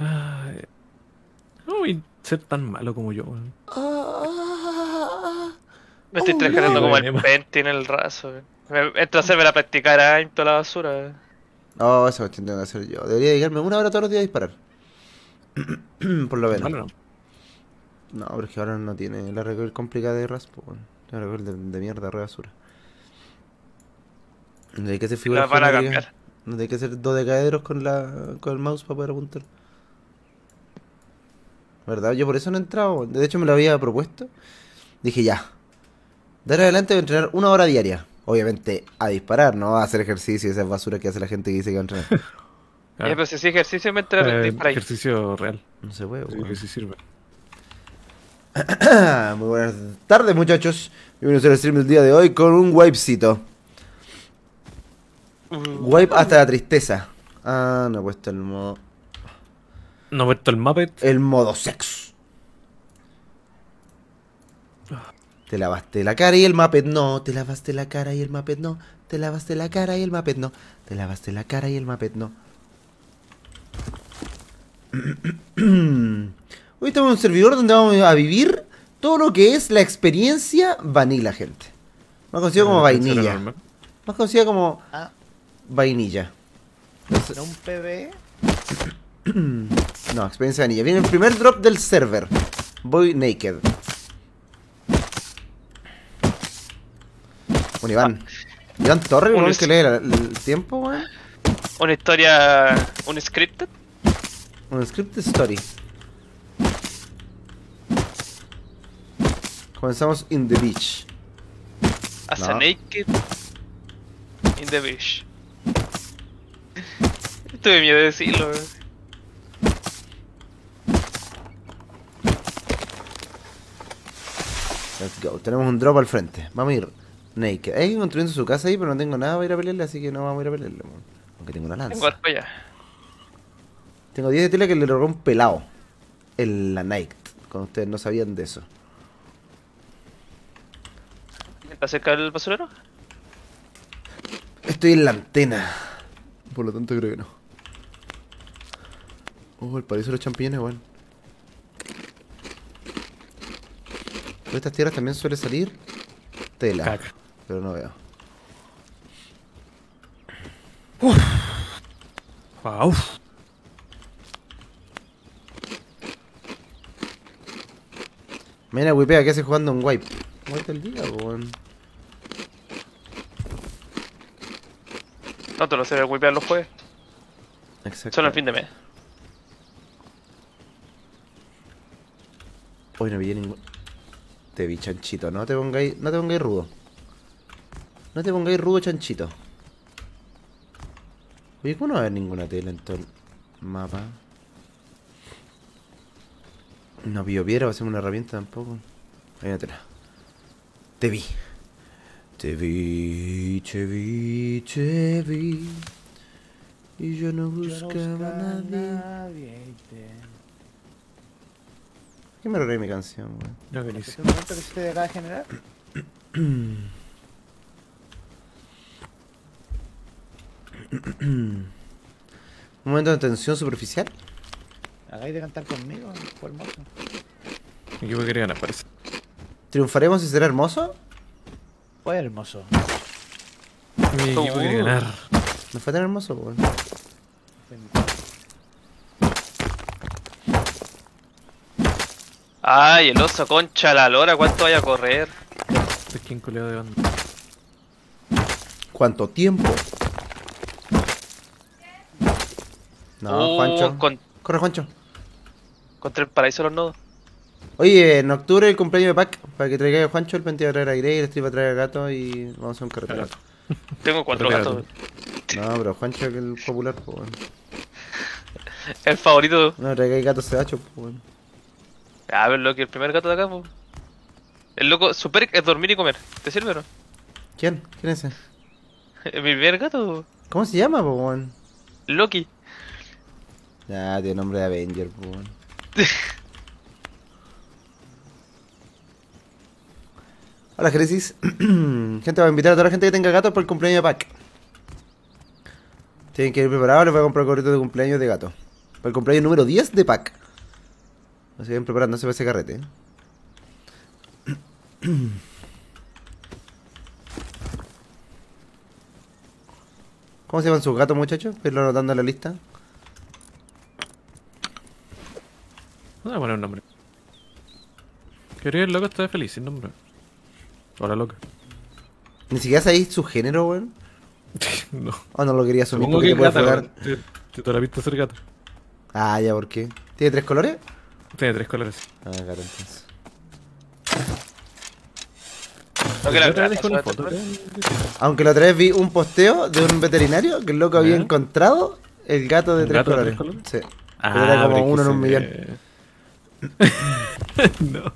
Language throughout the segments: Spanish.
Ay, no voy a ser tan malo como yo, weón. Me estoy El trascarando tipo como de el Nema. Penti en el raso. Entro a hacerme la practicar a toda la basura. Oh, esa cuestión tengo que hacer yo. Debería dedicarme una hora todos los días a disparar. Por lo menos. Malo no. No, pero es que ahora no tiene la recoil complicada de raspo, weón. La recoil de mierda, re basura. No hay que hacer figuras Las van a geométricas. cambiar. No hay que hacer dodecaedros con el mouse para poder apuntar. ¿Verdad? Yo por eso no he entrado, weón. De hecho me lo había propuesto. Dije ya. De ahora en adelante voy a entrenar una hora diaria. Obviamente a disparar, no a hacer ejercicio y esas basuras que hace la gente que dice que va a entrenar. Claro. Pero si sí ejercicio me entra para ahí. Ejercicio real. No se puede, Sí, weón. que sí sirve. Muy buenas tardes, muchachos. Bienvenidos al stream del día de hoy con un wipecito. Wipe hasta la tristeza. Ah, no he puesto el modo. No he puesto el Muppet. El modo sex. Te lavaste la cara y el Muppet no. Te lavaste la cara y el Muppet no. Te lavaste la cara y el Muppet no. Te lavaste la cara y el Muppet no. Hoy estamos en un servidor donde vamos a vivir todo lo que es la experiencia vanilla, gente. Más conocido como vainilla. Normal. Más conocida como Ah, vainilla. ¿no un PB? No, experiencia vanilla. Viene el primer drop del server. Voy naked. Bueno, Iván. Iván Torres, Un weón, es- que lee el tiempo, weón. Una historia. Un scripted. Un script story. Comenzamos in the beach. As No. a naked. In the beach. Tuve miedo de decirlo. Let's go. Tenemos un drop al frente. Vamos a ir naked. Hay que construyendo su casa ahí, pero no tengo nada para ir a pelearle, así que no vamos a ir a pelearle, weón. Aunque tengo una Tengo lanza. arco ya. Tengo 10 de tela que le robó un pelado. La Night. Cuando ustedes no sabían de eso. ¿Está cerca del basurero? Estoy en la antena. Por lo tanto creo que no. Oh, el paraíso de los champiñones, weón. Por estas tierras también suele salir tela. Caca. Pero no veo. Wow. Mira, wipea, ¿qué hace jugando un wipe? Wipe del día, weón. No te lo sé, wipear los jueves. Exacto. Solo el fin de mes. Hoy no vi ningún. Te vi, chanchito. No te pongáis rudo. No te pongáis rudo, chanchito. Oye, ¿cómo no va a haber ninguna tela en todo el mapa? No pillo piedra, va a ser una herramienta tampoco. Hay una tela. Te vi. Te vi, te vi, te vi. Y yo no buscaba a nadie. ¿Qué me reí mi canción, weón? Ya ¿Es buenísimo. el momento que se te acaba de generar? Un momento de tensión superficial. Hagáis de cantar conmigo, fue hermoso. Mi equipo quiere ganar, parece. ¿Triunfaremos y será hermoso? Fue hermoso. Mi equipo quiere ganar. No fue tan hermoso, weón. Fue mi- Ay, el oso concha la lora, ¿cuánto vaya a correr? Es quien coleo de banda. ¿Cuánto tiempo? No, Juancho. Corre, Juancho. Contra el paraíso de los nodos. Oye, en octubre el cumpleaños de Pac. Para que traiga a Juancho, el Penti va a traer a Grey, el Street va a traer a Gato y vamos a hacer un carretera. Gato. Tengo 4 Gato. gatos. No, pero Juancho es el popular, pues, weón. El favorito. No, traigáis gato cebacho, pues, weón. A ver, loco, el primer gato de acá, po. El loco, su perk es dormir y comer. ¿Te sirve o no? ¿Quién? ¿Quién es ese? Mi primer gato, ¿Cómo se llama, pues, weón? Loki. Ya, tiene nombre de Avenger, pues, weón. Hola, Génesis. Gente, voy a invitar a toda la gente que tenga gatos por el cumpleaños de Pac. Tienen que ir preparados, les voy a comprar gorritos de cumpleaños de gato. Para el cumpleaños número 10 de pack. Así que preparándose para ese carrete. ¿Cómo se llaman sus gatos, muchachos? Irlo anotando en la lista. Voy a poner un nombre. Quería el loco está feliz sin nombre. Hola loca. Ni siquiera sabéis su género, weón. No. O no lo quería asumir Supongo porque que te puede gata, fregar. weón. Te la viste ser gato. Ah, ya, ¿por qué? ¿Tiene 3 colores? Tiene 3 colores. Ah, gato, entonces. No, que la Yo te grasa, dejo una suerte, foto. Aunque la otra vez vi un posteo de un veterinario que el loco había ¿Ya? encontrado el gato de ¿El 3 gato de colores. 3 colores? Sí. Ah, Pero era como pero es que uno en un se millón. ve- No.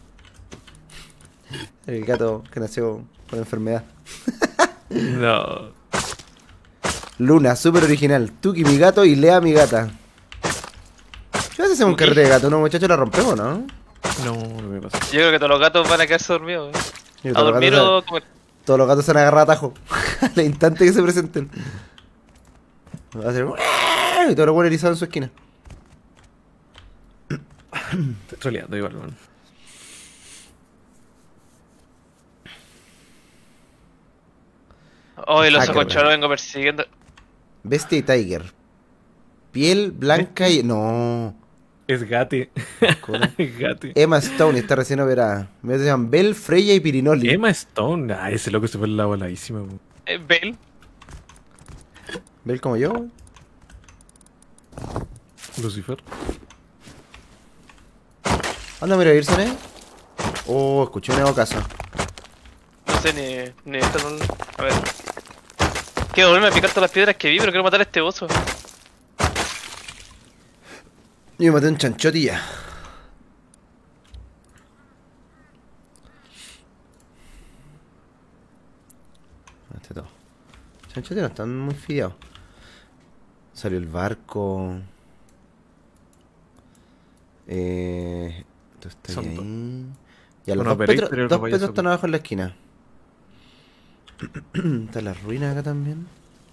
El gato que nació con enfermedad. No. Luna, súper original. Tuki, mi gato, y Lea, mi gata. ¿Qué haces en un Tuki. carrete de gato? ¿No, muchachos? La rompemos, ¿no? No, no me pasa. Yo creo que todos los gatos van a quedarse dormidos. Y A todos los dormir gatos o comer. Todos los gatos se van a agarrar a tajo. Al instante que se presenten. Va a hacer y todo lo bueno erizado en su esquina. Estoy troleando igual, man. Oh, el Ah, oso qué concho lo vengo persiguiendo. Bestia y Tiger. Piel blanca y... No. Es Gati. ¿Cómo? Es Gati. Emma Stone está recién operada. Me llaman Belle, Freya y Pirinoli. Emma Stone. Ah, ese loco se fue en la voladísima, weón. Bell. ¿Belle como yo? Güey? Lucifer. Anda, mira, Irson, ¿eh? Oh, escuché un nuevo caso. No sé ni esto no. A ver. Quiero volverme a picar todas las piedras que vi, pero quiero matar a este oso. Yo me maté un chanchote y ya. Este todo. Chanchote no están muy fideados. Salió el barco. Esto está Son ahí. Ya, los Uno dos Operator y petros, otro dos petros payaso. están abajo en la esquina. Están las ruinas acá también.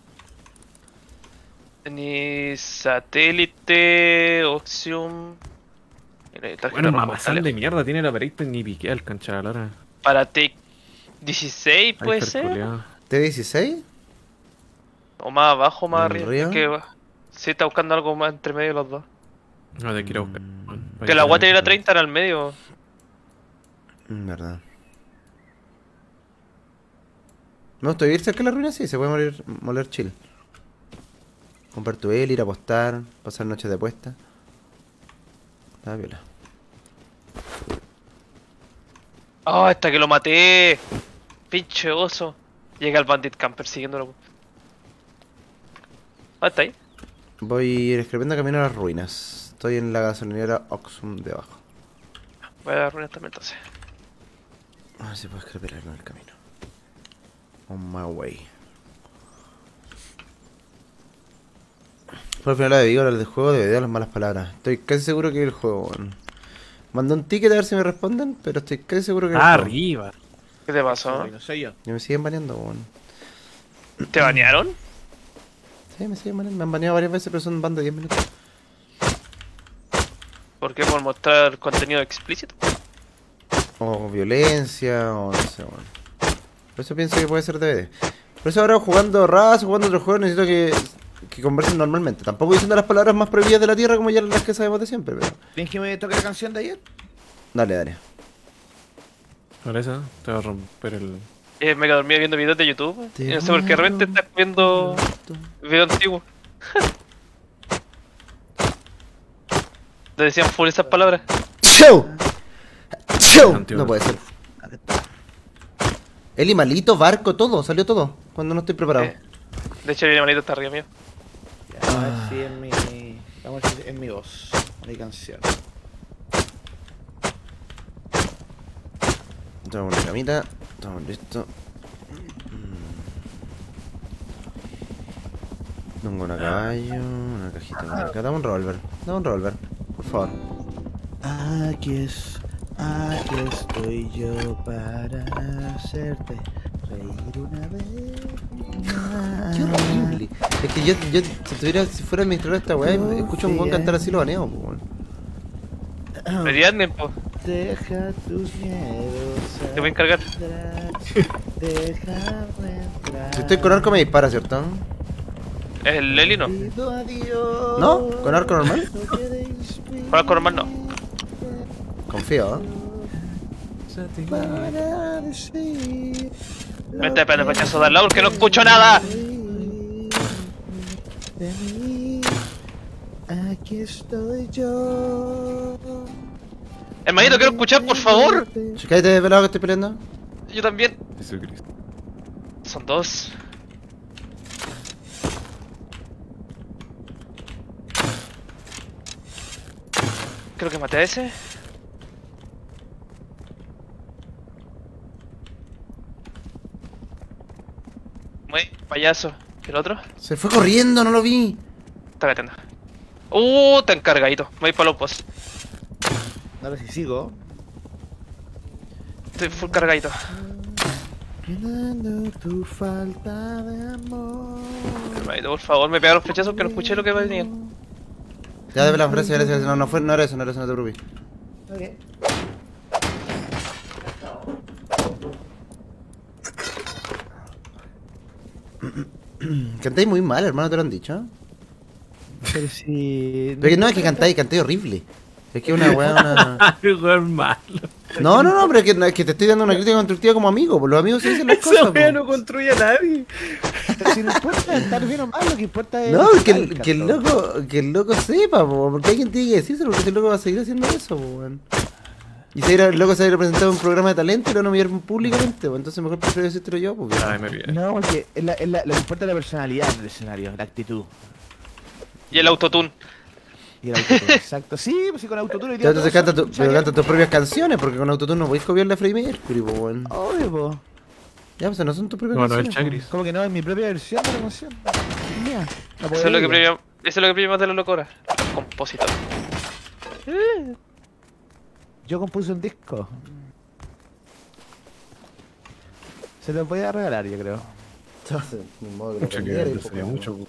Ni satélite, Oxium. Mira, tarjeta Bueno, roja, mamazán dale. de mierda. Tiene el Operator ni piqué al cancha de la Lara. Para Take 16 puede Hyper ser. culiao. T16. O más abajo, más ¿El arriba. río? Es que sí está buscando algo más entre medio de los dos. No, te quiero buscar. Bueno, Que la Water y la 30 era al medio. Verdad. No, estoy ir cerca de la ruina, sí, se puede moler chill. Comprar tu ir a apostar, pasar noches de apuesta. Está viola. Oh, hasta que lo maté. Pinche oso. Llega el Bandit Camper siguiéndolo. Ah, está ahí. Voy escribiendo camino a las ruinas. Estoy en la gasolinera Oxum de abajo. Voy a dar ruinas también entonces. A ver si puedo escribir algo en el camino. On my way. Por el final la de Vigo, el del juego, de las malas palabras. Estoy casi seguro que es el juego, weón. Mandé un ticket a ver si me responden, pero estoy casi seguro que es el juego. Arriba. ¿Qué te pasó? No sé yo. Y me siguen baneando, weón. ¿Te banearon? Sí, me siguen baneando. Me han baneado varias veces, pero son ban de 10 minutos. ¿Por qué? ¿Por mostrar contenido explícito? O violencia, o no sé, weón. Por eso pienso que puede ser DVD. Por eso ahora jugando RAS, jugando otros juegos, necesito que conversen normalmente. Tampoco diciendo las palabras más prohibidas de la tierra como ya las que sabemos de siempre, pero... ¿Tienes que me toque la canción de ayer? Dale, dale. Por eso te va a romper el. Me quedé dormido viendo videos de YouTube. Te Y no sé por qué de repente estás viendo videos antiguos. Te decían full esas palabras. ¡Chau! ¡Chau! Antiguo. No puede ser. Eli, malito, barco, todo, salió todo. Cuando no estoy preparado. De hecho, el animalito está arriba mío. Ya, vamos a ver si es mi. Vamos a ver si es mi voz. Mi canción. Tomamos una camita. Estamos listos. Tengo una caballo, una cajita de acá. Dame un revólver. Dame un revólver, por favor. Aquí estoy yo para hacerte Reír una vez. Qué horrible. Es que yo si fuera administrador de esta weá, escucho a un weón cantar así lo baneo, po, weón. Ariadne, po. Deja tus miedos. Te voy a encargar. Déjame entrar. Si estoy con arco me dispara, ¿cierto? ¿Es el Leli, no? Pido adiós. ¿No? ¿Con arco normal? Con arco normal, no. Confío, ¿eh? Para decir Vete, espérate, pachazo, darla porque no escucho nada. de mí. Aquí estoy yo. Hermanito, quiero escuchar, por favor. Cállate de pelado que estoy peleando. Yo también. Jesucristo. Son dos. Creo que maté a ese. Muy payaso. ¿Y el otro? Se fue corriendo, no lo vi. Está metiendo. Está encargadito. Me voy para los boss. Ahora si sigo. Estoy full cargadito. Llenando tu falta de amor. Hermanito, por favor, me pegaron flechazos que no escuché lo que venían. Ya de pelado, gracias. No, no era eso, no te preocupes. Ok. Cantáis muy mal, hermano, te lo han dicho. Pero si. Pero que no es que cantáis horrible. Es que una weá, una... Qué weón malo. No, pero es que te estoy dando una crítica constructiva como amigo, pues los amigos se dicen las Esa cosas. wea Po. no construye a nadie. Pero si no importa estar bien o mal, lo que importa es. No, que el loco sepa, po, porque alguien tiene que decírselo, porque el loco va a seguir haciendo eso, po, weón. Y el loco se va a ir a presentar en un programa de talento y lo van a mirar públicamente, pues entonces mejor prefiero decírtelo yo, pues. Ay, me pide. No, porque lo que importa es la personalidad en el escenario, la actitud. Y el autotune. Y el autotune, exacto. Sí, pues sí, con autotune hoy día Entonces todos canta, son pero canta Chayanne. tus propias canciones, porque con autotune no podéis copiarle a Freddie Mercury, pues, weón. Obvio, po. Ya, pues no son tus propias No, no, el canciones. Chagris. Como que no, es mi propia versión de la canción. Mía. La Eso es lo que poesía. premiamos. Eso es lo que premiamos de la locura. Compositor. Yo compuse un disco. Se lo voy a regalar, yo creo. Entonces, ni modo que lo Mucho cambiara, que pues, sería weón. mucho.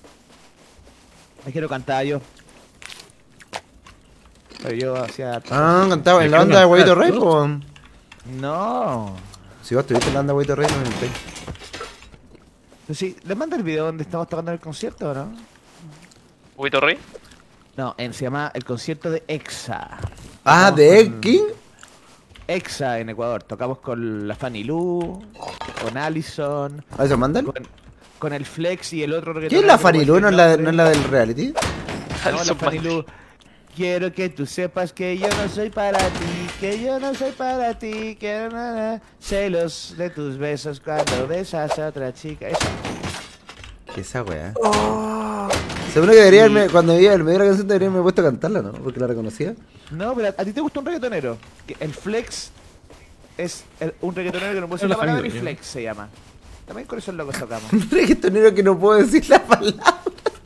Es que lo cantaba yo. Pero yo hacía. Ah, cantaba en ¿De la qué banda de Huevito cantaste? Rey, pues. No. Si vos estuviste en la banda de Huevito Rey, no me inventé. Pero sí, ¿les manda el video donde estamos tocando en el concierto o no? ¿Huito Rey? No, se llama el concierto de EXA. Ah, Tocamos ¿de con King? EXA en Ecuador. Tocamos con la Fanny Lu, con Allison, ¿A eso mandan? con el Flex y el otro ¿Qué es la Fanny Fanny Lu? ¿No es la del reality? No, la Fanny Lu. Quiero que tú sepas que yo no soy para ti, que yo no soy para ti, que nada. Celos de tus besos cuando besas a otra chica. Eso. ¿Qué esa weá? Seguro que debería haberme, cuando me dio la canción debería haberme puesto a cantarla, ¿no? Porque la reconocía. No, pero a ti te gusta un reggaetonero. Que el Flex es un reggaetonero que no puede decir Es la la palabra y Fanny Lu, Flex se llama. También con esos locos tocamos. Un reggaetonero que no puedo decir la palabra.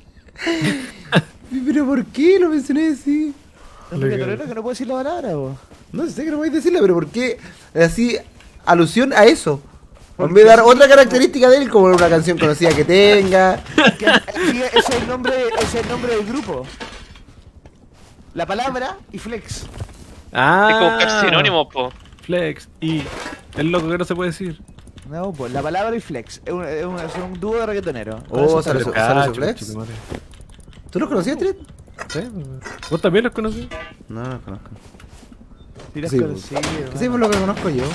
¿Pero por qué lo mencioné así? Un reggaetonero que no puede decir la palabra, vos. No sé que no voy a decirla, pero ¿por qué así alusión a eso? En vez de dar otra característica de él, como una canción conocida que tenga. Sí, ese es el nombre del grupo. La palabra y Flex. Ah, Hay que buscar sinónimos, po. Flex y el loco que no se puede decir. No, pues la palabra y Flex. Es un dúo de reggaetoneros. Oh, Con eso sale está su Cacho, Flex. concha tu madre. ¿Tú los conocías, Tret? Sí, ¿vos también los conocés? No, no los conozco. bien. Sí, Sí, pues. sí, Sí, por lo que conozco yo.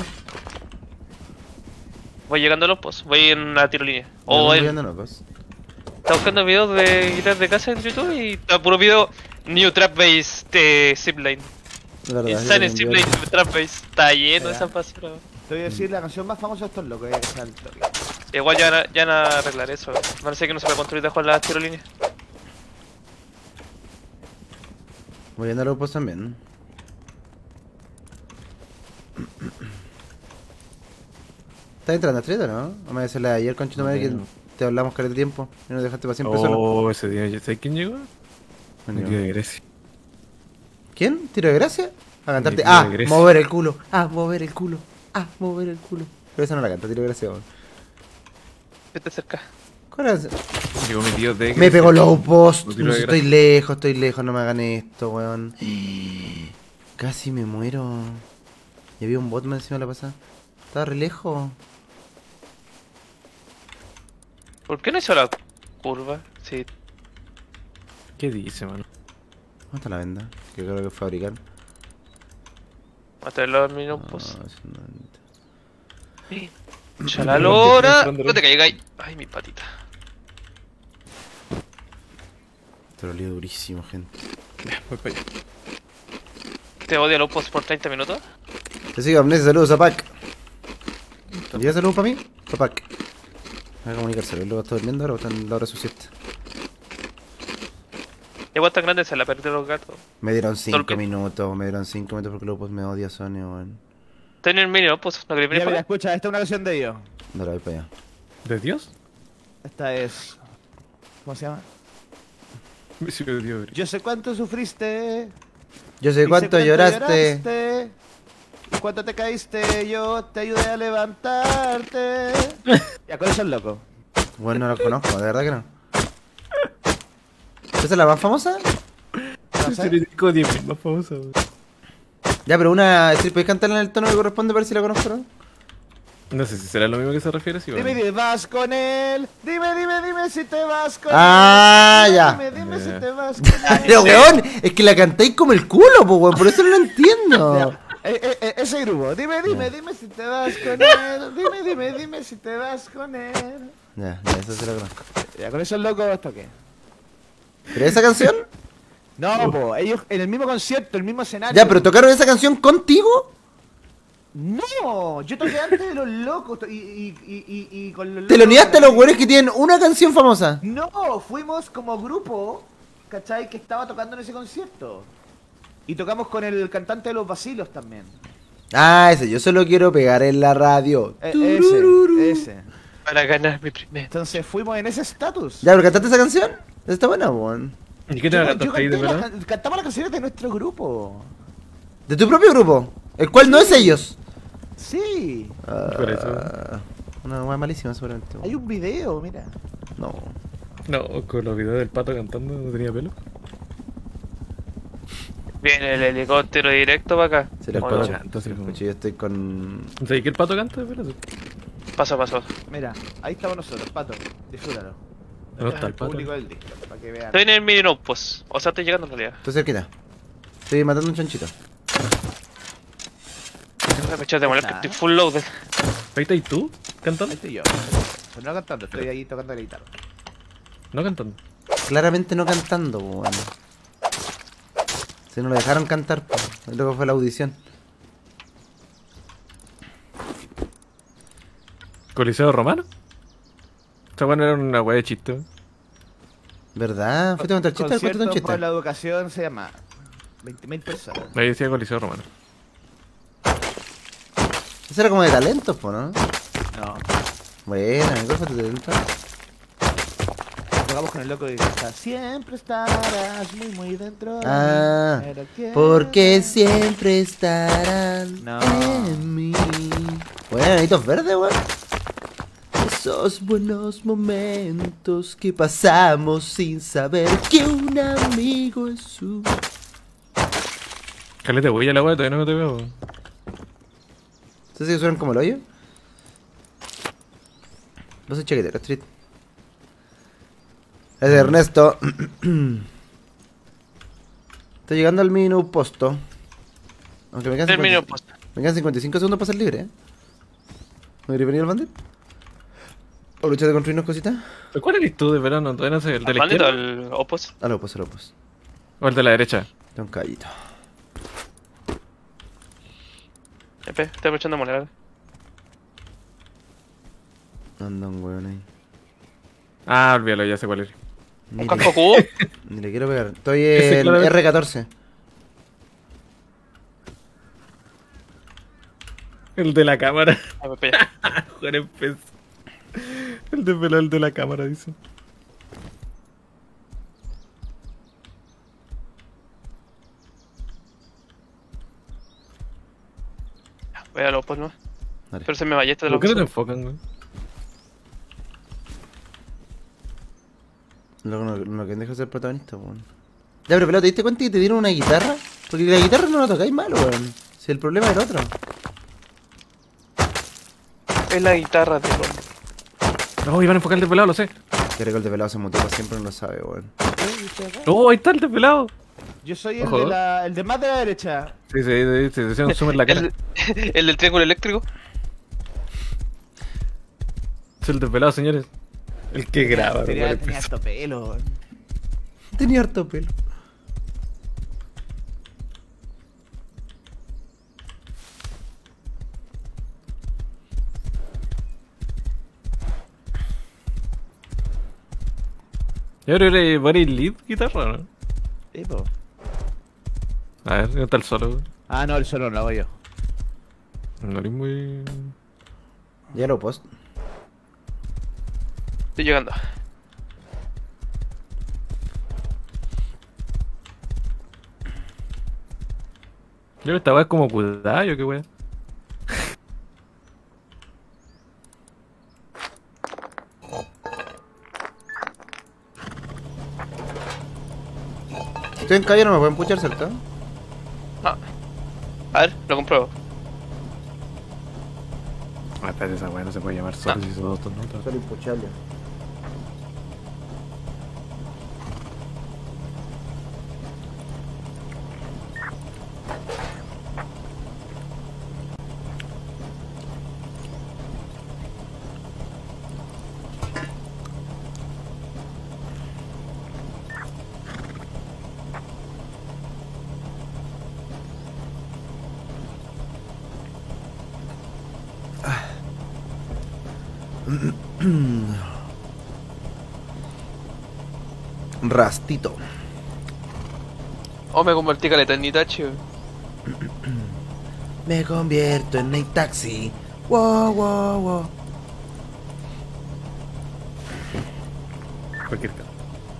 Voy llegando a los posts. Voy en la tirolínea. No, O voy él. viendo locos. Está buscando videos de guitarras de casa en YouTube y está puro video New Trap Bass de Zipline. De verdad, Insane yo Zipline Trap Bass. Está lleno de Ya. esa basura. Te voy a decir la canción más famosa de estos locos, que sea el toque. Igual ya van a arreglar eso. Parece que no se va a construir debajo de las tirolíneas. Voy viendo los posts también. ¿Estás entrando a Tret o no? O me decías la de ayer, conchito madre, que No. te hablamos carete tiempo y nos dejaste para siempre solo. Oh, ese día, ¿sabes quién llegó? Mi tío de Grecia. ¿Quién? ¿Tiro de gracia? A cantarte. Mi tío Ah, de Grecia. mover el culo. Ah, mover el culo. Ah, mover el culo. Pero esa no la canta, tiro gracias, weón. Vete cerca. ¿Cuál es? Llegó mi tío de. Me pegó low post. Lo tiro No de sé, estoy lejos, no me hagan esto, weón. Casi me muero. Y había un bot más encima de la pasada. Estaba re lejos. ¿Por qué no hizo la curva? Sí. ¿Qué dice, mano? ¿Dónde está la venda? Que creo que fabricar. A traerlo al minupos. No, eso no- ¡Chala lora! No te caigas ahí. Ay, mi patita. Troleo durísimo, gente. Voy para allá. Te odio Lopos por 30 minutos. Te sigo, Amnesia, saludos a Pac. ¿Ya saludos para mí? Para Pac. Voy a comunicárselo, luego está durmiendo ahora o está en la hora de su siesta. Igual tan grande se la perdió los gatos. Me dieron 5 Torque. minutos, porque luego me odia Sony, weón. Tenía el mini Lopos, ¿no queréis venir Mira, para mira, acá? escucha, esta es una canción de ellos. Dale, voy para allá. ¿De Dios? Esta es... ¿Cómo se llama? Sí, de Dios. Yo sé cuánto sufriste. Yo sé y cuánto lloraste. lloraste, cuánto te caíste, yo te ayudé a levantarte. Ya, con eso es loco. Bueno, no lo conozco, de verdad que no. ¿Esa es la más famosa? No sé. Sería como 10.000 más famosa, weón. Ya, pero una... ¿sí ¿puedes cantarla en el tono que corresponde para ver si la conozco, no? No sé si será lo mismo que se refiere, sí, Dime, weón. dime, vas con él. Dime, dime, dime si te vas con Ah, él. ya. Dime, dime si Ya. te vas con él. Pero, weón, es que la cantáis como el culo, po, weón, por eso no lo entiendo. Ya, ese grupo. Dime, dime, dime si te vas con él. Dime, dime, dime si te vas con él. Ya, eso sí la conozco. Ya, con eso es loco, ¿esto qué? ¿Pero esa canción? No, po, ellos en el mismo concierto, el mismo escenario. Ya, pero ¿tocaron esa canción contigo? No, yo toqué antes de los locos y con los locos. ¿Teloneaste a los weones que tienen una canción famosa? No, fuimos como grupo, ¿cachai? Que estaba tocando en ese concierto. Y tocamos con el cantante de Los Vacilos también. Ah, ese, yo solo quiero pegar en la radio. Ese. Para ganar mi primer. Entonces fuimos en ese estatus. Ya, pero ¿cantaste esa canción? Está buena, weón. ¿Y qué te cantaste ahí de verdad? Cantamos las canciones de nuestro grupo. ¿De tu propio grupo? El cual no es ellos. Sí, Por eso. Una weá malísima, seguramente. hay un video, mira. No. No, con los videos del pato cantando no tenía pelo. Viene el helicóptero directo para acá. Se le El ¿O pato no? canta, así como. Escuché, yo estoy con... ¿Sabes que el pato canta de pelo? Paso a paso. Mira, ahí estamos nosotros, Pato. Disfrútalo. ¿Dónde está el pato? público del disco, para que vean. Estoy en el mini Lopos. O sea, estoy llegando en realidad. Estoy cerquita. Estoy matando un chanchito. Me he echado de moler que estoy full loaded. ¿Ahí estás tú? ¿Cantando? Ahí estoy yo. Pero no cantando, estoy ahí tocando la guitarra. No cantando. Claramente no cantando, po, weón. Si no lo dejaron cantar, pues. Luego fue la audición. ¿Coliseo Romano? Esta bueno era una wea de chiste, weón. ¿Verdad? ¿Fuiste a contar chiste o cuéntate un Concierto chiste? por la educación se llama 20.000 personas. Ahí decía Coliseo Romano. Eso era como de talentos, po, ¿no? No. Buena, ¿cuál fue tu talento? Tocamos con el loco y está. Siempre estarás muy, muy dentro. de Ah, mí, pero quiero- porque siempre estarán No. en mí. Bueno, anitos verdes, weón. Esos buenos momentos que pasamos sin saber que un amigo es un... Calete, huella la wea, todavía no te veo, weón. ¿Sabes que suenan como el hoyo? No soy chaquetero, Street. Es Ernesto. Estoy llegando al minu posto. Aunque me quedan, El mini 50 Lopos. me quedan 55 segundos para ser libre, ¿eh? ¿Me quería venir al bandit? Aprovecha de construirnos cositas. ¿Pero cuál eres tú de verano? ¿Todavía no sé? ¿El de la ¿Bandito izquierda? el Opos? A lo pues, a lo pues. ¿O el de la derecha? De un caballito. Estoy aprovechando de moler. Anda un weón ahí. Ah, olvídalo, ya sé cuál es. Ni ¿Un le, casco cubo? ni le quiero pegar. Estoy Ese en claramente- R14. El de la cámara. A ver, para allá. Joder, el pez. El de pelo, el de la cámara, dice. Voy a Lopos, ¿no? Dale. Pero se me vaya esta de ¿Por los qué no te besos. enfocan, güey? Lo que deja ser protagonista, weón. Ya, pero pelado, ¿te diste cuenta que te dieron una guitarra? Porque la guitarra no la tocáis mal, weón. Si el problema era otro. Es la guitarra, tío. No, iban a enfocar el desvelado, lo sé. Creo que el de pelado se motiva siempre, no lo sabe, weón. Oh, ahí está el desvelado. Yo soy el Ojo. el de más de la derecha. Sí, se hicieron zoom en la cara. El del triángulo eléctrico. Es el desvelado, señores. El que graba, Tenía güey. harto pelo. weón. Tenía harto pelo. Yo creo que era Body Lead guitarra, ¿no? Sí, po. A ver, ¿dónde está el solo, güey? Ah, no, el solo no lo hago yo. No eres muy... Ya lo post. Estoy llegando. Yo creo que esta weá es como cuidado, qué weá. Estoy en calle, no me pueden puchar, ¿cierto? Ah. A ver, lo compruebo. Ah, espérate, esa weá no se puede llamar solo si son dos notas. Solo impuchable. Rastito. Oh, me convertí caleta en Itachi. Me convierto en Night Taxi. Wow, wow, wow. Cualquier cosa.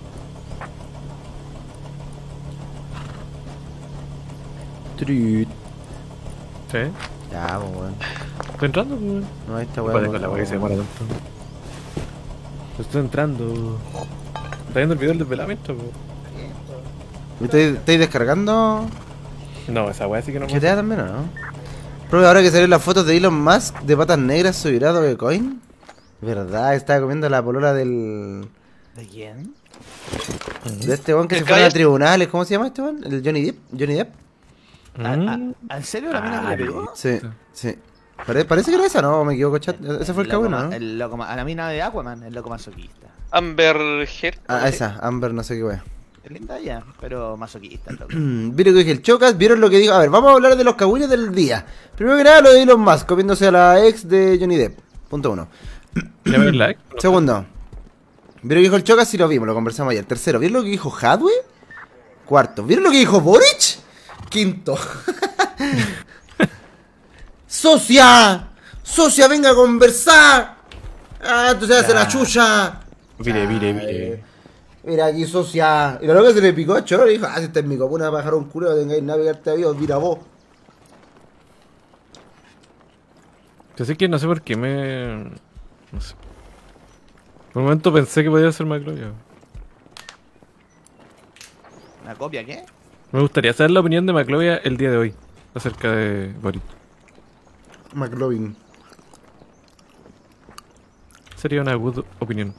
Trut. ¿Sí? Ya, pues, weón. ¿Estoy entrando, güey? No, esta No weá. puede con la weá que se demora tanto. Estoy entrando. ¿Está viendo el video del desvelamiento, güey? ¿Estáis descargando No, esa weá sí que no GTA también, o no? Profe, ahora que salieron las fotos de Elon Musk de patas negras, ¿subirá Dogecoin? ¿Verdad? Estaba comiendo la polola del... ¿De quién? De este weón que ¿El se fueron a Kyle? tribunales. ¿Cómo se llama este weón? ¿El Johnny Depp? ¿Johnny Depp? ¿En serio la mina que le pegó? Sí, sí. Parece que era esa, ¿no? Me equivoco, chat. Ese fue el loco cagüino, ¿no? el loco a la mina de Aquaman, el loco masoquista. Amber Heard. Ah, esa. Amber, no sé qué wea. Es linda ya, pero masoquista, el loco. ¿Vieron lo que dije el Chocas? ¿Vieron lo que dijo? A ver, vamos a hablar de los cagüines del día. Primero que nada, lo de Elon Musk comiéndose a la ex de Johnny Depp. Punto 1. ¿Le doy like? Segundo. ¿Vieron lo que dijo el Chocas? Sí lo vimos, lo conversamos ayer. Tercero, ¿vieron lo que dijo Hadwe? Cuarto, ¿vieron lo que dijo Boric? Quinto. ¡Socia! ¡Socia, venga a conversar! ¡Ah, tú se hace la chucha! Mire. Mira aquí, socia. Y la loca se le picó a Choro y dijo: ah, si este es mi copuna, bajar un culo, tengáis navegarte a Dios, mira vos. Yo sé que no sé por qué me... No sé. Por un momento pensé que podía ser McLovin. ¿Una copia qué? Me gustaría saber la opinión de McLovin el día de hoy acerca de Boris. McLovin. Sería una good opinión.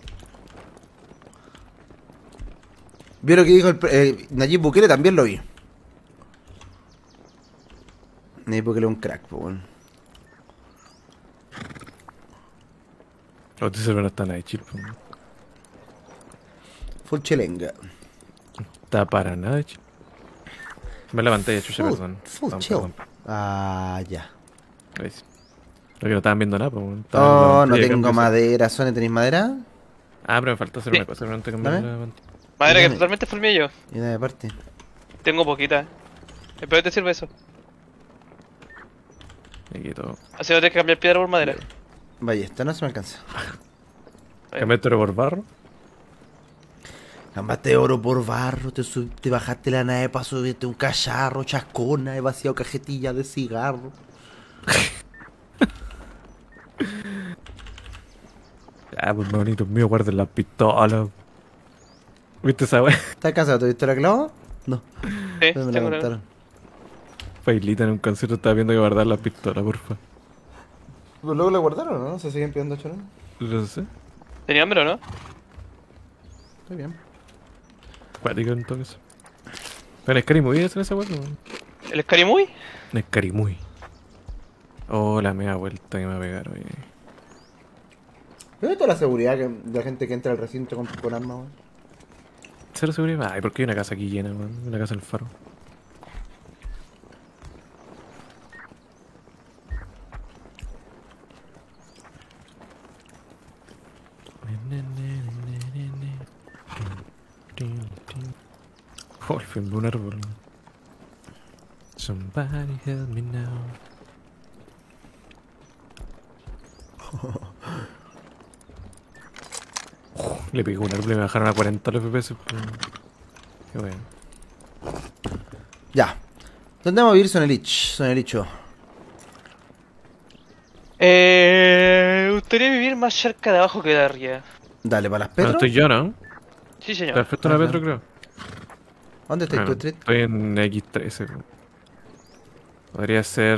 ¿Vieron lo que dijo Nayib Bukele? También lo vi. Nayib Bukele es un crack, pues bueno. Los server no están ahí, chill. Full chelenga. Está para nada, chill. Me la pantalla, chucha, perdón. Full Perdón, chill. perdón. Ah, ya. Ahí sí. Lo que no estaban viendo nada, pues. Oh, no tengo madera. ¿Sone, tenéis madera? Ah, pero me falta hacer Sí. una cosa, pero no te cambiar Dame. la pantalla. Madre que Dígame. totalmente fue el mío yo. Y de parte. Tengo poquita. Espero te sirve eso. Me quito. Así no tienes que cambiar piedra por madera. Vaya, esta no se me alcanza. Cambié esto por barro. Cambiaste oro por barro, te bajaste la nave para subirte un cacharro, chascona, he vaciado cajetilla de cigarro. Ya, pues bonitos míos, guarden las pistolas. ¿Viste esa wea? ¿Estás cansado? ¿Tuviste la clava? No. Sí, Me la tengo contaron. Failita en un concierto estaba viendo que guardar las pistolas, porfa. Pues luego la guardaron, ¿no? ¿Se siguen pidiendo chorón? No sé. ¿Tenía hambre o no? Está bien. Cuático en todo eso. Pero es Scary es en esa wea, ¿no? ¿El Scary Es Scary. Oh, la media vuelta que me va a pegar, oye. ¿Dónde está la seguridad de la gente que entra al recinto con armas, weón? Cero seguridad. Ay, ¿por qué hay una casa aquí llena, weón? Una casa del faro. Oh, el fin de un árbol. Somebody help me now. Le pegué un árbol y me bajaron a 40 los FPS. Qué bueno. Ya. ¿Dónde vamos a vivir Sonelicho? Me gustaría vivir más cerca de abajo que de arriba. Dale, para las Bueno, Petro. estoy yo, ¿no? Sí, señor. Perfecto, la Ajá. Petro, creo. ¿Dónde estás Bueno, tú, Street? estoy en X13. Po. Podría ser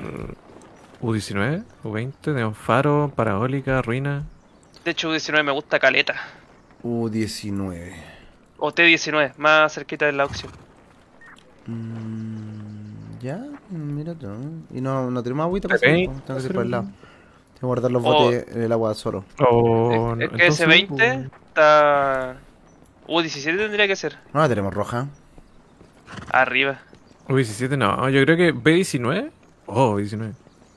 U19, U20, Neon Faro, Parabólica, Ruina. De hecho, U19 me gusta caleta. U19. O T19, más cerquita de la opción. Ya, mira tú. Y no tenemos agüita para Pepe, hacer. Tengo que ir para el lado. Tengo que guardar los Oh. botes en el agua solo. O Es que ese 20 está... U17 tendría que ser. No la tenemos roja. Arriba. U17 no, yo creo que B19. Oh, B19.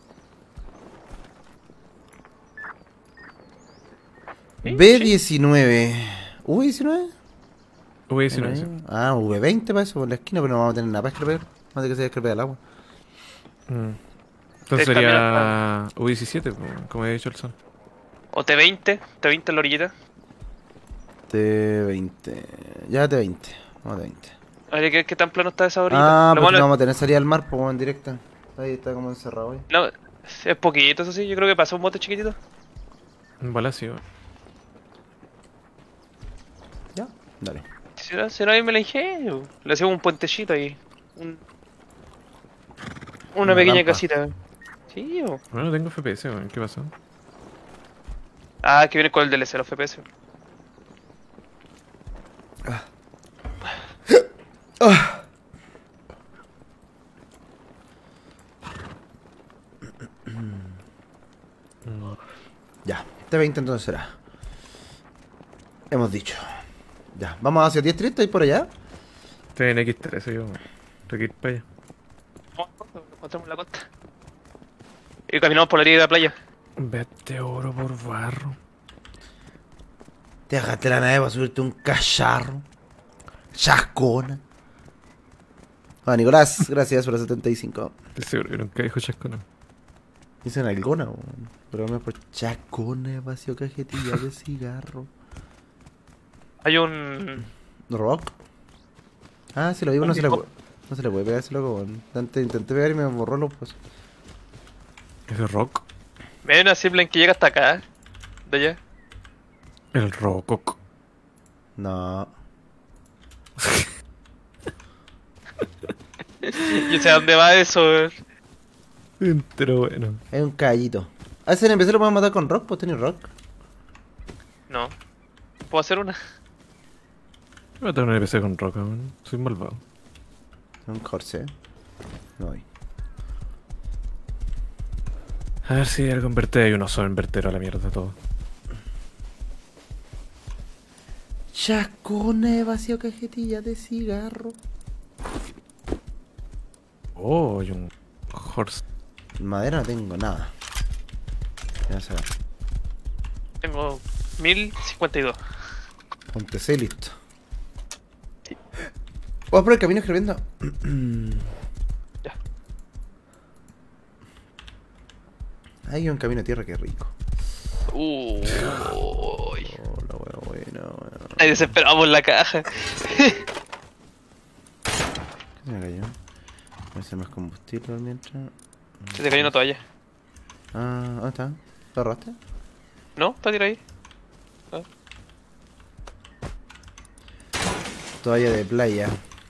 B19. ¿U19? U19, sí. Ah, V20 para eso, por la esquina, pero no vamos a tener nada para escrever. Vamos a tener que ser escrever al agua. Entonces Es sería U17, po, como había dicho el sol. O T20, T20 en la orillita. T20. Ya T20. Vamos a T20. Habría que ver qué tan plano está esa orillita. Ah, Lo pues malo- no vamos a tener salida al mar, pues en directa. Ahí está como encerrado ahí. No, es poquito, eso sí. Yo creo que pasó un bote chiquitito. Un balacio. Ya, dale. Si no, ahí me la ingenio. Le hacemos un puentecito ahí. Una pequeña rampa. casita. Sí, o... Bueno, tengo FPS, weón. ¿Qué pasó? Ah, que viene con el DLC, los FPS. Ya, T20 entonces será. Hemos dicho. Ya, vamos hacia 10-30 y por allá. Estoy en X13, yo. Tengo que ir para allá. Vamos a la costa, encontramos la costa. Y caminamos por la orilla de la playa. Vete oro por barro. Déjate la nave para subirte un cacharro. Chascona. Ah, Nicolás, gracias por los 75. Estoy seguro que nunca dijo chascona. Dicen algona, pero no es por chascona, vacío cajetilla de cigarro. Hay un... ¿Rock? Ah, si lo digo, Un no se le disco. puede. No se le puede pegar ese loco, weón. Intenté pegar y me borró los pasos. ¿Ese rock? Hay una zipline que llega hasta acá. De allá. El rococ. No. Yo sé a dónde va eso. Pero bueno. Es un caballito. A ese NPC lo podemos matar con rock, pues tiene rock. No. ¿Puedo hacer una? Voy a tener un NPC con roca, weón. Soy malvado. Un corse. No hay. A ver si algo invertero hay uno solo invertero a la mierda todo. Chascona, vacío cajetilla de cigarro. Oh, hay un horse. Madera no tengo nada. Ya sabes. Tengo 1052. Ponte C, listo. Voy por el camino escribiendo. Ya. Hay un camino de tierra que rico. Uy. Oh, la wea buena, weón. Ahí desesperamos la caja. ¿Qué se me cayó? A ver si hay más combustible mientras. Se te cayó una toalla. Ah, ¿dónde está? ¿Lo robaste? ¿No? ¿Está tirado ahí? Toalla de playa.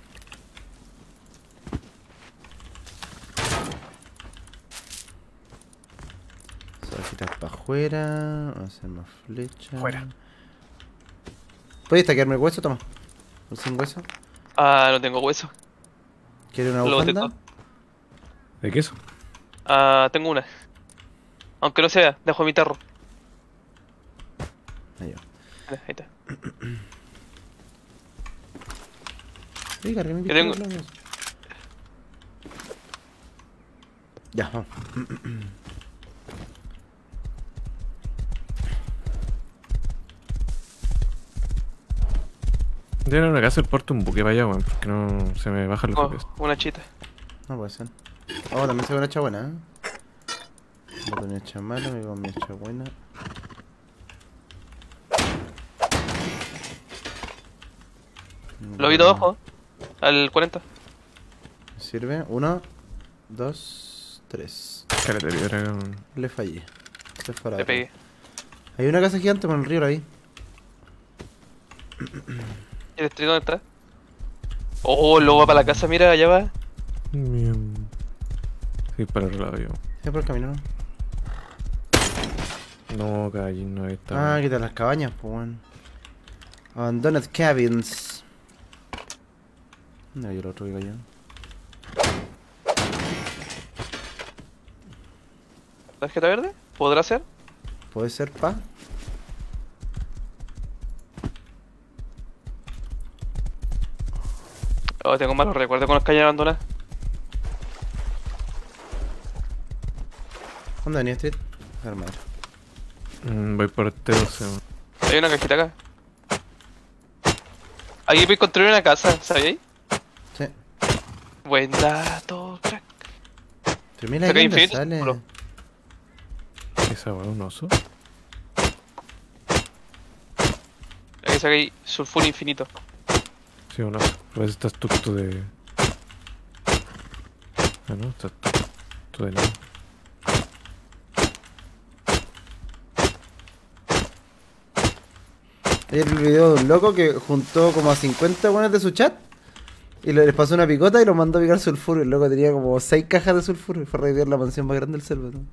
Hojitas para afuera. Vamos a hacer más flechas. Fuera. ¿Puedes taquearme el hueso? Toma. ¿O sin hueso? Ah, no tengo hueso. ¿Quieres una Lo boté bufanda? todo. ¿De queso? Ah, tengo una. Aunque no sea, dejo mi tarro. Ahí va. Ahí está. Sí, cargué mi Yo tengo- pistola, ¿no? Ya, vamos. Tiene una casa el puerto un buque para allá, weón, porque no se me bajan los Oh, FPS. una chita. No puede ser. Oh, también se ve una hecha buena, ¿eh? Voy con mi hecha mala, voy con mi hecha buena. Lo vi todo abajo. Al 40. Sirve. 1, 2, 3. Cállate, piedra, weón. Le fallé. Se fue a la Le otra. pegué. Hay una casa gigante con el río ahí. ¿Y el street dónde está? Oh, luego va para la casa, mira, allá va. Bien. Sí, para el otro lado yo. Es por el camino, ¿no? No, calle, no está. Ah, quita las cabañas, pues bueno. Abandoned cabins. ¿Dónde hay el otro que cayó? ¿Tarjeta verde? ¿Podrá ser? ¿Puede ser, pa? Oh, tengo malos recuerdos con las calles abandonadas. ¿Dónde venía Street? Armar. Voy por este 12, weón. Hay una cajita acá. Aquí puedes construir una casa, ¿sabíais? Sí. Buen dato, crack. Pero mira Saca ahí dónde infinito, sale. bro. Esa weón, un oso. Aquí sacáis sulfur infinito. Sí, un oso. A veces estás tú de. Ah, no, estás tú de nada. Hay el video de un loco que juntó como a 50 buenas de su chat y les pasó una picota y los mandó a picar sulfuro. El loco tenía como 6 cajas de sulfuro y fue a revivir la mansión más grande del server, ¿no?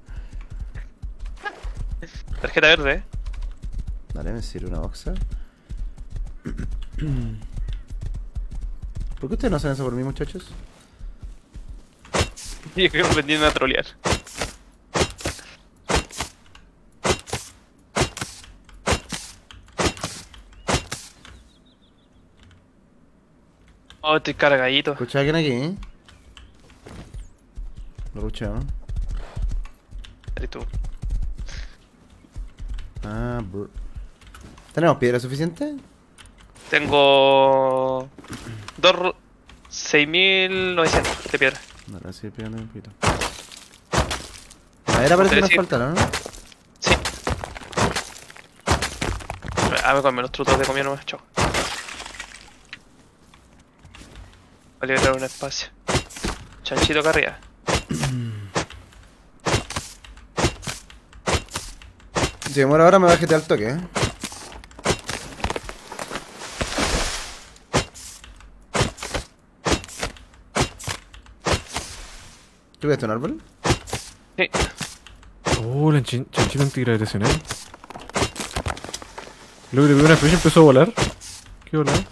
Tarjeta verde, Dale, me sirve una boxa. ¿Por qué ustedes no hacen eso por mí, muchachos? Y que me vendieron a trolear. Oh, estoy cargadito. ¿Escucha alguien aquí? ¿Eh? Lo escuché, ¿no? Eres tú. Ah, bro. ¿Tenemos piedra suficiente? Tengo... 6.900 de piedra. Dale, sí, pégame un poquito. Madera parece que nos Sí. falta, ¿no? Sí. Me con menos trutos de comida nomás, chao. Voy a liberar un espacio. Chanchito acá arriba. Si demora ahora me va a jetear al toque, ¿eh? ¿Tú ves un árbol? Sí. Oh, la chanchita antigravitacional. Luego le vi una flecha y empezó a volar. ¿Qué volaba?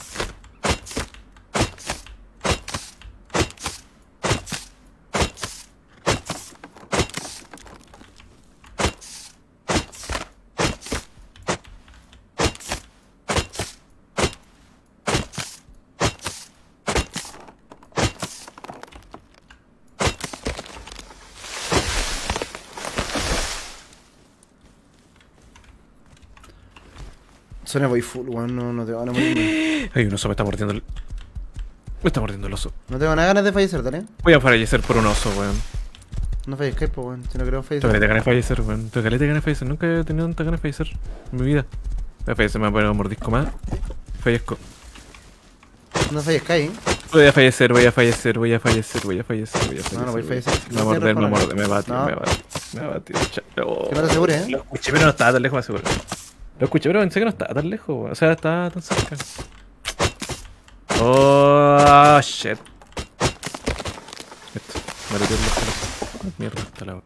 Sonia voy full, weón, no te van a morir. Ay, un oso me está mordiendo el... Me está mordiendo el oso. No tengo nada ganas de fallecer, dale. Voy a fallecer por un oso, weón. No fallezcáis, pues, weón. Si no queremos Tengo fallecer. caleta de ganas de fallecer, weón. Tengo caleta de ganas de fallecer. Nunca he tenido tantas ganas de fallecer en mi vida. Voy a fallecer, me voy a poner un mordisco más. Fallezco. No fallezcáis, ¿eh? Voy a fallecer, voy a fallecer, voy a fallecer, voy a fallecer, voy a fallecer. No, no voy a fallecer. Me va a morder, me va a morder, me va a No. batir, me va a batir. Que no te asegures, ¿eh? Lo escuché, pero no estaba tan lejos, me aseguro. Lo escuché, pero pensé que no estaba tan lejos, weón. O sea, estaba tan cerca. Oh, shit. Esto, me metí en los pelos. Mierda, está la.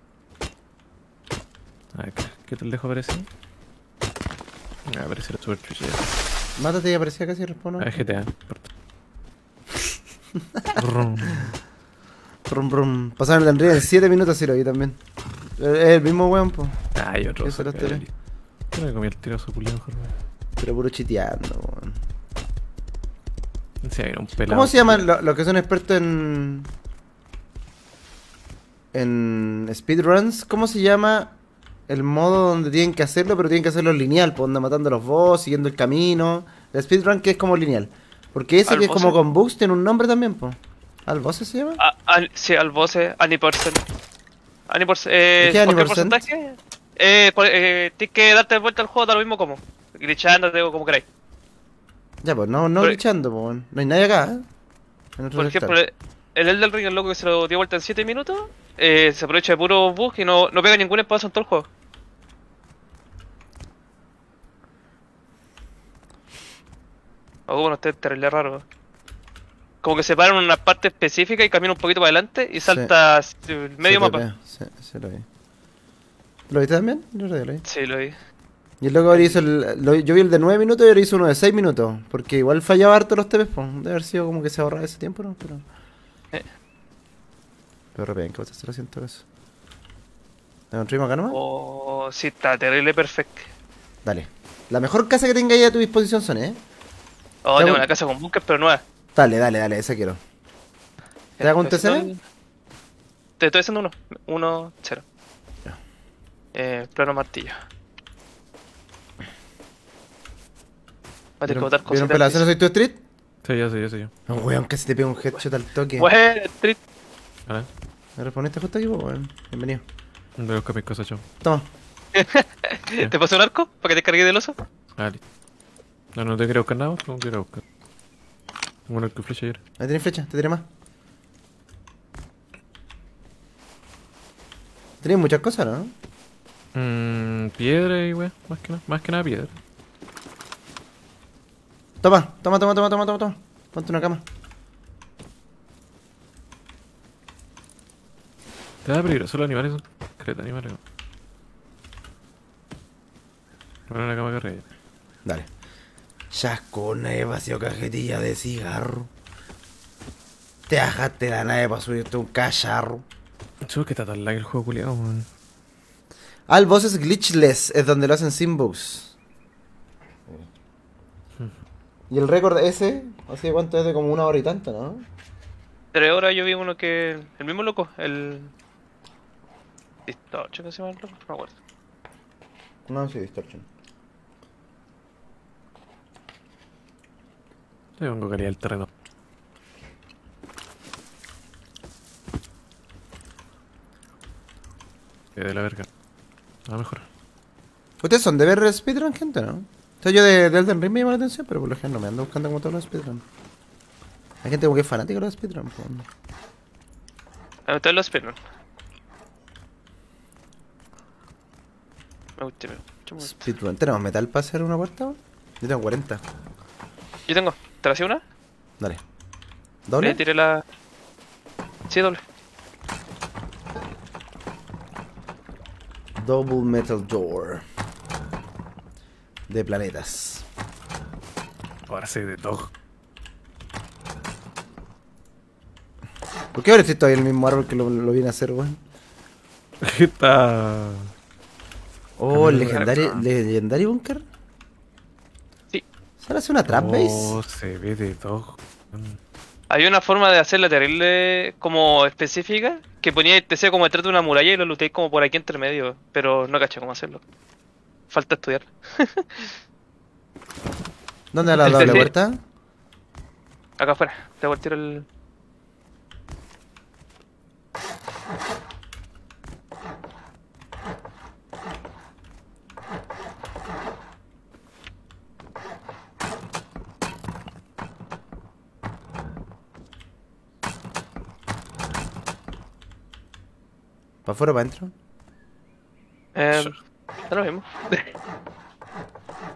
A ver, ¿qué tan lejos aparece? Ah, aparece la super chucha. Mátate y aparecía casi respawn. Ah, es GTA. Brum. Brum, brum. Pasaron el Unreal en 7 minutos y lo vi también. Es el mismo weón, po. Ah, y otro. Eso lo Yo tiré. me comí el tiro a su culiao mejor, weón. Pero puro chiteando, weón. Sí, era un pelado. ¿Cómo se llaman los que son expertos en speedruns? ¿Cómo se llama el modo donde tienen que hacerlo, pero tienen que hacerlo lineal? Pues anda matando a los boss, siguiendo el camino. El speedrun que es como lineal. Porque ese ¿Al que es como boss? con bugs tiene un nombre también, pues. ¿Al boss se llama? Sí, al boss Any%. ¿Qué ¿Cualquier Any%? porcentaje? Tienes que darte vuelta al juego, da lo mismo como. Glitchándote o como queráis. Ya, pues no Por- glitchando, pues. Weón. No hay nadie acá, ¿eh? En otro Por sector. ejemplo, el Elden Ring, el loco que se lo dio vuelta en 7 minutos, se aprovecha de puro bug y no pega ningún espacio en todo el juego. Oh, bueno, este es terrible raro. Como que se para en una parte específica y camina un poquito para adelante y salta el medio Se te mapa. ve, se lo vi. ¿Lo viste también? Yo lo vi. Sí, lo vi. Y el loco ahora hizo yo vi el de 9 minutos y ahora hizo uno de 6 minutos. Porque igual fallaba harto los TPs, pues. Debe haber sido como que se ahorraba ese tiempo, ¿no? Pero. Pero repiten, ¿qué vas a hacer haciendo eso? ¿Te construimos acá nomás? Oh, sí, está terrible perfecto. Dale. La mejor casa que tengáis a tu disposición son, ¿eh? Oh, Ya, tengo bueno. una casa con búnker, pero nueva. Dale, esa quiero. ¿Te hago un Estoy TC? haciendo- Te estoy haciendo 1-0. Plano martillo. Va a tener que botar ¿Vieron cositas. Pelacero? ¿Soy tu street? Sí, yo sé yo. No, weón, casi te pega un headshot al toque. Bueno, Street. Vale. ¿Me respondiste justo aquí, pues, weón? Bienvenido. Voy a buscar mis cosas, chao. Toma. ¿Te pasó un arco para que te cargues del oso? Vale. No te quiero buscar nada, no quiero buscar. Bueno, el que flecha ayer. Ahí tenés flecha, te tiré más. Tenés muchas cosas, ¿no? Piedra y weá, más que nada piedra. Toma. Ponte una cama. Te da peligroso los animales, son creta animales. weón. Bueno, una cama que arriba. Dale. Chascona he vacío cajetilla de cigarro. Te bajaste la nave para subirte un cacharro. Chulo que está tan lag el juego culiado, weón. Al boss es glitchless, es donde lo hacen sin bugs. Y el récord ese, ¿hace cuánto es? De como 1 hora y tanto, ¿no? 3 horas yo vi uno que. El mismo loco, el. Distortion, ¿qué se llama el loco? No me acuerdo. No, sí, Distortion. Le pongo calidad el terreno. Que de la verga. A mejor. Ustedes son de ver speedrun, gente, ¿no? O sea, yo de Elden Ring me llama la atención, pero por lo general no me ando buscando como todos los speedrun. Hay gente como que es fanática de los speedrun, pues. A mí ustedes lo esperan. Me gusta. Speedrun. ¿Tenemos metal para hacer una puerta, weón? Yo tengo 40. Yo tengo. ¿Te la hacía una? Dale. ¿Doble? Tiré la. Sí, doble. Double metal door. De planetas. Ahora sé de todo. ¿Por qué ahora estoy todavía en el mismo árbol que lo viene a hacer, weón? Está. Oh, el Camino legendary bunker. Sí. ¿Sale hace una trap Oh, base? se ve de todo. Hay una forma de hacerla terrible como específica que ponía te sea como detrás de una muralla y lo lootéis como por aquí entre medio, pero no caché cómo hacerlo. Falta estudiar. ¿Dónde ha la doble puerta? Acá afuera, te voy a tirar el. ¿Para afuera o para adentro? Da lo mismo.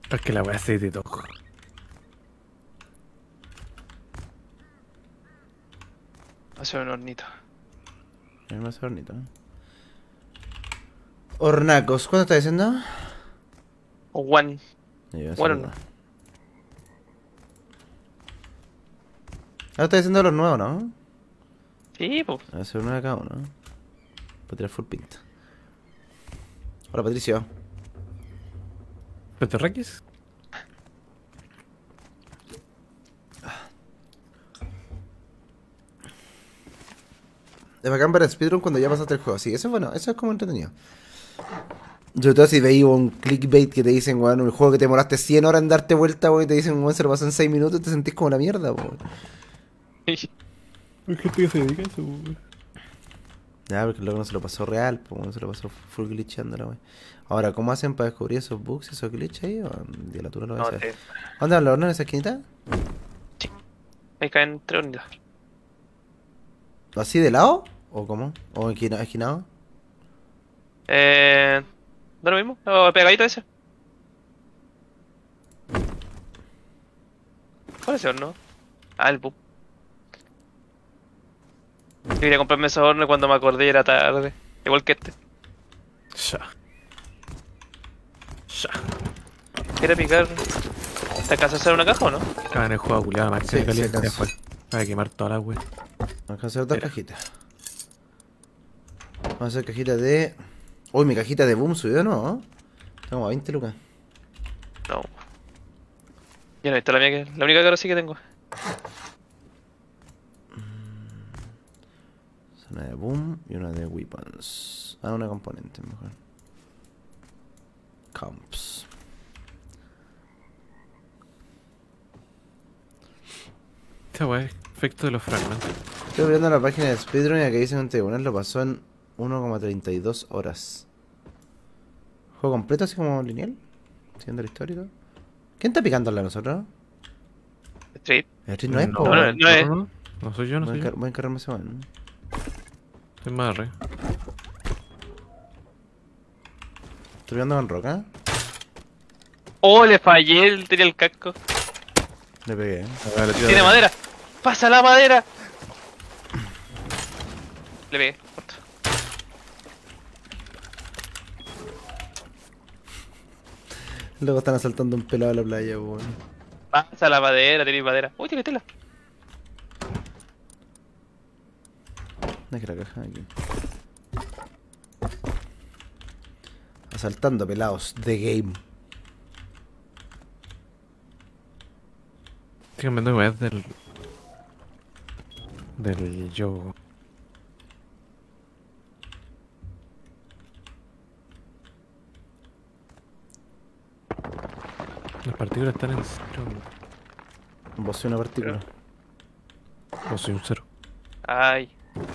Es que la weá se de todo. Hacer un hornito. Hay más hornito. Hornacos, ¿cuánto está diciendo? One. Bueno, no. Ahora está diciendo los nuevos, ¿no? Sí, pues. A hacer uno de cada uno. Para tirar full pinta. Hola, Patricio. ¿Peterraquis? Es bacán para el speedrun cuando ya pasaste el juego. Sí, eso es bueno, eso es como entretenido. Sobre todo si veis un clickbait que te dicen, weón, un juego que te demoraste 100 horas en darte vuelta, weón, y te dicen, weón, se lo pasó en 6 minutos, te sentís como la mierda, weón. Hay gente que se dedica a eso, weón. Ya, porque luego no se lo pasó real, pues no se lo pasó full glitchando la weón. Ahora, ¿cómo hacen para descubrir esos bugs, esos glitches ahí? O de la altura no lo voy a hacer. ¿Dónde van los hornos en esa esquinita? Ahí caen 3 unidades. ¿Así de lado? ¿O cómo? ¿O esquinado? ¿Da lo mismo? ¿O pegadito ese? ¿Cuál es ese horno? Ah, el bug. Yo quería comprarme ese horno cuando me acordé y era tarde. Igual que este. Ya. Ya. ¿Quiere picar? ¿Te alcanza a hacer una caja o no? Acá en el juego culiado, más Sí, que caliente sí, ya alcanza. fue. Voy a quemar toda la wea. Vamos a hacer dos Mira. cajitas. Vamos a hacer cajita de... Uy, mi cajita de boom subió, ¿no? Tengo a 20 lucas. No. Yo no he visto la mía, que la única cara sí que tengo. Una de boom y una de weapons. Ah, una componente mejor. Comps. Esta wea es efecto de los fragmentos. Estoy viendo la página de Speedrun y aquí dicen que un tribunal lo pasó en 1,32 horas. ¿Juego completo así como lineal? Siguiendo la historia y todo. ¿Quién está picándole a nosotros? Street. El street no es, po. no, weón. no es. No soy yo, no soy yo. Voy a encargarme ese weón. Soy más re. Estoy viendo con roca. Oh, le fallé, tenía el casco. Le pegué. A ver, le tiro Tiene de- madera. ¡Pasa la madera! Le pegué, corto. Luego están asaltando un pelado a la playa, weón. Pasa la madera, tiene madera. Uy, tiene tela. Deje la caja aquí. Asaltando pelados de game. Estoy cambiando weas del yo. Las partículas están en cero. Vos soy una partícula. O soy un cero. Ay.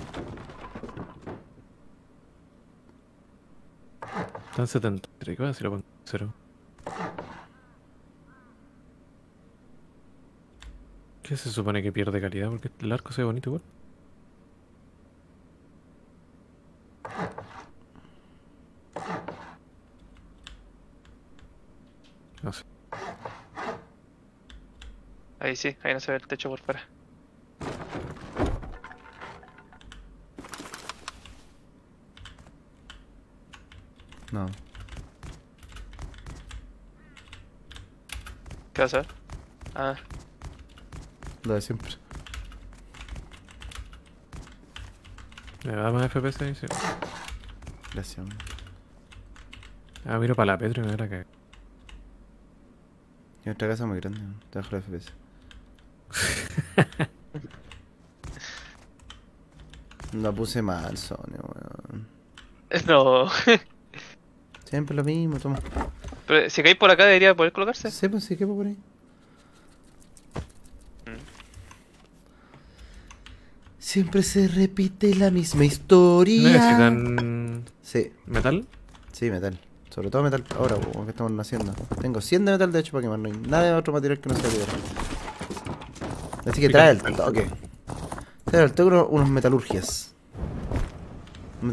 Están en 73. ¿Qué va a decir lo pongo en cero? ¿Qué se supone que pierde calidad? Porque el arco se ve bonito igual. No sé. Ahí sí, ahí no se ve el techo por fuera. No. ¿Qué vas a ver? Ah, Lo de siempre. ¿Me da más FPS ahí? Sí. Gracias. Ah, miro para la Petro y me da que. Y nuestra casa es muy grande, ¿no? Te bajo la FPS. La puse mal, Sony, weón. no. Siempre lo mismo, toma. Pero si caes por acá debería poder colocarse. Sí, pues sí, ¿qué por ahí? Siempre se repite la misma historia. ¿Necesitan Sí, metal? sí, metal. Sobre todo metal ahora, weón, que estamos haciendo. Tengo 100 de metal de hecho para quemar, no hay nada de otro material que no sea piedra. Así que trae el toque. Trae el toque unos metalurgias.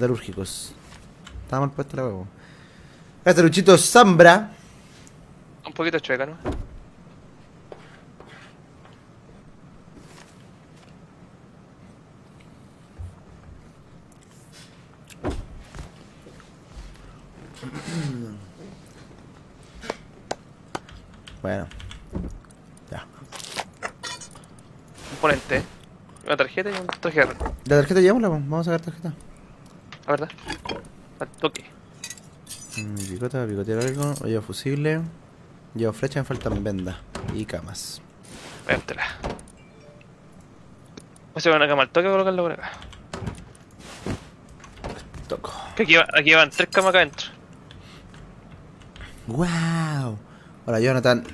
Metalúrgicos. Estaba mal puesta la huevo. Este Luchito Zambra. Un poquito chueca, ¿no? Bueno. Ya. Un ponente. Una tarjeta y un traje de guerra. La tarjeta llevémosla, pues. Vamos a sacar tarjeta. La verdad. Al toque. Picota, picotear algo. Llevo fusible. Llevo flecha, me faltan vendas. Y camas. Véantela. Voy a hacer una cama al toque y colocarla por acá. Toco. Que aquí van 3 camas acá adentro. ¡Wow! Hola, Jonathan.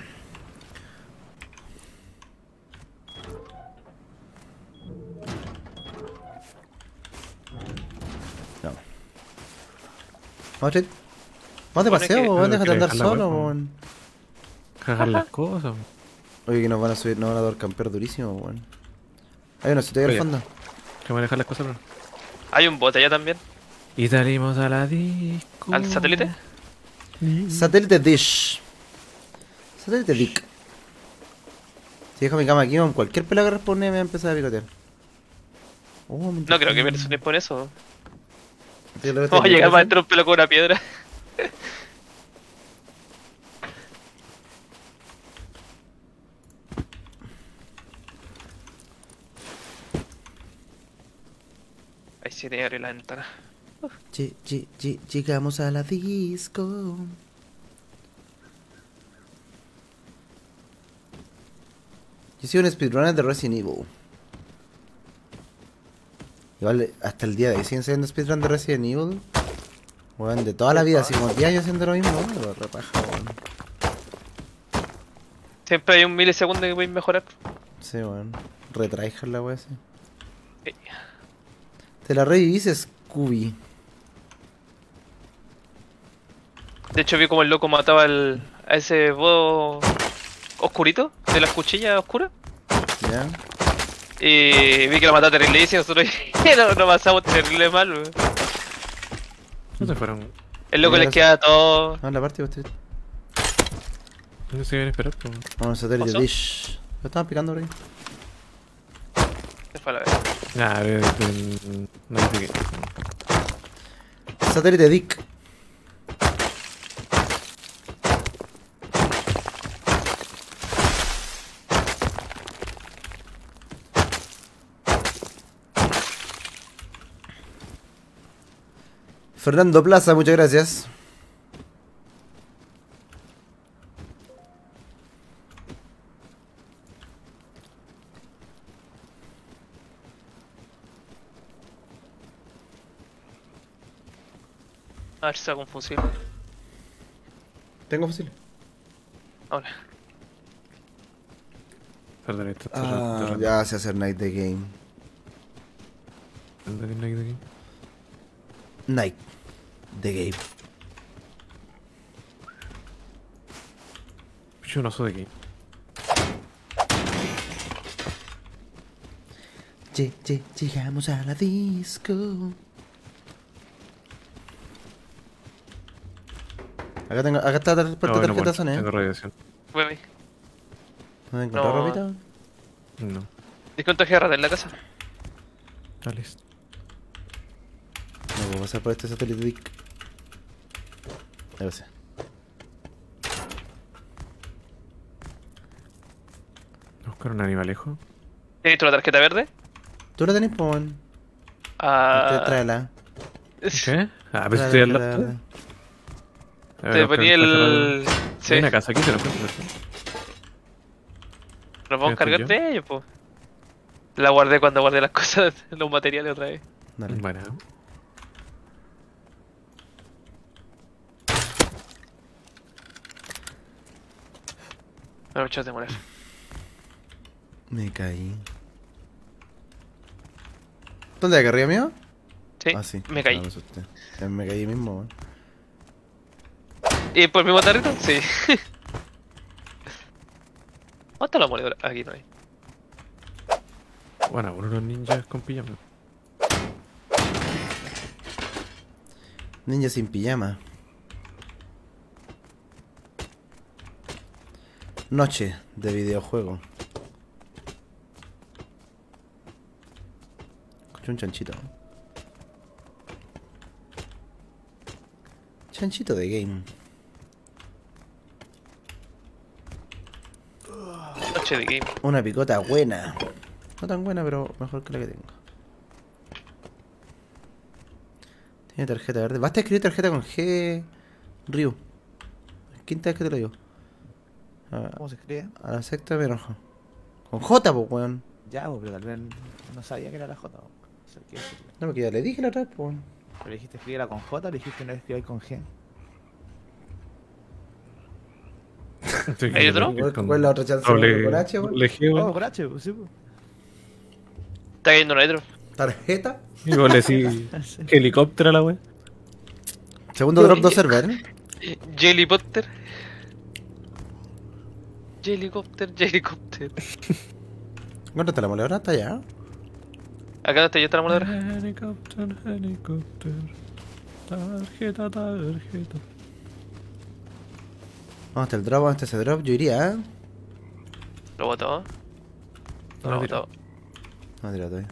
No. Vamos, Trit. Vamos de Supone paseo, que- weón. Déjate que andar dejarla, solo, weón. weón. Cagar las cosas. Oye, que nos van a subir, nos van a dar camper durísimo, weón. Hay uno, si estoy al Oye. fondo. Que me dejar las cosas, bro. Hay un bote allá también. Y salimos a la disco. ¿Al satélite? Satélite Dish. Satélite Dick. Si dejo mi cama aquí, con cualquier pela que responde me va a empezar a picotear. No creo que me por eso. Vamos Vamos a llegar para adentro un pelo con una piedra. Ahí sí te abre la ventana. Llegamos a la disco. Yo soy un speedrunner de Resident Evil. Igual hasta el día de hoy siguen siendo speedrun de Resident Evil. Weón, de toda la vida, así como 10 años haciendo lo mismo, weón, repaja, weón. Siempre hay un milisegundo que puedes mejorar. Sí, weón. Retryhard la wea así. Eh, Te la revivís, Scooby. De hecho vi como el loco mataba a ese boss oscurito de las cuchillas oscuras. ¿Ya? Y vi que lo mataba terrible y nosotros no pasamos terrible mal, weón. No se fueron. El loco Mira, les queda todo. Vamos a la parte, usted. No se iban a esperar, pues. Vamos a satélite ¿Pasó? Dish. Lo estaban picando por ahí. Se fue a la vez. Ah, no hay que. Satélite Dick. Fernando Plaza, muchas gracias. A ver si saco un fusil. Tengo fusil. Ahora. Perdón, esto está Ah, rato. ya se hace Night the Game. Night the Game. Yo no soy de aquí. Llegamos a la disco. Acá está la puerta de tarjeta Sony, Tengo radiación. Voy, voy. ¿No encontró No. ropita? No. Descuento de rata en la casa. Está listo. No puedo pasar por este satélite Dick. Ahí va a ser. Buscar un animalejo. ¿Tienes visto la tarjeta verde? ¿Tú la tenés, po, weón? Ah. Tráela. ¿Qué? Ah, pero Tráela, estoy al tráela, lado. tráela. Te ponía el. Hay Sí. una casa aquí, se lo cuento. Nos vamos a ¿Estoy cargar yo? de ellos, pues. La guardé cuando guardé las cosas, los materiales otra vez. Dale. Bueno. Me he hecho de morir. Me caí. ¿Dónde? ¿Acá arriba mío? Sí, Ah, sí. me caí. Ah, me asusté. Me caí mismo, weón. ¿Y por el mismo tarrito? Sí. ¿Dónde está la moledora? Aquí no hay. Bueno, unos ninjas con pijama. Ninja sin pijama. Noche de videojuego. Escuché un chanchito. Chanchito de game. Noche de game. Una picota buena. No tan buena, pero mejor que la que tengo. Tiene tarjeta verde. Basta escribir tarjeta con G. Ryu. Quinta vez que te lo digo. ¿Cómo se escribe? A la sexta me enojo. Con J, pues, weón. Ya, pues, pero tal vez no sabía que era la J. Po. O sea, ¿qué decirle? No, porque ya le dije la otra vez, pues, weón. ¿Pero dijiste escribirla con J o le dijiste no escribir con G? ¿Hay otro? ¿Cuál es la otra chance? ¿Con H, weón? Elegí, Oh, weón. con H, pues sí, pues. Está cayendo un hidro. Tarjeta. Y vos le decís helicóptero a la wea. Segundo drop de server. Jelly Potter. Jellycopter, Jellycopter. ¿Cuánto está la moledora? ¿Está allá? Acá está ya está la moledora. Helicóptero, helicóptero. Tarjeta, tarjeta. ¿Dónde está el drop? ¿Dónde está ese drop? Yo iría, ¿eh? Lo botó. No Lo lo tiró. botó. No, tira todavía.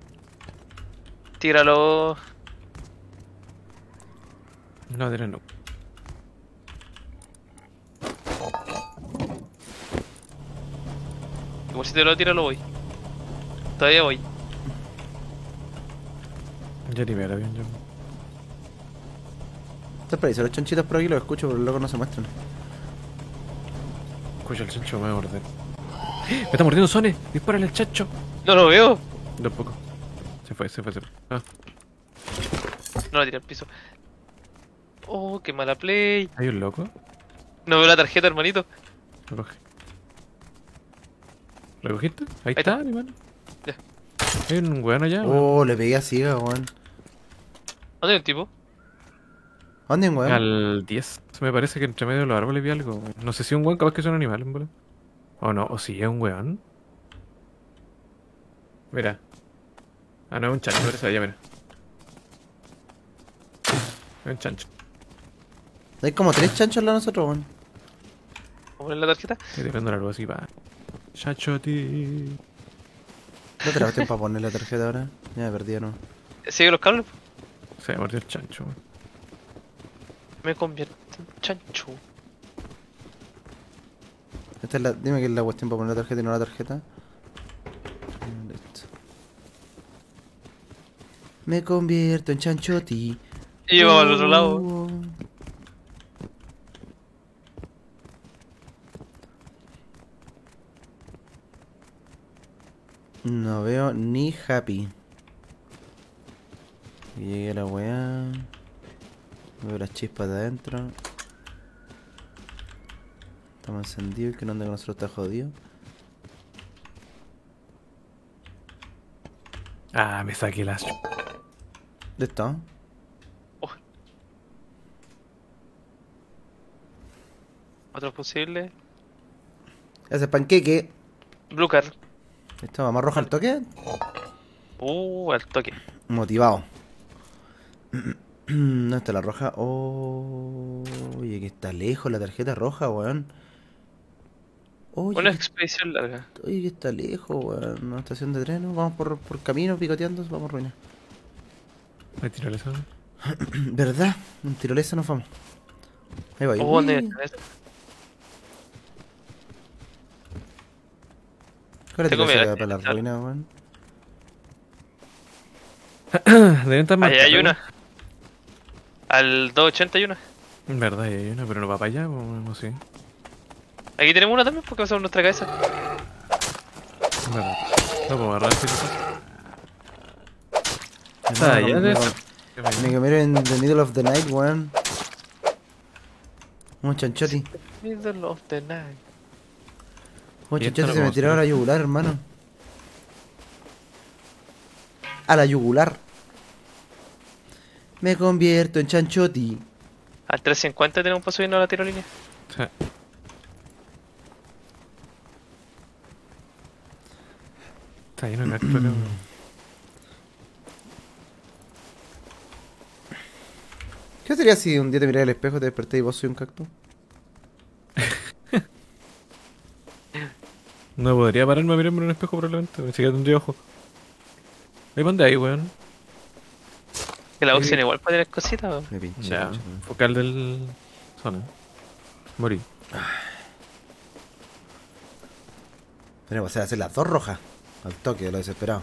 Tíralo. No, tira no. Como si te lo tiro, lo voy. Todavía voy. Ya ni me la bien, yo. Está por ahí, los chanchitos por aquí los escucho, pero luego no se muestran. Escucha el chancho, me va a morder. ¡Me está mordiendo Sone! ¡Dispárale al chancho! No lo veo. De poco. Se fue. Ah, No lo tiré al piso. Oh, qué mala play. ¿hay un loco? No veo la tarjeta, hermanito. Lo cogí. ¿Recogiste? Ahí está, hermano. Ya. Hay un weón allá, weón. Oh, le pegué a ciega, weón. ¿Dónde hay un tipo? ¿Dónde, weón? Al 10. Me parece que entre medio de los árboles vi algo, weón. No sé si es un weón, capaz que es un animal, en bola. O no, o si es un weón. Mira. Ah, no, es un chancho, parece allá, mira. Es un chancho. Hay como 3 chanchos al lado de nosotros, weón. ¿Vamos a poner la tarjeta? Estoy tirando algo así para. Chachoti. ¿No te la tiempo para poner la tarjeta ahora? Ya me perdí, ¿no? ¿Sigue los cables? Se me mordió el chancho, weón. Me convierto en chancho. Esta es la... Dime que es la cuestión para poner la tarjeta y no la tarjeta. Listo. Me convierto en chanchoti. Y vamos al otro lado. No veo ni happy. Y llegué a la weá. Veo las chispas de adentro. Estamos encendidos. Que no anda con nosotros está jodido. Ah, me saqué la. ¿De esto? Otro posible. Ese panqueque. Blue Card. Esto vamos roja al toque. Al toque. Motivado. ¿Dónde está la roja? Oh, oye, que está lejos la tarjeta roja, weón. Oye, Una expedición larga. oye, que está lejos, weón. Una estación de tren, ¿no? Vamos por camino picoteando, vamos a ruinar. Me tiró eso. ¿Verdad? En tirolesa nos vamos. Ahí va. ¿Dónde Uy. está? ¿Cuál es Tengo la tirolesa miedo, para la claro. ruina, weón? Deben estar más. Allá hay una. Al 280 hay una. En verdad, hay una, pero no va para allá, o sí. Aquí tenemos una también porque va a ser nuestra cabeza. En verdad. No puedo agarrar si No, Ah, no, ya no, de no. eso. Me quemé en the middle of the night, weón. Un chanchoti. Middle of the night. Un Y esto chanchoti lo se me podemos tiró a la hacer. yugular, hermano. A la yugular. Me convierto en chanchoti. Al 350 tenemos para subirnos a la tirolínea. Sí. Está lleno de cactus, weón. ¿Qué sería si un día te mirás al espejo, te desperté y vos soy un cactus? No podría pararme a mirarme en un espejo probablemente. Ni siquiera tendría ojo. Ahí pon de ahí, weón. Que la opción igual puede tener cositas, weón. Me pinché. Ya, concha, focal del... zona. Morí. tenemos que hacer las dos rojas. Al toque de lo desesperado.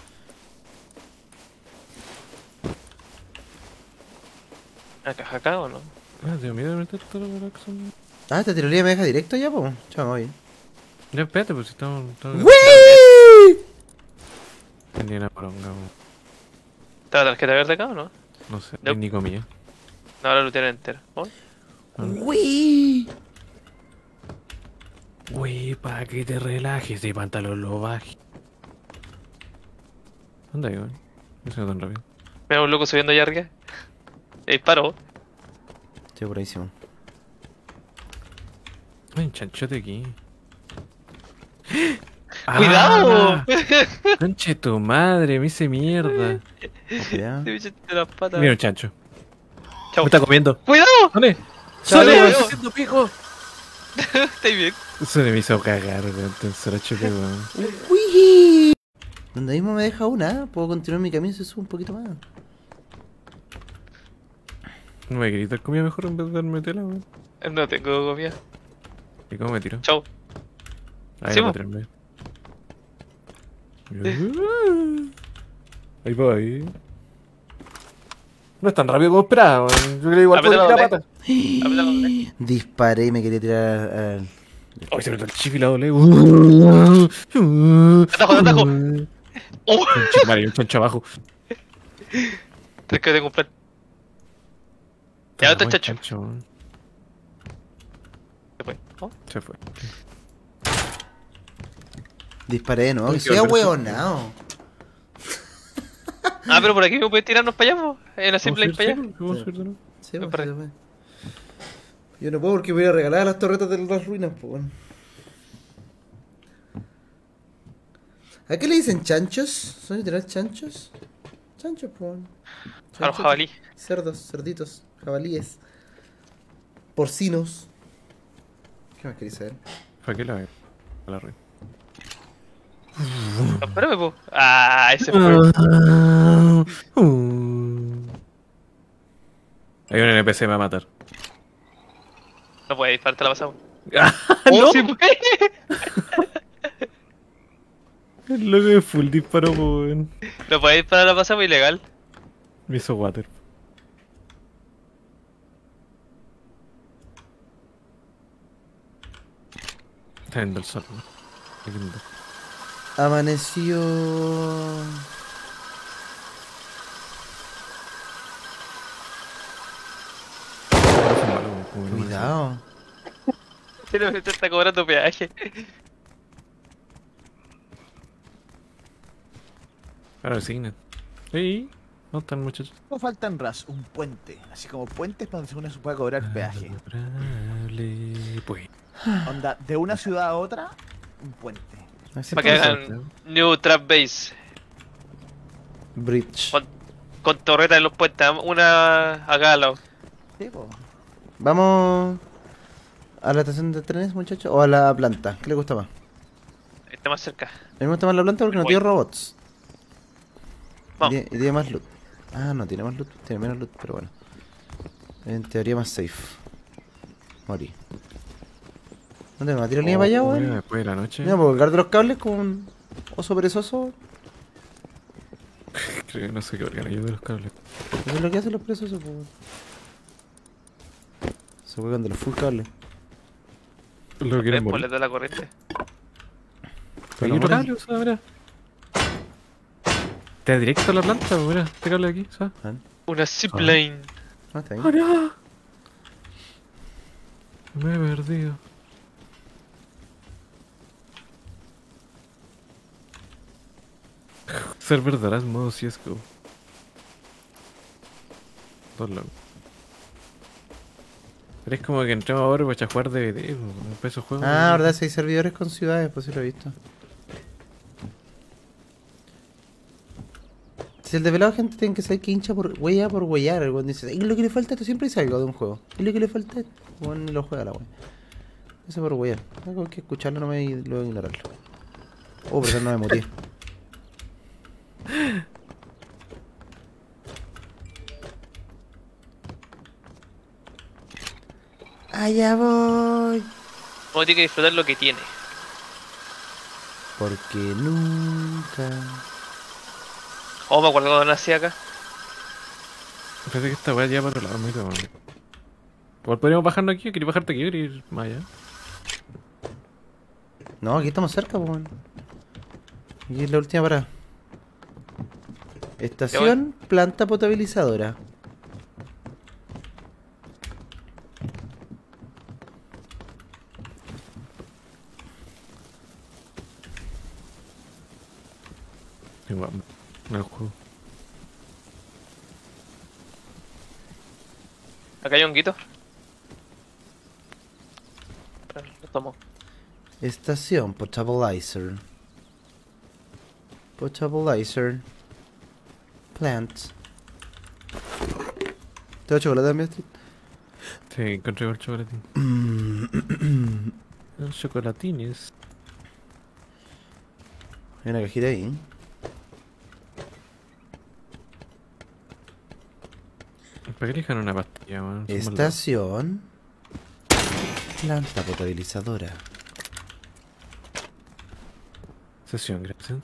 ¿Acá o no? Ah, tengo miedo de meter todo lo que son... Ah, esta tiroría me deja directo ya, po. Chao, bien. Ya, espérate, pues si estamos... ¡Wii! Tenía una poronga, weón. ¿Está la tarjeta verde acá o no? No sé, Nope. ni comía. No, ahora lo tienen entera. ¿Oh? ¡Wii! Uy, para que te relajes de pantalón lo baje. ¿Dónde hay, weón? No sé tan rápido. Mira un loco subiendo allá arriba. Disparo. Estoy por ahí, Simón. Hay un chanchote aquí. ¡Cuidado! ¡Ah! Conche tu madre, me hice mierda. Ya. Te echaste las patas. Mira un chancho. Chao. Me está comiendo. ¡Cuidado! ¿Dónde? Chao, ¡Sale! weón. ¡Haciendo pico! ¿Estáis bien? Se me hizo cagar, weón. Tercera choque, weón. ¡Wii! Donde mismo me deja una, puedo continuar mi camino si subo un poquito más. No me quería dar comida mejor en vez de darme tela, weón. No tengo comida. ¿Y cómo me tiro? Chao. Ahí Sí, va a po. tirarme. Ahí voy. No es tan rápido como esperaba, weón. Yo creo que igual Aprieta puedo la tirar pata. Aprieta la doble. Disparé y me quería tirar al... Ay, se me está el chif y la doble. Atajo, atajo. ¡Oh! Vale, un chancho abajo. Es que tengo un plan. Ya, otro Buen chancho. weón. Se fue. ¿Oh? Se fue. Disparé, ¿no? Uy, Que qué soy horror. ahueonado. Ah, pero por aquí me puedes tirarnos para allá, po. En la simple ¿Vamos a para ir allá. sí? ¿Vamos a ir de nuevo? Sí, Me pues, parece. sí, pues. Yo no puedo porque voy a regalar las torretas de las ruinas, pues bueno. ¿A qué le dicen chanchos? ¿Son literal chanchos? Chanchos, pues bueno. A los jabalí. Cerdos, cerditos, jabalíes. Porcinos. ¿Qué más queréis saber? ¿Para qué la veo? A la red. Espérame, po. Ah, ese fue. Hay un NPC me va a matar. No puedes disparar, te la pasamos. ¡No! ¡Oh, sí fue! El loco de full disparo, po, weón. No puedes disparar, la pasamos ilegal. Me hizo water. Está viendo el sol, ¿no? Qué lindo. Amaneció. Cuidado. Pero me está cobrando peaje. Ahora el signo. Sí. ¿Dónde están muchachos? No faltan un puente. Así como puentes para donde uno se pueda cobrar peaje. Pues. Onda, de una ciudad a otra, un puente. Así Para que pasa. hagan New Trap Base. Bridge. Con torretas en los puentes. Una acá al lado. Sí, po. Vamos a la estación de trenes, muchachos, o a la planta. ¿Qué le gusta más? Está más cerca. A mí me gusta más la planta porque no Voy. tiene robots. Vamos. Y tiene más loot. Ah, no tiene más loot, tiene menos loot, pero bueno. En teoría más safe. Morí. ¿Dónde me va a tirar línea para allá, weón? Después de la noche. Mira, puedo colgar de los cables con un oso perezoso. Creo que no sé qué organ yo de los cables. Eso es lo que hacen los perezosos, pues. Se juegan de los full cables. Lo que quieren Después morir. le da la corriente. Aquí otro cable, o sea, mira. Te da directo a la planta, mira. Este cable de aquí, ¿sabes? Ah, Una zipline. está ¡Oh, bien. no! Me he perdido. Server Doras modo CSGO. Dos locos. Pero es como que entramos ahora para jugar DVD, empezó el juego. Ah, verdad, si hay servidores con ciudades, pues sí lo he visto. Si el develado, gente, tiene que saber que hincha por huellar. El weón dice, "Ay, lo que le falta, esto siempre dice algo de un juego. Y lo que le falta, el weón ni lo juega la weón. Eso por huellar. Tengo que escucharlo nomás y luego ignorarlo. Oh, pero no me muteé. Allá voy. Uno tiene que disfrutar lo que tiene. Porque nunca. Oh, me acuerdo cuando nací acá. Parece que esta weá ya para otro lado, muy weón. Igual podríamos bajarnos aquí, quería bajarte aquí o quería ir más allá. No, aquí estamos cerca, pues. Aquí es la última parada. Estación planta potabilizadora. Igual, en el juego. Acá hay un guito. Pero lo tomo. Estación potabilizer. Potabilizer. Plant. ¿Te da chocolate también? Sí, encontré el chocolatín. Los chocolatines. Hay una cajita ahí. ¿Para qué elijan una pastilla, weón? Son malvados. Estación planta potabilizadora. Sesión, gracias.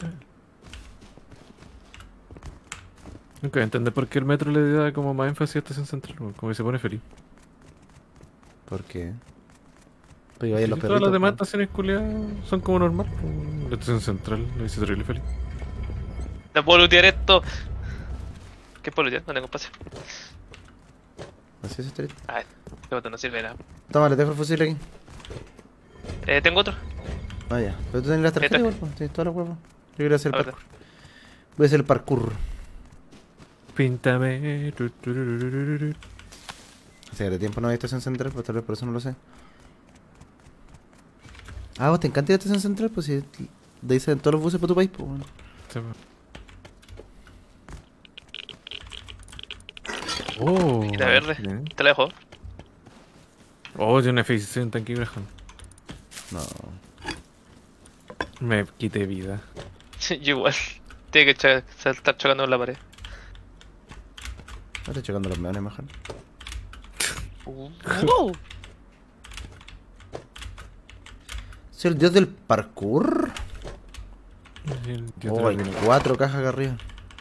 Nunca voy a entender por qué el metro le da como más énfasis a estación central, weón, como que se pone feliz. ¿Por qué? Pues vaya los Si todas perritos. las demás po. estaciones culiadas son como normal, pues, la estación central le dice terrible feliz. No puedo lootear esto. ¿Qué puedo lootear? No tengo espacio. Así es esto. Ah, este botón no sirve de nada. Toma, le dejo el fusil aquí. Tengo otro. Ah, ya. Pero tú tienes las tarjetas Esta. igual, pues. Tienes todas las huevos. Yo quiero hacer el Ahora. parkour. Voy a hacer el parkour. Píntame. Hace de tiempo no hay estación central, pues tal vez por eso no lo sé. Ah, vos te encanta ir a estación central, pues si de ahí salen todos los buses para tu país, pues bueno. Sí, pues. Oh, Quita verde. bien. Te la dejo. Oh, tiene una F-16 en tanque Graham. No. Me quité vida. Yo igual. Tiene que estar chocando en la pared. No estoy chocando los meones mejor. Wow. ¿Soy el dios del parkour? Dios Oh, te hay la tiene. 4 cajas acá arriba.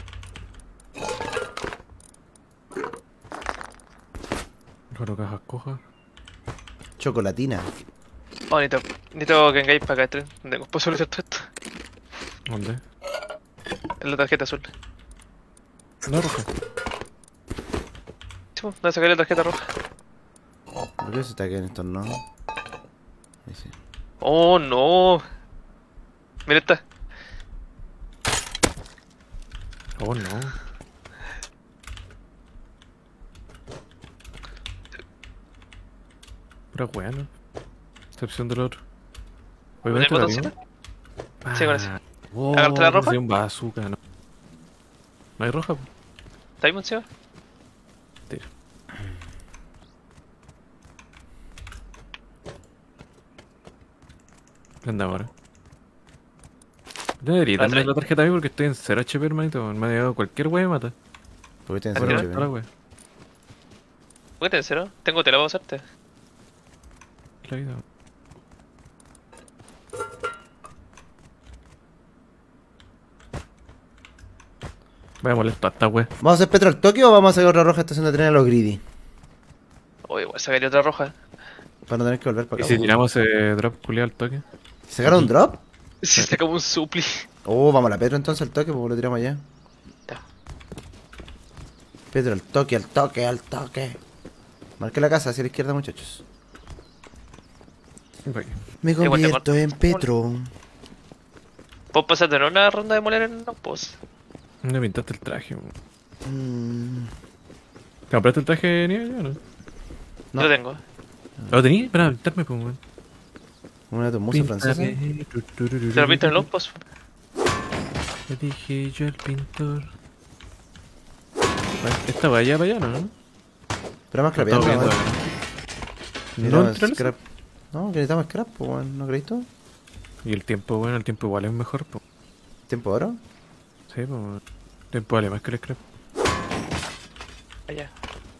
Cuatro cajas cojas. Chocolatina. Oh, necesito que vengáis para acá. No tengo espacio para todo esto. ¿Dónde? En la tarjeta azul. La roja. Sí, voy a sacar la tarjeta roja. ¿Por qué se está aquí en estos no? Ahí sí. Oh, no. Mira esta. Oh, no. Pura weá, ¿no? Excepción del otro. Oye, ¿Con el ¿este la botoncito? vimos? Sí, con ese. Oh, ¿Agarraste la roja? parecía un bazooka, ¿no? ¿No hay roja? ¿Está ahí, Monsiva? Tira. ¿Qué anda ahora? Debería darme la tarjeta a mí porque estoy en 0 HP, hermanito. Me ha llegado cualquier wea y me mata. ¿Por qué tienes ¿Por qué ese no? HP? La wea. ¿Por qué te cero? Tengo tela para usarte. La vida. Voy a molestar a esta wea. ¿Vamos a hacer Petro al toque o vamos a sacar otra roja estación de tren a los greedy? Oh, igual sacaría otra roja. Para no tener que volver para ¿Y acá. si tiramos ese drop culiado al toque? ¿Sacaron un drop? Si está como un supli. Oh, vamos a la Petro entonces al toque, pues lo tiramos allá. Ya. Petro al toque, al toque, al toque. Marque la casa hacia la izquierda, muchachos. Voy. Me Igual te convierto corto. en Petro. ¿Puedo pasar de una ronda de moler en los posts? Me pintaste el traje. weón. Mm, ¿Compraste el traje de nieve ya o no? No. Lo tengo. ¿Lo tenías? Para pintarme, pues, weón. una de tus musas francesas. ¿Te lo viste en los posts? Le dije yo al pintor. Esta va allá para allá, ¿no? Pero más Lo crapeando, estaba ¿no? viendo, Necesitamos ¿no entra en scrap. No, que necesitamos scrap, pues, weón. ¿No crees tú? Y el tiempo, bueno, el tiempo igual es mejor, pues. ¿Tiempo oro? Sí, pues. El tiempo vale más que el scrap. Allá.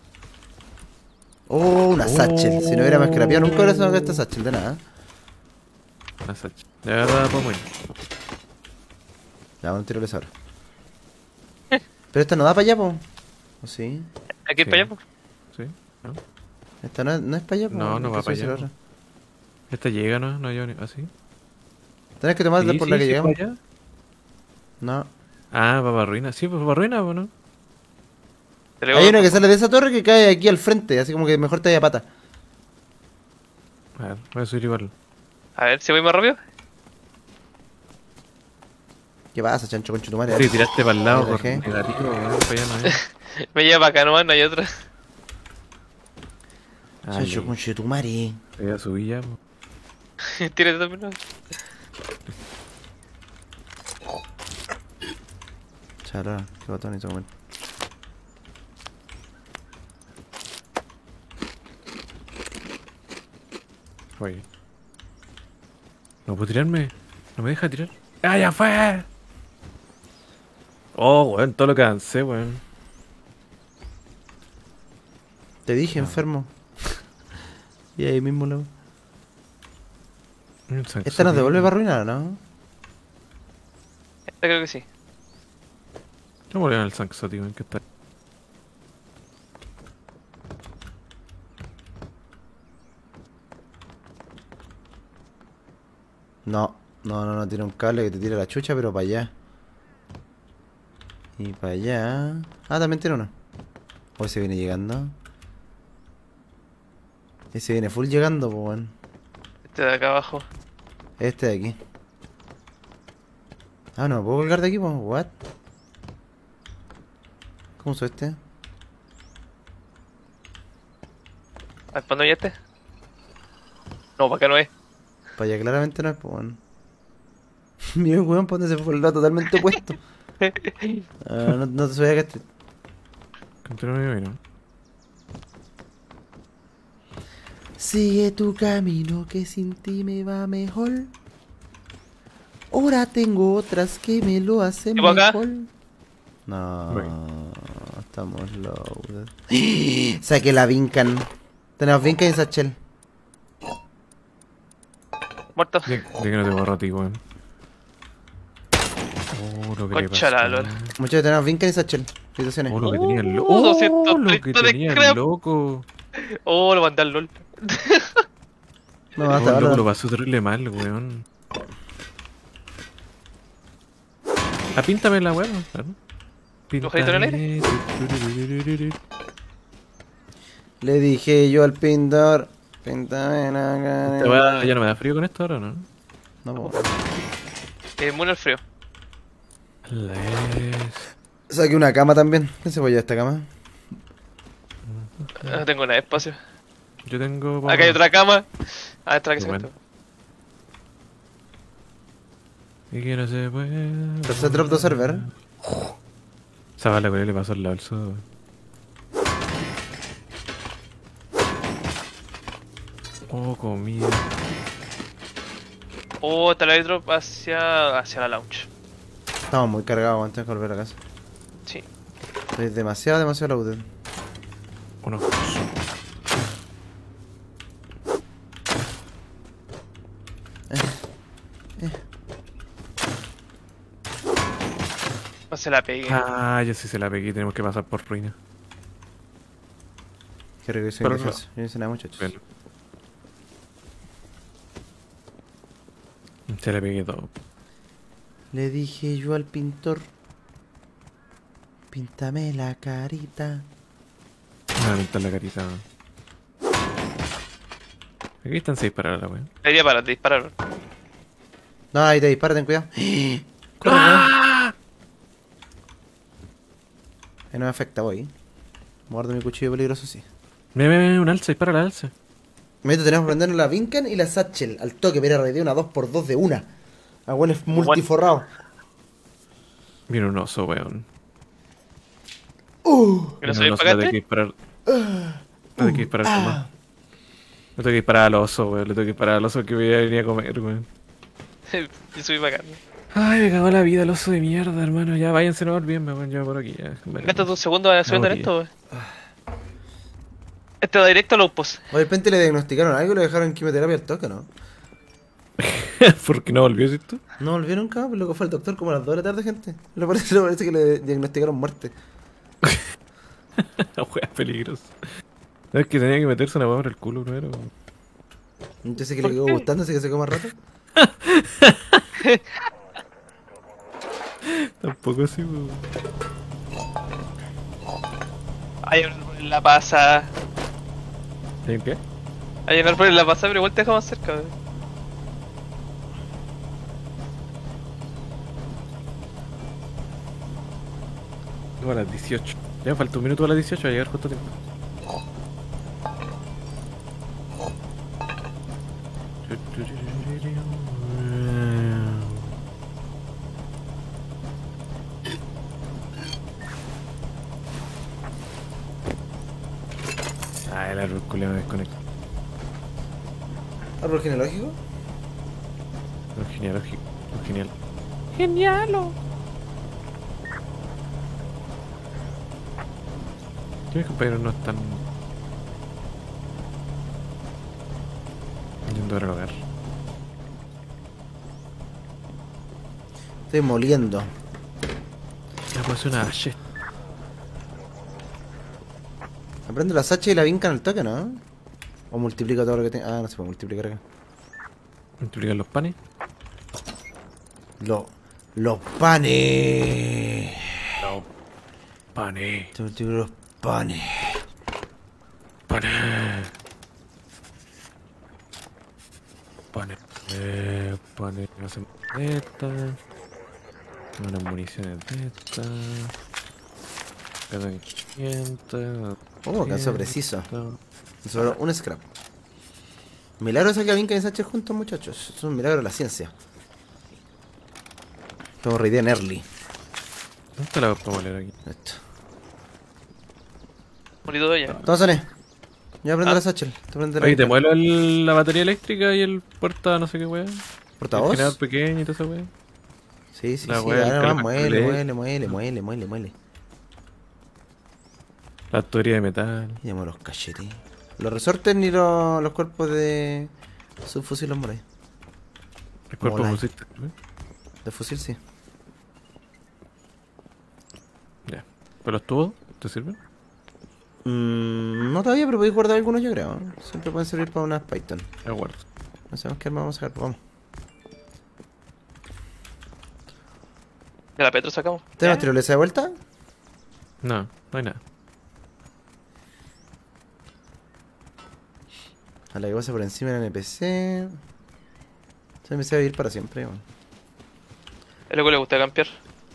Oh, una satchel. Si no hubiera más scrapeado, nunca hubiera sacado esta satchel de nada. Una sacha. De verdad, pues bueno. Ya, vamos a tirarles ahora. Pero esta no da para allá, po. ¿O sí? Aquí Sí. para allá, pues. Sí, ¿no? Esta no es para allá, po. No, no va ¿Qué para soy allá, esa otra? Esta llega, ¿no? No lleva ni. ¿Ah, sí? Tenés que tomar Sí, por sí, la que sí, llegamos. para allá. No. Ah, va para ruina. Sí, pues va para ruina, pues no. Hay una que sale de esa torre que cae aquí al frente, así como que mejor te vaya pata. A ver, voy a subir igual. A ver, si voy más rápido. ¿Qué pasa, chancho con chutumare? Sí, tiraste para el lado Me por dejé. negativo, weón. Para allá no es. Me lleva para acá nomás, no hay otra. Chancho con chutumare. Voy a subir ya, pues. Tírate también, ¿no? Chala, qué botón hizo comer. Oye. No puedo tirarme. No me deja tirar. ¡Ah, ya fue! Oh, weón, todo lo que avancé, weón. Te dije, enfermo. Y ahí mismo lo. Esta nos devuelve para arruinar, ¿no? Esta creo que sí. ¿Cómo volvieron al Sanxoti, weón? ¿Qué está? No, tiene un cable que te tira la chucha, pero para allá. Y para allá. Ah, también tiene uno. Hoy se viene llegando. Ese viene full llegando, pues weón. Este de acá abajo. Este de aquí. Ah, no, ¿puedo colgar de aquí, pues? What? ¿Cómo uso este? A ver, ¿para dónde ya este? No, para acá no es. Para allá claramente no es, pues weón. Mira, weón, ¿para dónde se fue el lado totalmente opuesto? Ah, no te sabía que este. Continúa mi camino. Sigue tu camino que sin ti me va mejor. Ahora tengo otras que me lo hacen ¿Tipo acá? mejor. No, Bueno. estamos loaded. Saqué la Vincan. Tenemos Vincan y Satchel. Muerto. De que no te borro a ti, weón. Oh, lo que le Concha la pasó. lora. Muchachos, tenemos Vincan y Satchel. Situaciones. Oh, lo que tenía el loco. 230 lo que de tenía scrap. el loco. Oh, lo mandé al LOL. No, Oh, hasta el loco ahora. lo pasó terrible mal, weón. Ah, píntame la weón. Claro. ¿Ojalito en el Píntame. Le dije yo al pintor. Píntame la Esta cara. weá ya no me da frío con esto ahora, ¿no? No, po. Inmune al frío. Saqué una cama también. ¿Qué se apoya esta cama? No tengo nada de espacio. Yo tengo. Acá hay otra cama. Ah, esta es la que se Bueno. metió. Y que no se puede. Tercer drop de server. Esa bala con él le pasó al lado del suelo. Oh, comida. Oh, está el airdrop hacia la launch. Estamos muy cargados antes de volver a casa. Sí. Estoy demasiado loaded. Uno. No se la pegué. Ah, yo sí se la pegué. Tenemos que pasar por ruina. Qué rico soy Pero indefenso. Yo no hice nada, muchachos. Bueno. Se la pegué todo. Le dije yo al pintor. Píntame la carita. Me va a pintar la carita. Aquí están 6 para la weón. Debería parar de disparar. No, ahí te dispara, ten cuidado. Corre, weón. Ahí no me afecta, voy. Guardo mi cuchillo peligroso, sí. Mira, un alza, dispara la alza. Meto, tenemos que prendernos la Vincan y la Satchel. Al toque, mira, de una 2x2 de una. Ah, bueno, es multiforrado. Mira un oso, weón. ¿Que no Mira, soy un oso, le tengo que pagante? disparar. Le tengo que disparar como. Le tengo que disparar al oso, weón. Le tengo que disparar al oso que voy a venir a comer, weón. Y subí bacán. Ay, me cagó la vida el oso de mierda, hermano. Ya váyanse, no olviden, me voy a llevar por aquí. Ya. Vale. Gasta un segundo a subir No, esto, wey. Este va directo a los posts. O de repente le diagnosticaron algo y le dejaron en quimioterapia al toque, ¿no? ¿Por qué no volvió, tú? No volvió nunca, pero luego fue el doctor como a las 2 de la tarde, gente. Le parece que le diagnosticaron muerte. La wea peligrosa. ¿Sabes que tenía que meterse una wea por el culo primero? Entonces que le quedó gustando, así que se quedó más rato. Tampoco así, weón. Hay un árbol en la pasa. ¿Hay un qué? Hay un árbol en la pasa, pero igual te deja más cerca, wey. Llego a las 18. Ya me falta un minuto a las 18 a llegar justo a tiempo. Ah, el árbol culiao me desconecta. ¿Árbol genealógico? Lo genial, lo genial. Genialo. Mis compañeros no están yendo a ver el hogar. Estoy moliendo. Ya puede ser una H. Aprendo las H y la vincan al toque, ¿no? O multiplico todo lo que tenga. Ah, no se puede multiplicar acá. Multiplicar los panes. Los panes. No. Panes. Te multiplico los panes. Panes. Panes. Panes. Hacemos esta. Unas municiones de esta. Cada 500. Oh, caso preciso. Solo un scrap. Milagro sacar vincan y Sánchez juntos, muchachos. Es un milagro de la ciencia. Estamos re en early. ¿Dónde está la para moler aquí? Esto. Morido de ella. Toma, Sone. Ya aprende la Satchel. Te aprende Oye, te la muelo la batería eléctrica y el puerta no sé qué wea. El portavoz. generador pequeño y toda esa wea. Sí, sí, La sí. wea del Ahora más, calma muele. La tubería de metal. Y llamo los cachetes. Los resortes ni los cuerpos de subfusil los moráis. El cuerpo Mola. pusiste, ¿eh? De fusil sí. Ya. ¿Pero los tubos te sirven? No todavía, pero podéis guardar algunos yo creo. Siempre pueden servir para unas Python. Ya guardo. No sabemos qué arma vamos a sacar, pues vamos. De la Petro sacamos. ¿Tenemos tirolesa de vuelta? No, no hay nada. A la que pasa por encima del NPC. Se me va a vivir para siempre, bueno. Es lo que le gusta campear.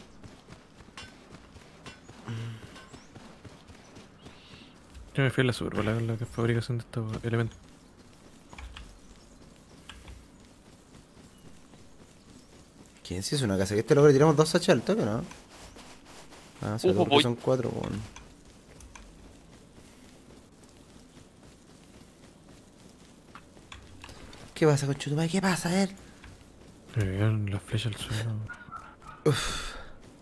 Yo me fui a la sur, la fabricación de estos elementos. ¿Quién sí es una casa? Que este logro tiramos 2 H al toque, ¿no? Ah, sobre todo porque voy. son 4, bueno. ¿Qué pasa, conchutumare? ¿Qué pasa, a ver? Me pegaron la flecha al suelo. Uff.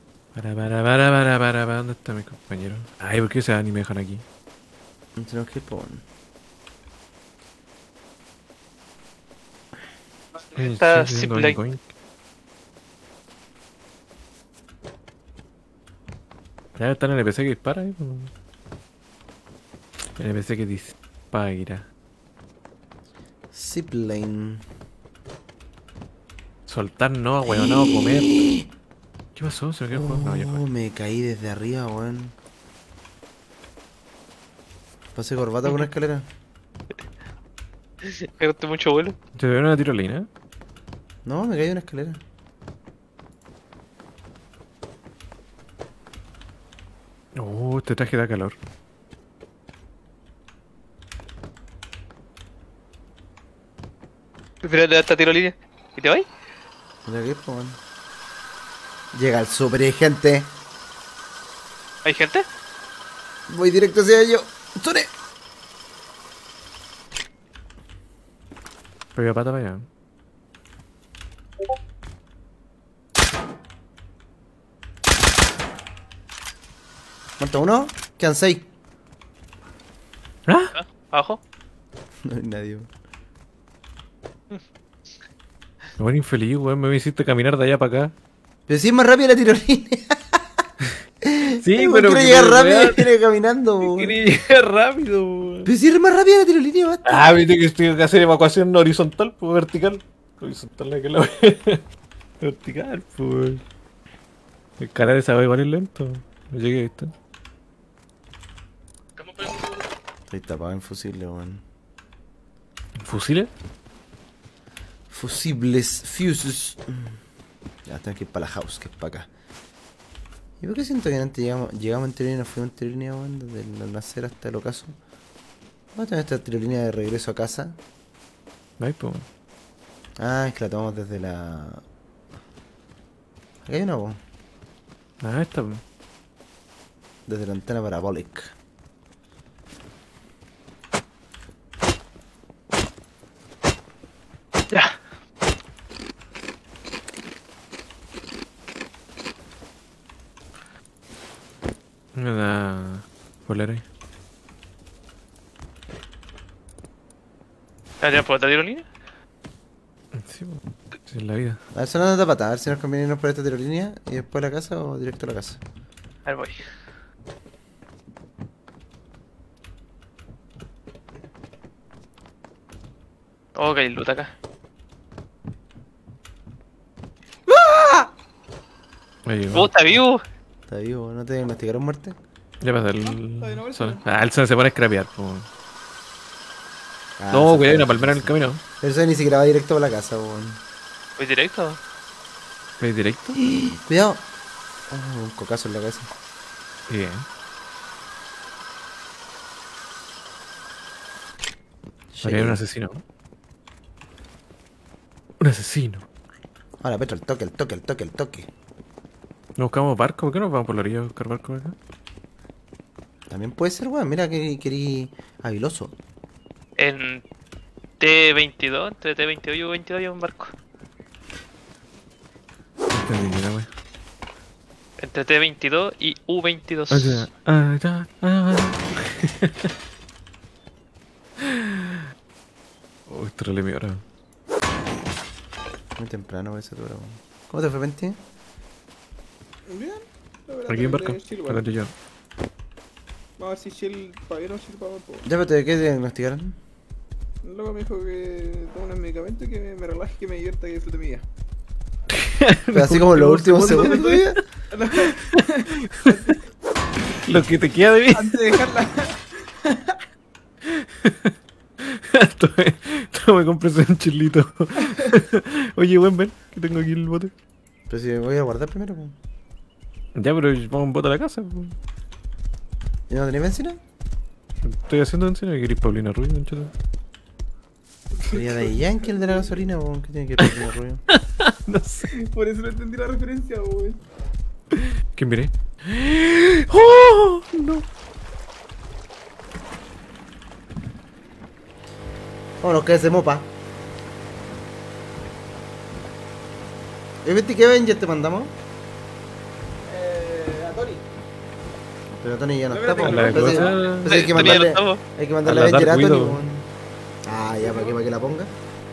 Para. ¿Dónde está mi compañero? Ay, ¿por qué se van y me dejan aquí? Tenemos que ir por... Está Estoy haciendo zipline. boing, boing. Ya está el NPC que dispara ahí. El NPC que dispara. Zipline. Soltar no, weón, no, comer. ¿Qué pasó? ¿Se me quedó el juego? No, ya fue. Me caí desde arriba, weón. Pasé corbata por una escalera. Me gustó mucho vuelo. ¿Te dieron una tirolina? No, me caí de una escalera. Este traje da calor. Espérate hasta tiro línea. ¿Y te vas? Mira que po, weón. Llega el super y gente. ¿Hay gente? Voy directo hacia ello. ¡Sone! Pega pata para allá. ¿Muerto uno? Quedan 6. ¿Ah? ¿Ah? ¿Abajo? No hay nadie, weón. Buen infeliz, weón. Me hiciste caminar de allá para acá. Pero si es más rápida la tirolina. Sí, Quiere llegar rápido y viene caminando, weón. Quería llegar rápido, weón. Pero si es más rápida la tirolina, basta. Ah, viste que estoy que hacer evacuación horizontal, pues vertical. Horizontal es que la vertical, pues. Escalar esa va igual es lento. No llegué, ¿viste? Estoy tapado en fusibles, weón. ¿Fusiles? Fusibles, fuses. Ya, tengo que ir para la house, que es para acá. ¿Y por qué siento que antes llegamos en tirolina, fuimos en tirolina, weón? Desde el nacer hasta el ocaso. Vamos a tener esta tirolina de regreso a casa. Ay, pues. Ah, es que la tomamos desde la... Acá hay una, weón. Ah, esta, pues. Desde la antena parabólica. Ya. Me da. Polera ahí. ¿Ya tienes por otra tirolina? Sí, pues. Sí, es la vida. A ver, sonando de pata, a ver si nos conviene irnos por esta tirolina y después a la casa o directo a la casa. A ver, voy. Oh, que hay loot acá. Ahí ¿Vos estás vivo? ¿Está vivo? ¿No te diagnosticaron muerte? Ya pasa el. todavía no Sol. Ah, el sol se pone a scrapear, pues. Ah, No, se cuidado, hay fue. una palmera en el camino. Pero eso ni siquiera va directo a la casa, weón. ¿Voy directo? ¿Ves directo? Cuidado. Oh, un cocazo en la cabeza. Bien. Habría un asesino. Un asesino. Ahora, Petro, el toque, el toque, el toque, el toque. ¿No buscamos barco? ¿Por qué no vamos por la orilla a buscar barco acá? También puede ser, weón. Mira que querí habiloso. En T22, entre T22 y U22 hay un barco. Entendí, mira, wey. Entre T22 y U22. Allá, allá, allá. Oh, esto le mi hora. Muy temprano, esa hora, weón. ¿Cómo te fue, Penti? Bien. la verdad Aquí en que barco. chill, Acá bueno. estoy yo. Vamos a ver si chill para bien o chill para mal. Ya, pero ¿qué te diagnosticaron? Luego me dijo que tome unos medicamentos y que me relaje, que me divierta y disfrute mi vida. Pero así como los últimos segundos de tu vida. Lo que te queda de mí. Antes de dejarla. Tome, cómprese un chilito. Oye, buen, ven, que tengo aquí el bote. Pero si me voy a guardar primero, weón. Ya, pero vamos un bote a la casa. Po. ¿Y no tenéis benzina? Estoy haciendo encima que querés Paulina Rubio, conchito. Sería de Yankee el de la gasolina, weón. ¿Qué tiene que ver con el ruido? No sé. Por eso no entendí la referencia, weón. ¿Quién miré? ¡Oh! No. Vámonos, que es de mopa. ¿Viste qué Avenger te mandamos? A Tori. Pero Tony ya no No, está, po. espérate, la Parece- cosa- parece que hay que Tenía mandarle, los hay que mandarle A la Avenger a Dark Tony, Widow. weón. Ah, ya, ¿para que la ponga?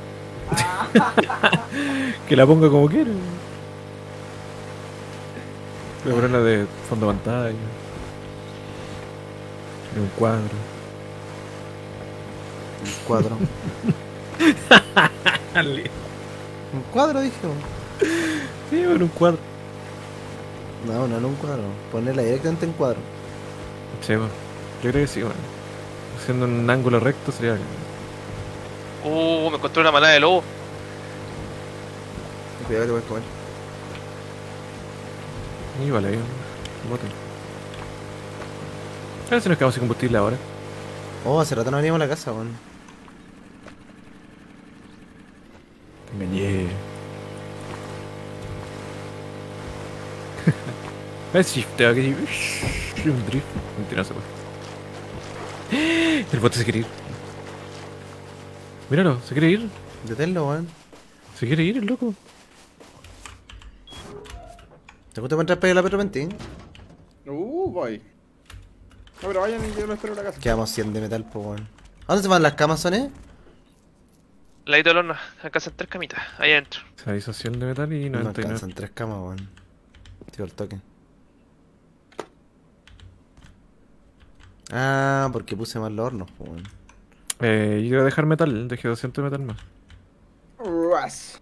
Que la ponga como quiera. Voy a ponerla de fondo de pantalla. En un cuadro. Un cuadro. Un cuadro, dije, weón. Sí, en un cuadro. No, no en un cuadro. Ponerla directamente en cuadro. Sí, bueno. Yo creo que sí, bueno. Haciendo un ángulo recto sería. Me encontré una manada de lobo. Cuidado que te puedes comer. Y vale, ahí un bote. A ver si nos quedamos sin combustible ahora. Oh, hace rato no veníamos a la casa, weón. Te engañé. A ver si te va a quedar un drift. Mentira, no se puede. El bote se quiere ir. Míralo, se quiere ir. Deténlo, weón. Se quiere ir el loco. ¿Te gusta encontrar para la Petro Penti? Voy. No, pero vayan y yo lo espero en la casa. Quedamos 100 de metal, pues weón. ¿A dónde se van las camas, Soné? Ladito del horno, acá son 3 camitas, ahí adentro. Se hizo 100 de metal y No 99. alcanzan 3 camas, weón. Tío, el toque. Ah, porque puse mal los hornos, pues weón. Yo quiero dejar metal, dejé 200 de metal más. Ruas.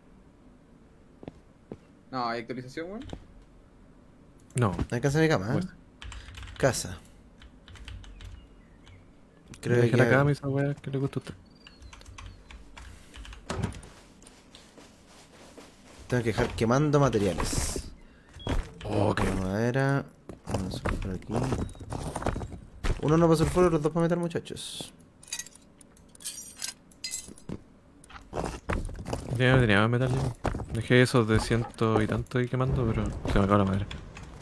No, ¿hay actualización, weón? No. No alcanza mi cama, ¿eh? Pues. Casa. Creo Dejé que la cama y esa weá que le gusta a usted. tengo que dejar quemando materiales. Oh, qué Madera. Vamos a por aquí. Uno no para sulfuro y los dos para metal, muchachos. Ya no tenía más metal ya. Dejé esos de 100 y tanto ahí quemando, pero se me acabó la madera.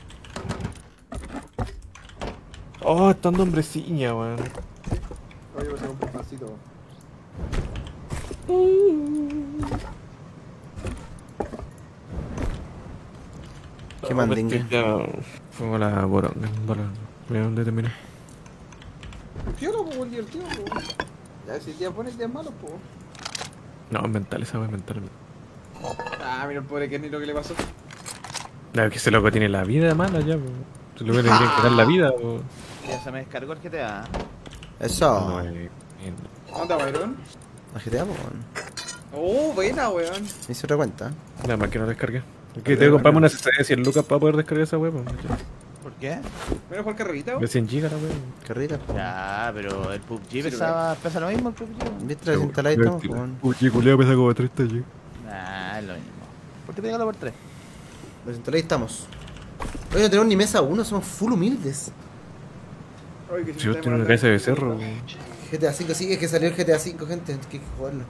Oh, están hombreciña, weón. Oye, voy a hacer un pancito. ¿Qué mandingue? Ya fuimos a la boronga. Mira dónde terminé. Piola, po, divertido, po. Ya, si te pones días malos, po. No, es mental esa weá, es mental. Ah, mira el pobre Kenny lo que le pasó. No, es que ese loco tiene la vida mala ya, po. Se lo que tiene que quitar la vida, po. Ya se me descargó el GTA. Eso. No, ¿Dónde va, Byron? La GTA, pues, weón. Oh, buena, weón. Me hice otra cuenta. nada más que no descargué. Es que tengo que comprarme una SSD de 100 lucas para poder descargar esa weá, po. ¿Por qué? Mira, jugar carrerita, De weón. 100 gigas la weá. Qué rica, po. Ya, pero el PUBG Sí, pesa lo mismo el PUBG. ¿Viste la desinstaladita, estamos, pues, weón? Uy, culiao pesa como 30 gigas. Nah, es lo mismo. ¿Por qué pégalo por 3? La desinstaladita estamos. Oye, no tenemos ni mesa 1, somos full humildes. Oye, que Si vos está tenés una demorando. cabeza de becerro, weón. GTA 5, sí, es que salió el GTA 5, gente. Hay que jugarlo.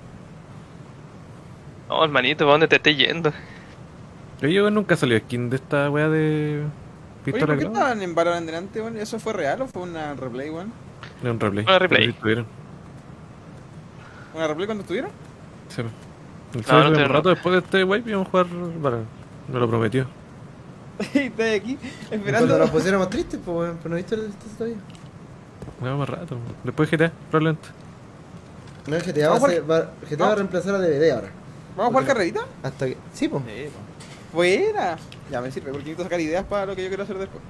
No, hermanito, ¿para dónde te estés yendo? Yo nunca salió skin de esta weá de Oye, pistola ¿por qué clava. estaban en Valorant delante, weón? ¿Eso fue real o fue una replay, weón? Era un replay. Una replay. Pero sí estuvieron. ¿Una replay cuando estuvieron? Sí. No, Entonces, no te- un rato después de este wipe íbamos a jugar Valorant. Me lo prometió. Y estoy aquí Cuando esperando. nos pusiéramos tristes, pues, weón. Pero no viste el test todavía. No, más rato. Después GTA, probablemente. No, el GTA, Vamos a GTA va a reemplazar a DVD ahora. ¿Vamos a jugar carrerita? Hasta que. Sí, pues. Sí, Buena. Ya me sirve porque necesito sacar ideas para lo que yo quiero hacer después.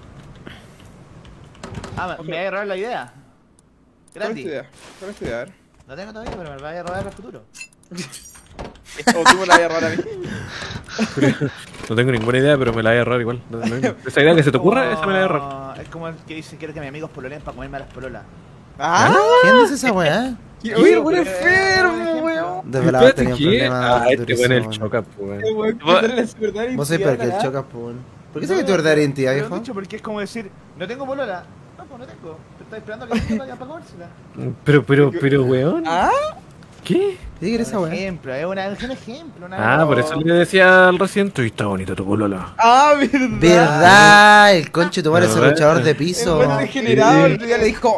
Ah, me voy a robar la idea. ¿Cuál es tu Grandi. idea? ¿Cuál es tu idea? A ver. No tengo todavía, pero me la voy a robar en el futuro. O tú me la vas a robar a mí. No tengo ninguna idea, pero me la voy a errar igual. Esa idea que se te ocurra, esa me la voy a errar. Es como el que dice quiero que mis amigos pololeen para comerme a las pololas. ¡Ah! ¿Quién dice esa weá? ¡Oye, weón enfermo, weón! De verdad Espérate, tenía un ¿qué? problema. Ah, este weón es el durísimo, choca, pues. Weón, Vos- ¿qué tal es verdad? Vos sois peor que el chocas, pues, weón. ¿Por qué sabes tu verdadera identidad, Pero viejo? dicho porque es como decir, no tengo polola. No, pues no tengo. Te estoy esperando que me vaya para comérsela. Pero, weón. ¿Ah? ¿Qué? ¿Qué quieres esa Un weá? ejemplo, es un ejemplo. Una Ah, por eso le decía al reciente, y está bonito tu polola. ¡Ah, verdad! ¿Verdad? El conche de tu madre ese ¿Verdad? luchador de El piso. buen degenerado el otro día le dijo...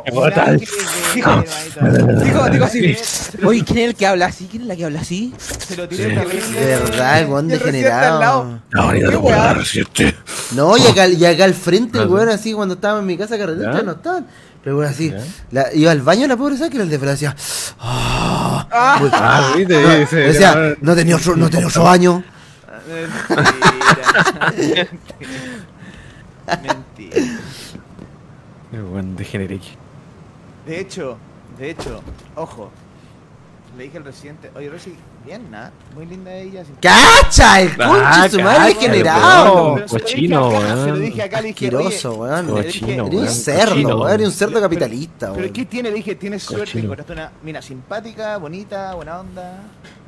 Dijo así. Oye, ¿quién es el que habla así? ¿Quién es la que habla así? Se lo tiré Sí. terrible. ¿Verdad? El weón Y el Residente al lado. degenerado. Está bonito ¿Qué tu polola, weá? reciente. No, y acá al frente el Ah, weón así cuando estaba en mi casa carretera ¿Ya? no estaban. Pero el weón así, ¿Ya? iba al baño la pobre saca y el de fuera decía, "Ah". Ah, viste, No, ese- decía, no tenía otro baño. Mentira. Mentira. El weón degeneré. De hecho, ojo. Le dije al residente, oye Resi, bien, nada, muy linda ella. Así. ¡Cacha! El conche su madre cacha, degenerado. weón. Pero se lo dije Cochino, acá, weón. Se lo dije acá, le dije, Asqueroso, oye, weón. le Cochino, dije, Eres un weón, cerdo, cochino. weón. Eres un cerdo capitalista, ¿pero weón. qué tiene? Le dije, tienes suerte, Cochino. encontraste una mina simpática, bonita, buena onda.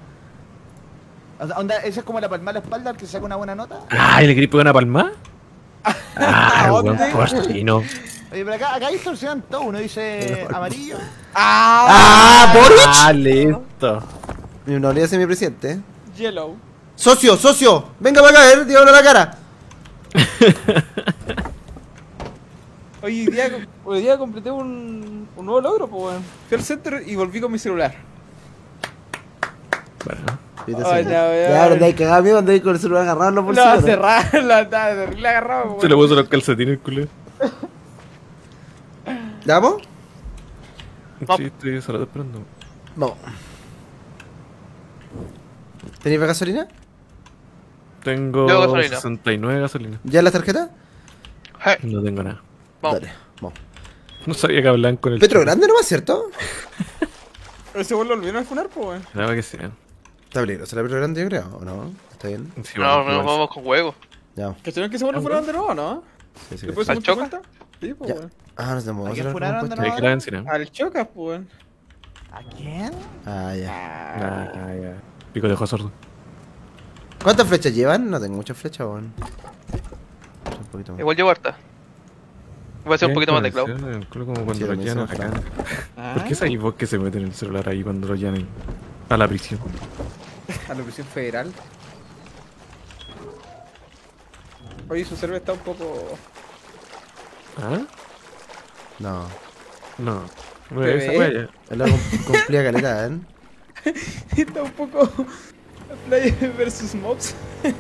O sea, onda, esa es como la palma a la espalda, el que saca una buena nota. Ay, ¿le querí pegar una palma? Ah, weón, ¿Dónde? cochino. Oye, pero acá distorsionan todo, uno dice amarillo. ¡Ah, Boric! Ah, listo. No le hace mi presidente, ¿eh? Yellow. ¡Socio! ¡Venga para acá, dígame la cara! Hoy día completé un nuevo logro, pues, weón. Fui al center y volví con mi celular. Bueno, Ay, ya, weón. Ya, andáis cagado, amigo, andáis con el celular agarrado en los No, bolsillos. ¿no? cerrarla, estaba terrible agarrado, se le weón. puso los calcetines, culé. ¿Ya vamos? Vamos. Sí, estoy solo esperando. Vamos. ¿Tenéis gasolina? Tengo Yo gasolina. 69 gasolina. ¿Ya la tarjeta? No tengo nada. Vamos. Dale, vamos. No sabía que hablaban con el Petro chico. Grande nomás, ¿cierto? Ese weón lo olvidaron al funar, pues, weón. Nada que sea. Está peligroso la Petro Grande, yo creo, ¿o no? ¿Está bien? Sí, No, igual. nos vamos con huevo. Ya. ¿Cacharon que ese weón lo funaron de nuevo, no? Sí, sí, ¿Después sí. ¿Al de mucha Choca? cuenta? Sí, pues, Ya. weón. Ah, nos tenemos ¿A quién que funaron de Hay que ir a Encina. Al Chocas, pues, weón. ¿A quién? Ah, ya. Ah, ya. Pico de ojo sordo. ¿Cuántas flechas llevan? No tengo muchas flechas, weón. Un poquito más. Igual llevo harta. Voy a hacer un poquito más de cloud. Como cuando Sí, lo también llevan se me acá. Ah, ¿Por qué es ahí vos que se meten el celular ahí cuando lo llevan a la prisión? a la prisión federal. Oye, su server está un poco... ¿Ah? No. No. ¿Te Esa ve? wea ya. Él lo cumplía caleta, ¿eh? Está un poco... Playa versus mobs.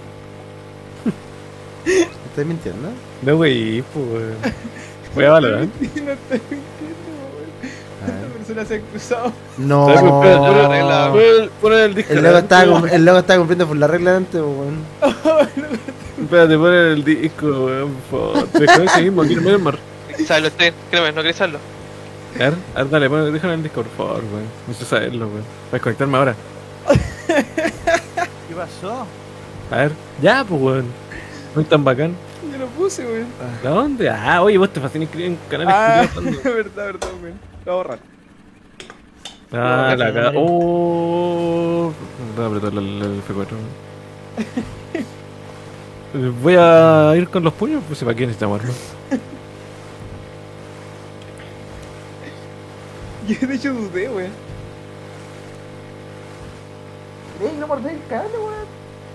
¿Estás mintiendo? No, wey, pues. Voy a valorar. No estoy mintiendo, weón. A Esta ver. persona se ha cruzado. No. Pon el disco. El logo estaba cumpliendo por la regla antes, weón. Espérate, pon el disco, weón, por favor. Déjame ese mismo, quiero ver el mar. Sabelo, créeme, no querés saberlo. A ver, dale, déjame el disco, por favor, weón. Necesito saberlo, weón. Para desconectarme ahora. ¿Qué pasó? A ver. Ya, pues, weón. No es tan bacán. Yo lo puse, weón. ¿De dónde? Ah, oye, vos te fascina escribir en canales Ah, culiados. verdad, weón. Lo voy a borrar. Ah, la cara. Oh. Voy a apretar el F4. Voy a ir con los puños, pues para qué necesitamos armas. Yo de hecho dudé, weón. ¡Ey, no mordé el cable, weón!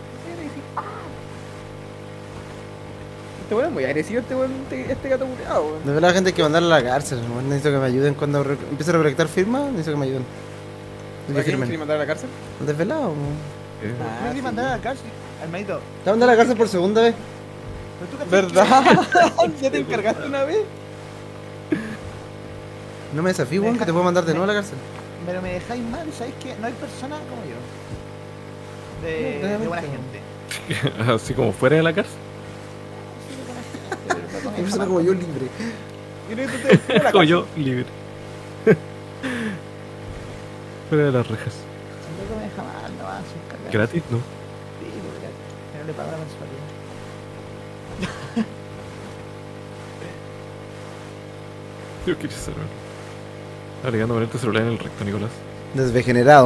Este weón es muy agresivo, este weón, este gato culiado, weón. De verdad, la gente hay que mandarla a la cárcel, weón. Necesito que me ayuden cuando empiece a recolectar firmas. Necesito que me ayuden. ¿Para Que qué no me quiere firmen. mandar a la cárcel? Desvelado, weón. Me quería mandar a la cárcel, hermanito. Te van a mandar a la cárcel por segunda vez. ¿Pero tú cachai ¿Verdad? ¿Ya te encargaste una vez? No me desafíes, weón, que te puedo mandar de nuevo a la cárcel. Pero me dejáis mal, ¿sabes qué? No hay persona como yo. De buena gente. Así como fuera de la cárcel. Hay persona como yo libre. Yo creo que tú te fuiste a la Como cárcel. yo, libre. Fuera de las rejas. Siento que me deja mal, no va a ser Gratis, ¿no? Sí, porque que no le pago la mensualidad. Yo quiero saber. Agregando poner tu celular en el recto, Nicolás. Desvegenerado.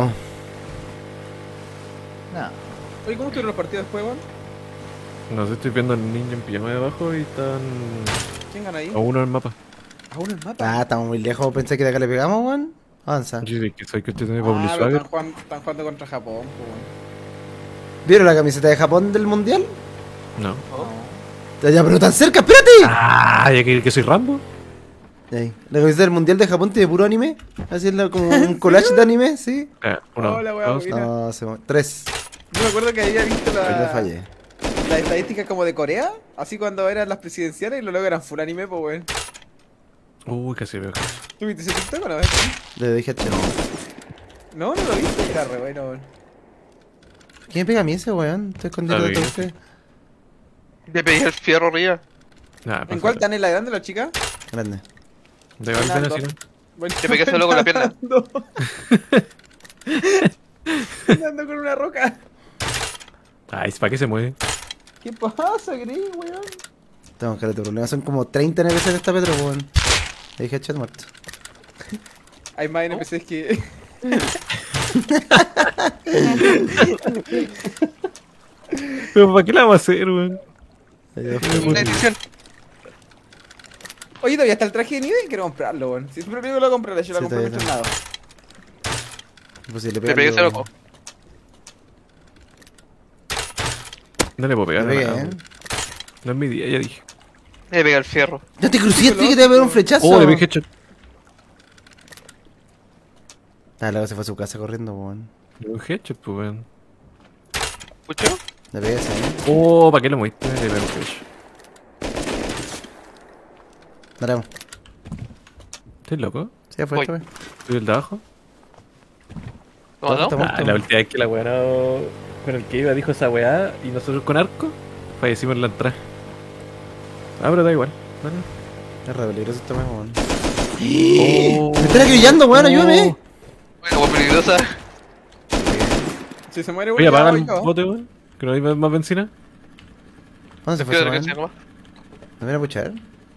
No. Oye, ¿cómo estuvieron los partidos después, weón? No sé, estoy viendo al niño en pijama de abajo y están ¿Quién gana ahí? a uno en el mapa. ¿A uno el mapa? Ah, estamos muy lejos. Pensé que de acá le pegamos, weón. Avanza. Yo sé que soy que tiene Ah, Pablo pero Swagger. están jugando contra Japón, po, weón. ¿Vieron la camiseta de Japón del mundial? No. Ya, pero tan cerca, espérate. Ah, ya que soy Rambo. Ahí. La camiseta del mundial de Japón tiene puro anime. Así es como un collage de anime, sí. Uno, Hola, weá, dos. Mira. No, tres. Yo me acuerdo que había visto Ahí le la fallé. estadística como de Corea, así cuando eran las presidenciales y los logos eran full anime, pues, weón. Uy, casi veo. ¿Tú viste ese TikTok o no? Le dije a Chelo. No, no lo viste, era re bueno, weón. ¿Quién me pega a mí ese, weón? Estoy escondido de Está todo bien. usted. Le pedí el fierro arriba. Nah, ¿En cuál tan en la grande la chica? Grande. De Valpena, sí, ¿no? Bueno, Te pegué solo con la pierna. Andando con una roca. Ay, ¿para qué se mueve? ¿Qué pasa, Gris, weón? Tengo que tu problema. Son como 30 NPCs de esta Petro, weón. Le dije a chat muerto. Hay más NPCs que... Pero ¿para qué la vamos a hacer, weón? Una edición. Oye, todavía está el traje de nieve y quiero comprarlo, weón. Si siempre digo que lo compraré, yo lo Sí, compré en todavía otro lado. Imposible Le pegué ese pegarle, loco. No le puedo pegar. Le pegué, a nada, ¿eh? weón. No es mi día, ya dije. Le pegué el fierro. Ya te crucé, que te voy a pegar un flechazo. Oh, le pegué headshot. Ah, luego se fue a su casa corriendo, weón. Le pegué un headshot, pues, weón. ¿Escuchó? Le pegué ese, Oh, ¿para qué lo moviste? Le pegué un headshot. Dale, vamos. ¿Estás loco? Sí, ya fue Voy. esta vez. ¿Soy el de abajo? ¿Lo matamos? Estamos- Ah, la última vez que la weá no... con el que iba dijo esa weá y nosotros con arco, fallecimos en la entrada. Ah, pero da igual. Bueno. Es re peligroso esta weá, weón. Me están acribillando, weón, ayúdame. Bueno, muy peligrosa. Si se muere, Oye, weón, apaga ya el voy, bote, weón. Que no hay más benzina. ¿Dónde se fue Creo ese que se weón? llama. ¿No viene a puchar?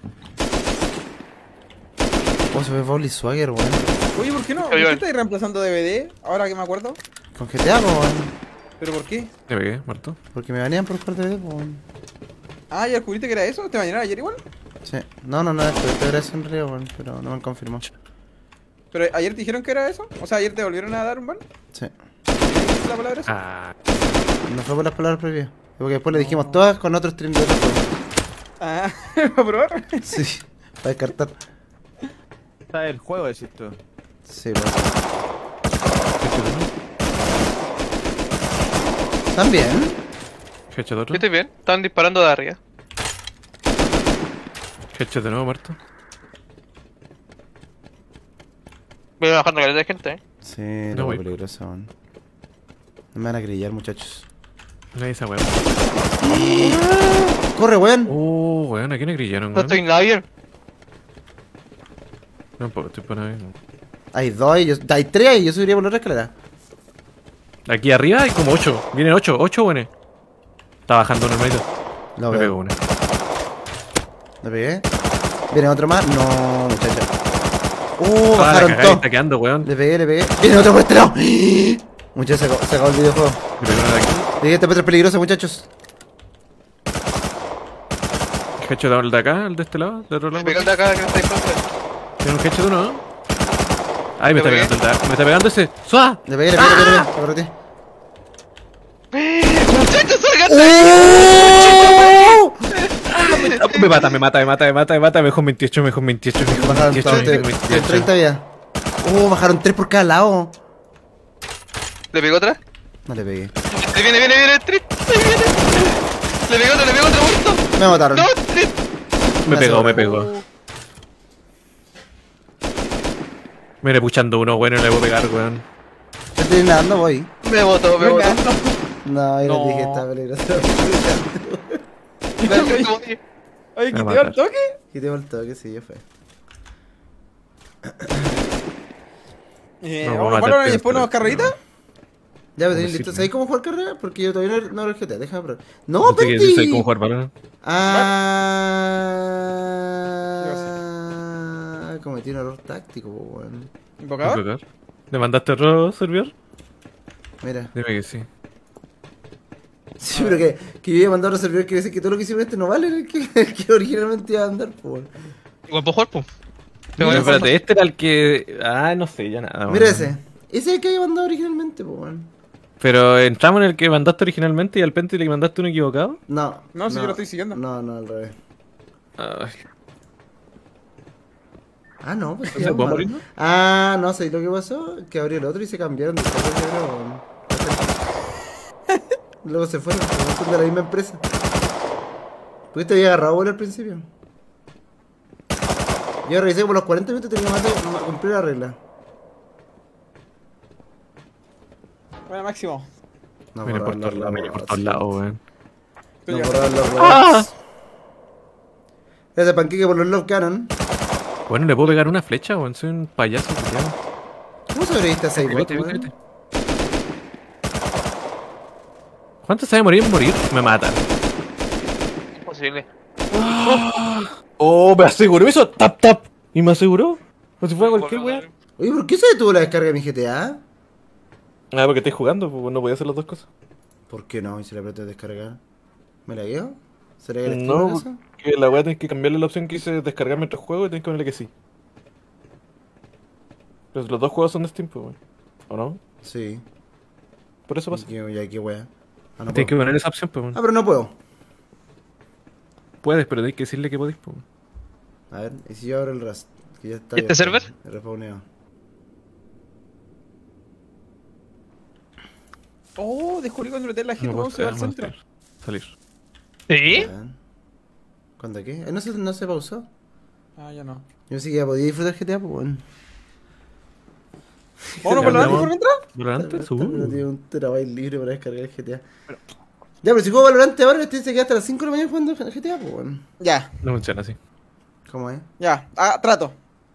Oh, se ve Bowly Swagger, weón. Oye, ¿por qué no? ¿Por Oye, qué oye. estáis reemplazando DVD? Ahora que me acuerdo. Con GTA, po, weón. ¿Pero por qué? Me pegué, muerto. Porque me banean por jugar DVD, po, weón. Ah, ¿ya descubriste que era eso? ¿Te bañaron ayer igual? Sí. No, esto era eso en realidad, weón, pero no me han confirmado. ¿Pero ayer te dijeron que era eso? O sea, ¿ayer te volvieron a dar un ban? Sí. ¿Qué la palabra eso? Ah, No fue por las palabras previas. Porque después le dijimos todas con otro stream de otro juego. Ah, ¿para probar? Sí, para descartar. Está el juego, decís tú. Sí, weón. ¿También? headshot de otro. Yo estoy bien. Estaban disparando de arriba. Headshot de nuevo, muerto. Voy bajando caleta de gente, Sí, No, no, wey. peligroso, weón. No me van a grillar, muchachos. Nadie esa weá. ¡Corre, weón! Oh, weón, ¿a quién grillaron, No weón? estoy nadie. No, pues estoy por ahí. no. Hay dos y yo... Hay tres y yo subiría por la otra escalera. Aquí arriba hay como 8. Vienen 8 buenos. Está bajando normalito. Lo Me veo. pego una. ¿Lo pegué? ¿Viene otro más? No, muchacha. Ah, la Bajaron cagada, todos. está quedando, weón. Le pegué. ¡Viene otro por este lado! Muchachos, se acabó el videojuego. Me pegó uno de aquí. Llegué, esta Petra es peligrosa, muchachos. Headshot el de acá, el de este lado, de otro Me lado. pegan de acá que no está disparando. Tiene un headshot uno, ¿no? Ay, me ¿Te está pegué? pegando el de acá. Me está pegando ese. ¡Sua! Le pegué. Lo correté. ¡Muchachos, salgan! ¡Oh! Me mata. Mejor 28. Bajaron todos, tienen 30 vidas. Bajaron 3 por cada lado. ¿Le pegó otra? No le pegué. Viene, Street. Ahí viene. Le pegó otro muerto. Me mataron. No, Street. Me pegó. Me iré puchando uno, bueno, le voy a pegar, weón. Estoy nadando, voy. Me botó. No, yo No. les dije que estaba peligroso. Oye, Me ¿quiteo matan. el toque? Quité el toque, sí, yo fue. No, ¿Vamos a matar jugar y el después unas teléfono. carreritas? Ya, pero ¿Cómo listo. decirlo? ¿Sabéis cómo jugar carrera? Porque yo todavía no lo GTA, déjame probar. ¡No, No sé qué Penti! dice cómo jugar balón. Cometí un error táctico, po, weón. ¿Invocador? ¿Le mandaste otro servidor? Mira. Dime que sí. Sí, pero que yo iba a mandar a otro servidor que dice que todo lo que hicieron este no vale el que originalmente iba a andar, po, weón. Igual puedo jugar, pum. Pero espérate, este era el que. Ah, no sé, ya nada. Mira weón. ese. Ese es el que había mandado originalmente, po, weón. Pero entramos en el que mandaste originalmente y al Penti le mandaste uno equivocado. No. No, si yo lo estoy siguiendo. No, al revés. Ay, Ah, no, pues ¿No se sí, puede vamos a- morir? Ah, no sé lo que pasó. Que abrió el otro y se cambiaron de server, yo creo, weón. Luego se fueron, pero son de la misma empresa. ¿Por qué te había agarrado bueno al principio? Yo revisé como los 40 minutos y tenía más de cumplir la regla. Bueno, máximo. No viene por borraron todos lados, los viene por robots. todos lados, weón. No Estoy borraron los ¡Ah! robots. Ese panqueque por los Love Cannon. Bueno, le puedo pegar una flecha, weón. Soy un payaso, culiao. ¿Cómo sobreviviste a 6 bots, Vete, weón? vete. ¿Cuánto sabe morir en morir? Me matan. Imposible. Oh, me aseguró eso. Tap, tap. Y me aseguró. Como si fuera cualquier weón. Oye, ¿por qué se detuvo la descarga de mi GTA? Ah, porque estoy jugando, pues no podía hacer las dos cosas. ¿Por qué no? ¿Y si le apreté descargar? ¿Me la guío? ¿Será que el No, eso? porque la weá tenés que cambiarle la opción que dice descargar mientras juego y tenés que ponerle que sí. Pero los dos juegos son de Steam, pues, weón. ¿O no? Sí. Por eso pasa. Qué wea. Ah, no Tienes que puedo. poner esa opción, pues, weón. Ah, pero no puedo. Puedes, pero tenés que decirle que podés, pues. A ver, ¿y si yo abro el Rust? Que ya está ¿Este abierto, server? el respawneo. Oh, descubrí cuando meter la gente, No vamos puedo a al centro. salir. ¿Sí? A ver. ¿Cuándo qué? No se pausó. Ah, ya no. Yo pensé que ya podía disfrutar GTA, pues bueno. ¿Vámonos por la por mientras? Valorante, Pero tiene un terabyte libre para descargar el GTA. Ya, pero si juego Valorante ahora, este se queda hasta las 5 de la mañana jugando GTA, pues bueno. Ya, No funciona así. ¿Cómo es? ya. Ah, trato.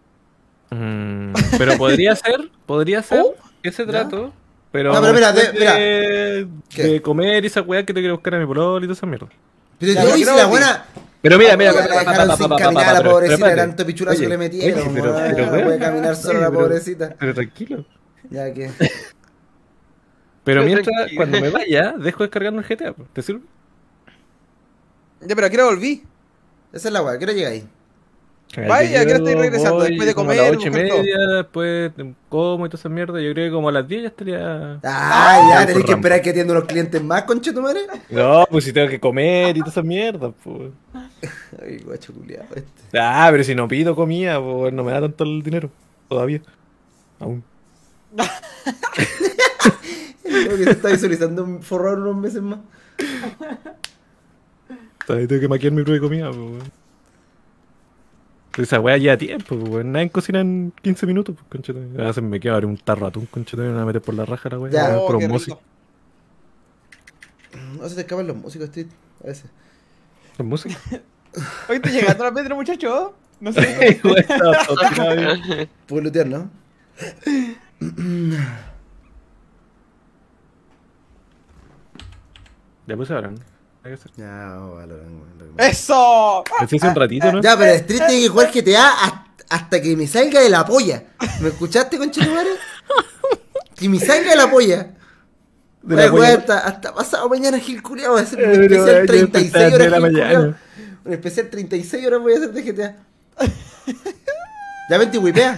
Pero podría ser ese trato. Pero, No, pero mira, después mira. de ¿Qué? comer y esa weá que te quiero buscar a mi pololo y toda esa mierda. Pero Ya, yo pero hice creo la que- buena. Pero mira, Dejaron sin caminar a la pobrecita, espérate. tanto pichulazo que le metieron. Oye, pero, weón. pero, No weón. puede caminar sola Oye, la pero- pobrecita. Pero tranquilo. Ya que. Pero Pero mientras, tranquilo. cuando me vaya, dejo descargando el GTA. ¿Te sirve? Ya, pero aquí ahora volví. Esa es la weá, ¿qué hora llega ahí? Vaya, ¿a qué hora estáis regresando? Voy Después de como comer, a las 8:30, buscar después como y toda esa mierda. Yo creo que como a las 10 ya estaría. Ah, ya, tenés que Rampa. esperar que atiendan los clientes más, concha tu madre. No, pues si tengo que comer y toda esa mierda, pues. Ay, guacho culiado este. Ah, pero si no pido comida, pues no me da tanto el dinero. Todavía. Aún. Creo que se está visualizando forrar unos meses más. Todavía tengo que maquillar mi propia comida, pues. Pero esa weá lleva tiempo, pues. Nadie cocina en 15 minutos, pues, conchetumare. A veces me quedo a abrir un tarro de atún, conchetumare, y me voy a meter por la raja la weá. Ya. Por Oh, un qué mozi. rico. No se te escapan los músicos, Steve. A veces. ¿Con música? Hoy te llegando a la Pedro, muchacho. No sé. Weá, estaba todo tirado ahí. Puedes lootear, ¿no? Ya puse ahora, ¿no? Hay que hacer. Ya, vale. ¡Eso! Así hace un ratito, ¿no? Ya, pero el Street tiene que jugar GTA hasta que me salga de la polla. ¿Me escuchaste, concha tu madre? Que me salga de la polla. De Voy a la jugar polla. hasta pasado mañana, Gil Culeado. Voy a hacer un Pero, especial yo 36 estaba horas. de la Gil mañana. Culeado. Un especial 36 horas voy a hacer de GTA. Ya vente, wipea.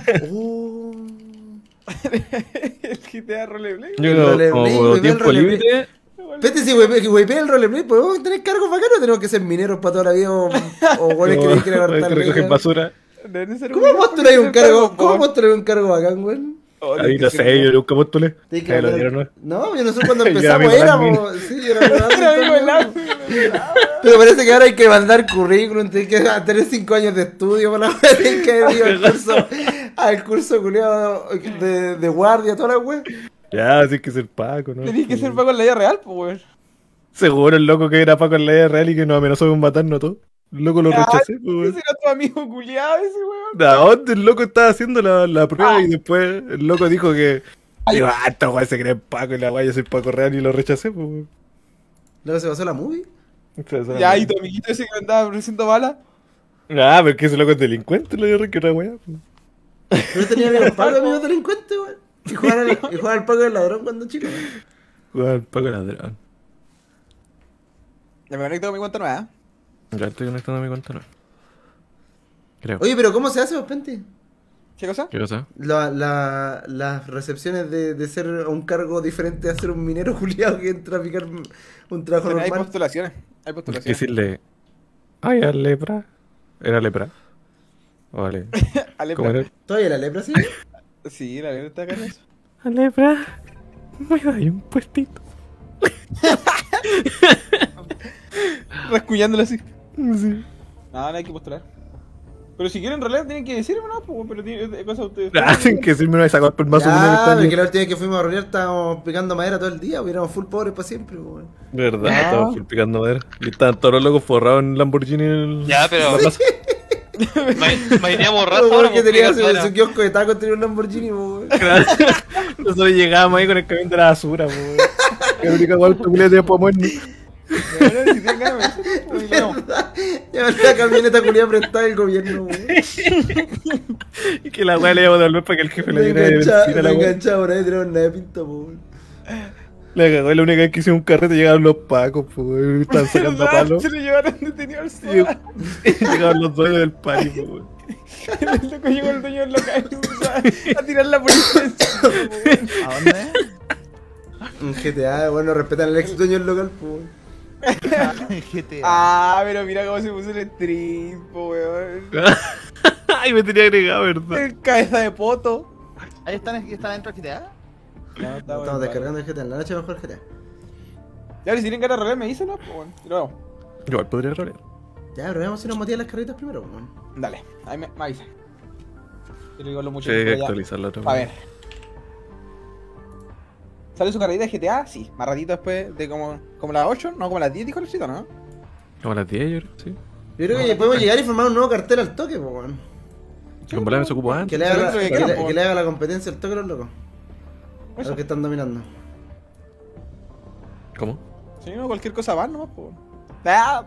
El GTA Roleplay. Yo Roleplay, como weón, tiempo roleplay. libre. Vete, si wipea el roleplay, ¿podemos tener cargos bacanos o tenemos que ser mineros para toda la vida o buenos que quieren que abarcar recogen leña? basura. ¿Cómo postuláis un cargo? ¿Cómo postuláis un cargo bacán, weón? Ahí no sé, yo nunca postulé. Tienes que Ahí lo mandar- dieron, ¿no? No, yo no sé cuándo Yo era empezamos, amigo éramos. Sí, yo era Era amigo amigo. del Pero parece que ahora hay que mandar currículum, tienes que tener 5 años de estudio para la tienes que haber ido al curso culiado de guardia, toda la wea. Ya, así que ser Paco, ¿no? Tenías que ser Paco en la vida real, pues, weón. Seguro el loco que era Paco en la vida real y que nos amenazó con matarnos a todos. El loco lo rechacé, pues, weón. Ese era tu amigo culiado, ese weón. ¿A dónde el loco estaba haciendo la prueba y después el loco dijo que. Digo, esta weá se cree Paco y la weá yo soy Paco real y lo rechacé, pues, weón. Luego se pasó la movie. Entonces, Ya, y tu amiguito ese que andaba produciendo balas. Ah, pero es que ese loco es delincuente, lo digo que otra weá. Pues. Pero tenía amigos Paco, amigos delincuentes, weón. Y jugaba al Paco del ladrón cuando chico. Jugar Paco ladrón. Ya me conecto con mi cuenta nueva. Ya estoy conectando a mi cuenta, no. Creo. Oye, pero ¿cómo se hace, vos, Pente? ¿Qué cosa? ¿Qué cosa? Las recepciones de ser un cargo diferente a ser un minero juliado que entra a picar un trabajo Hay normal. postulaciones. Hay Es postulaciones. decirle. Ay, a lepra. ¿Era lepra? Vale. Ale, ¿Cómo era? ¿Todavía la lepra, sí? Sí, la verdad está acá en eso. A lepra. Me da un puestito. Rascuñándole así. Sí. No, no hay que postular. Pero si quieren en realidad tienen que decirme, ¿no? Pues, pero tiene cosa de ustedes. Hacen que decirme una sacó el mazo Ya, porque la última vez que fuimos a rolear estábamos picando madera todo el día, porque éramos full pobres para siempre, weón. Verdad, estaba full picando madera. Y estaban todos los locos forrados en Lamborghini en el... Ya, pero- en la plaza. Maineamos Pero, raza weón, ahora que porque tenía madera. su kiosco de tacos, tenía un Lamborghini, weón. Claro. Nosotros llegábamos ahí con el camión de la basura, weón. Que la única guapa que le tenía para movernos. Si tienen ganas, me dicen, pues, y le damos. Ya la camioneta culiada prestada del gobierno, weón. Y que la weá le iba a devolver para que el jefe le Me diera de benzina a la weá. enganchaba por ahí, tenemos nada de pinta, weón. La cagó, la única vez que hicimos un carrete llegaron los pacos, pues, estaban sacando a palo. Se lo llevaron detenido al Y SOA. llegaron los dueños del party, pues, weón. El loco llegó el dueño del local y empezó a tirar la policía encima, weón. ¿A dónde? Un GTA, bueno, respetan al ex dueño del local, pues, weón. GTA. Ah, pero mira cómo se puso el stream, po, weón. Ay, me tenía agregado, ¿verdad? El cabeza de poto. ¿Ahí están dentro del GTA? No, Estamos descargando el GTA, en la noche mejor GTA. Ya, si tienen ganas de rolear, me dicen, ¿no? Pues, bueno, y lo vamos. Igual podría rolear. Ya, pero veamos si nos motivan las carritas primero, weón. Dale, ahí me avisa. Yo le digo lo mucho Sí, hay que que ya. actualizarla otra A vez. ver. ¿Sale su carrerita de GTA? Sí, más ratito después de como las 8, no como las 10 dijo Luisito, ¿no? Como a las 10, yo creo, sí. Yo creo que podemos llegar y formar un nuevo cartel al toque, pues, weón. Con volar me se ocupa antes. Que le haga, Dentro de que queda, le- po. que le haga la competencia al toque a los locos. A Eso. los que están dominando. ¿Cómo? Si no, cualquier cosa va nomás, pues. Ah,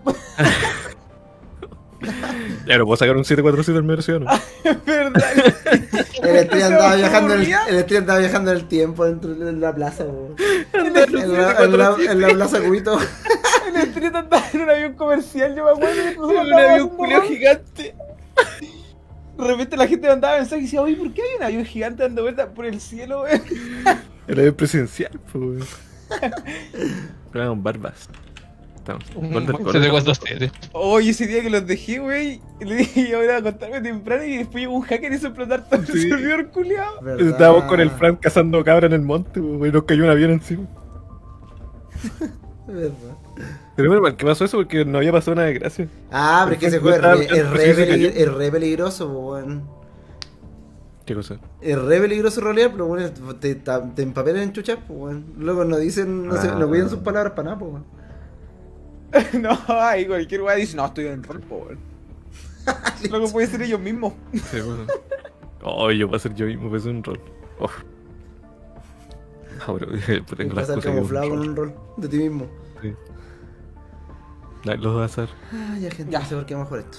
Ya, no puedo sacar un 747 del medio ciudadano. es verdad. El Street andaba ¿Se viajando en aburría? el Street andaba viajando en el tiempo dentro de la plaza, weón. En El la plaza Cubito. Street andaba en un avión comercial, yo me acuerdo que nosotros Un andábamos avión haciendo culiao rol. gigante. De repente la gente mandaba mensajes y decía, oye, ¿por qué hay un avión gigante dando vueltas por el cielo, weón? El avión presidencial, pues, weón. Pero con barbas. Estamos. Se te cuesta usted. Oye, ese día que los dejé, güey, le dije yo iba a acostarme temprano y después llegó un hacker y hizo explotar todo Sí. el servidor culiao. Estábamos con el Frank cazando cabra en el monte, weón, y nos cayó un avión encima. Verdad. Pero bueno, ¿por qué pasó eso? Porque no había pasado una desgracia. Ah, pero es que ese juego es re peligroso, weón. ¿Qué cosa? Es re peligroso en realidad, pero bueno, te empapelan en chuchas, pues, weón. Luego no dicen, no cuidan sus palabras para nada, pues, weón. No, ahí cualquier weá dice, no, estoy en rol, po, weón. Luego puede ser ellos mismos. Sí, bueno. Oh, yo voy a hacer yo mismo, voy a hacer un rol. Oh. Ah, pero tengo las Pasar cosas. camuflado con un rol de ti mismo. Sí. Dale, los vas a hacer. Ah, ya, gente, Ya. no sé por qué vamos a jugar esto.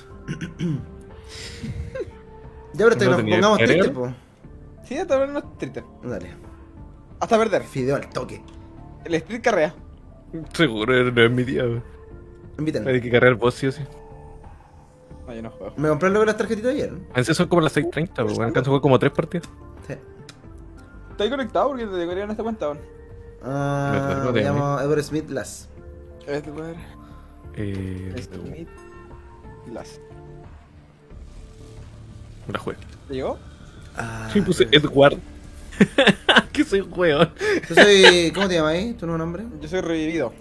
Ya, pero hasta que ¿No nos tenía pongamos carrera? tristes, po. Sí, hasta ver los streeters. Dale. Hasta perder. Fideo al toque. El street carrea. Seguro, no es mi día, weón. Invítenme. Hay que cargar el boss, sí o sí. No, yo no juego. Me compré luego las tarjetitas ayer, ¿no? A veces son como las 6:30, weón. Alcanzo a jugar como 3 partidas. Sí. ¿Estás conectado? Porque te decoraron esta cuenta, weón. Ah, no me tengo. llamo Edward Smith Lass. Este weón. Eh. Las. La juego. ¿Te llegó? Ah, Sí, puse Edward. Que soy weón. Yo soy... ¿Cómo te llamas ahí? ¿Tu nuevo nombre? Yo soy revivido.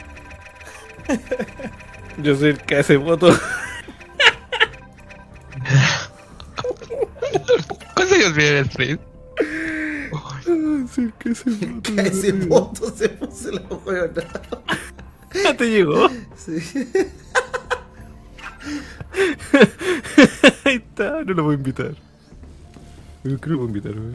Yo soy el que hace voto. ¿Cuántos años vive el stream? Sí, el que hace voto. Ese voto se puso la huevona. ¿Ya te llegó? Sí. Ahí está, no lo voy a invitar. Yo creo que lo voy a invitar, weón.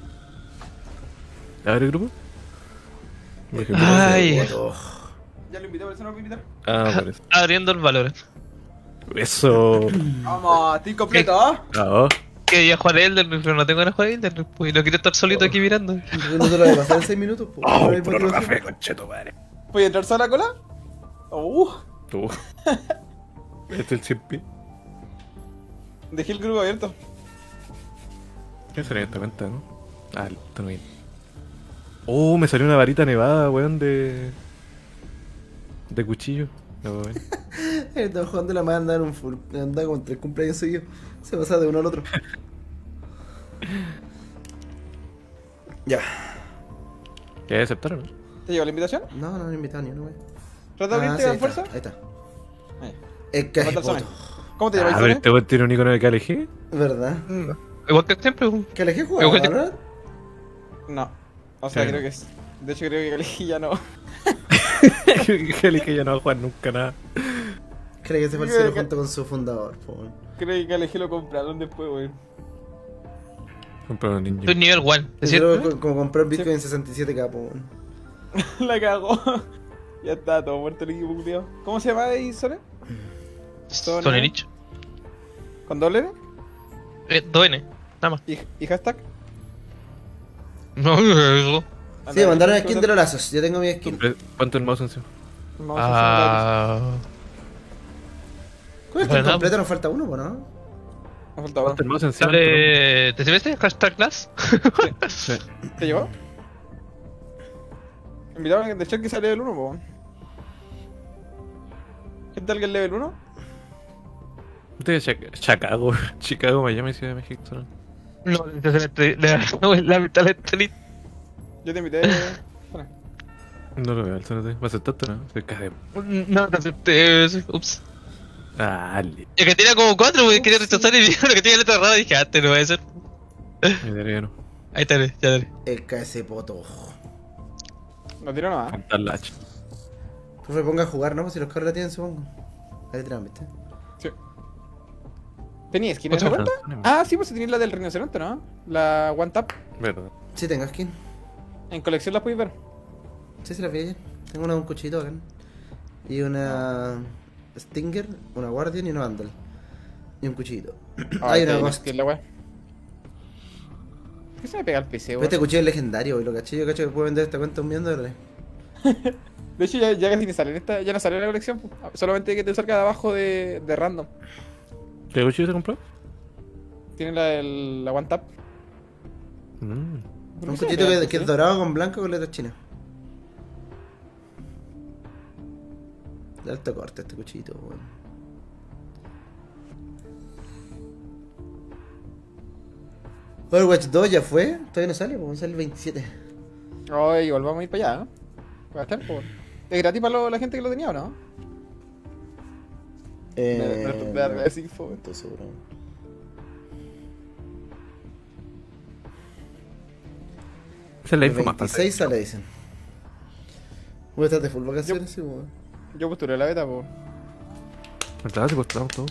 ¿Abre el grupo? Por ejemplo, Ay. Voto. Ya lo invité, por eso no lo voy a invitar. Ah, por eso. Abriendo el valor. Eso. Vamos, estoy completo, ¿ah? Ah, Quería jugar Elden Ring, pero no tengo ganas de jugar Elden Ring, pues, y no quiero estar solito aquí mirando. No te lo voy a pasar en 6 minutos, po. No hay puro motivación. café, concheto, madre. ¿Voy a entrar sola a la cola? Tú. Este es el 100 pi. Dejé el grupo abierto. ¿Qué sería esta cuenta, no? Ah, está bien. Oh, me salió una varita nevada, weón, de cuchillo. No, weón. El Don Juan de la madre anda en un full. Anda como en 3 cumpleaños seguidos. Se pasa de uno al otro. Ya. ¿Quieres aceptar o no? ¿Te llegó la invitación? No, no me invitado ni uno, wey. ¿Trata de abrirte sí, con ahí fuerza? está. Ahí está. Ahí. Es que Mata el Sone. voto. ¿Cómo te Ah, llamas, pero Sone? este weón tiene un icono de KLG. ¿Verdad? Igual que siempre, pues. ¿Que elegí jugar, Igual que- verdad? No. O sea, Sí. creo que es. De hecho, creo que elegí ya no. KLG ya no va a jugar nunca nada. Cree que se fue al cielo junto con su fundador, po. Creo que elegí lo compraron después, wey. Compraron un ninja. Soy nivel 1, ¿es Yo cierto? como comprar Bitcoin en 67k, po. La cagó. Ya está, todo muerto el equipo, culiao. ¿Cómo se llama ahí, Sone? Son el nicho. ¿Con doble N? 2N, nada más. ¿Y hashtag? No, eso. Sí, me mandaron skin de los lazos. Yo tengo mi skin. ¿Cuánto el mouse encima? Ah. ¿Cuál es Bueno, el completo? Nos falta uno, po, ¿no? Me falta uno. ¿Cuánto el mouse encima? Sale. ¿Te sirve este? Hashtag class. Sí. ¿Te llegó? Invitaron del chat que sale level 1, po. ¿Qué tal que el level 1? Este es Chicago, Chicago, Miami, Ciudad de México. ¿No? No, la mitad de street. Yo te invité. Bueno, No lo veo, alzate. ¿Me aceptaste, no? Soy de... No, te acepté. Ups. Dale. Es que tenía como 4, porque quería rechazar y vi lo que tiene letra rara y dije, ah, este no va a ser. Italiano. Ahí está, ya dale. El KS poto. No tiro nada. Cantar la H. Tú me pongas a jugar, ¿no? Pues si los cabros la tienen, supongo. Ahí te la ¿viste? Sí. ¿Tenía skin en esa Otra cuenta? canción, Ah, sí, pues tenías la del rinoceronte, ¿no? La One Tap. Verdad. Sí, tengo skin. En colección las podéis ver. Sí, se la vi ayer. Tengo un cuchillito acá. Y una Stinger, una Guardian y una Vandal. Y un cuchillito. Hay una Ghost. Que es la wea. ¿Qué se me pega al PC, Pero weón? este cuchillo es legendario, y lo caché. Yo cacho que puedo vender esta cuenta $1.000.000. De hecho, ya casi ni sale en esta, ya no sale en la colección. Pues. Solamente que te salga de abajo de random. ¿Qué cuchillo se compró? Tiene la One Tap. Un cuchillito que es dorado con blanco con letras chinas. De alto corte este cuchillito, weón. Overwatch 2 ya fue, todavía no sale, pues sale el 27. Ay, igual vamos a ir para allá, ¿no? Va a estar, pues. ¿Es gratis para la gente que lo tenía o no? Me decir info. No estoy seguro. Esa es la El info más 26 sale, dicen. Voy a estar de full vacaciones, sí, weón. Yo posturé la beta, pues. ¿Verdad? Si postulamos todo.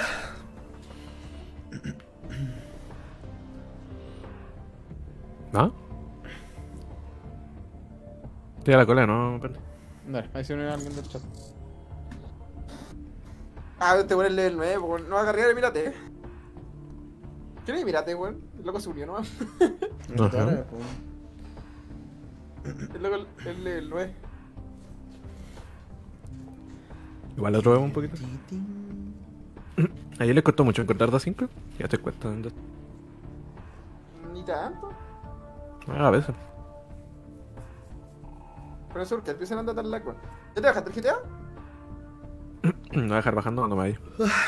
¿No? Tira la cola, ¿no? Perle? Dale, ahí se une alguien del chat. Ah, este weón es level 9, weón. No va a cargar el Mirate. ¿Quién es el Mirate, weón? El loco se unió nomás. No, Ajá. ahora, pues. El loco es level 9. Igual lo probemos un poquito. Ayer les costó mucho encontrar 2.5. Ya te cuesta. Ni tanto. A veces. Pero eso porque empiezan a andar tan lag, weón. ¿Ya te bajaste el GTA? Me voy a dejar bajando cuando me vaya.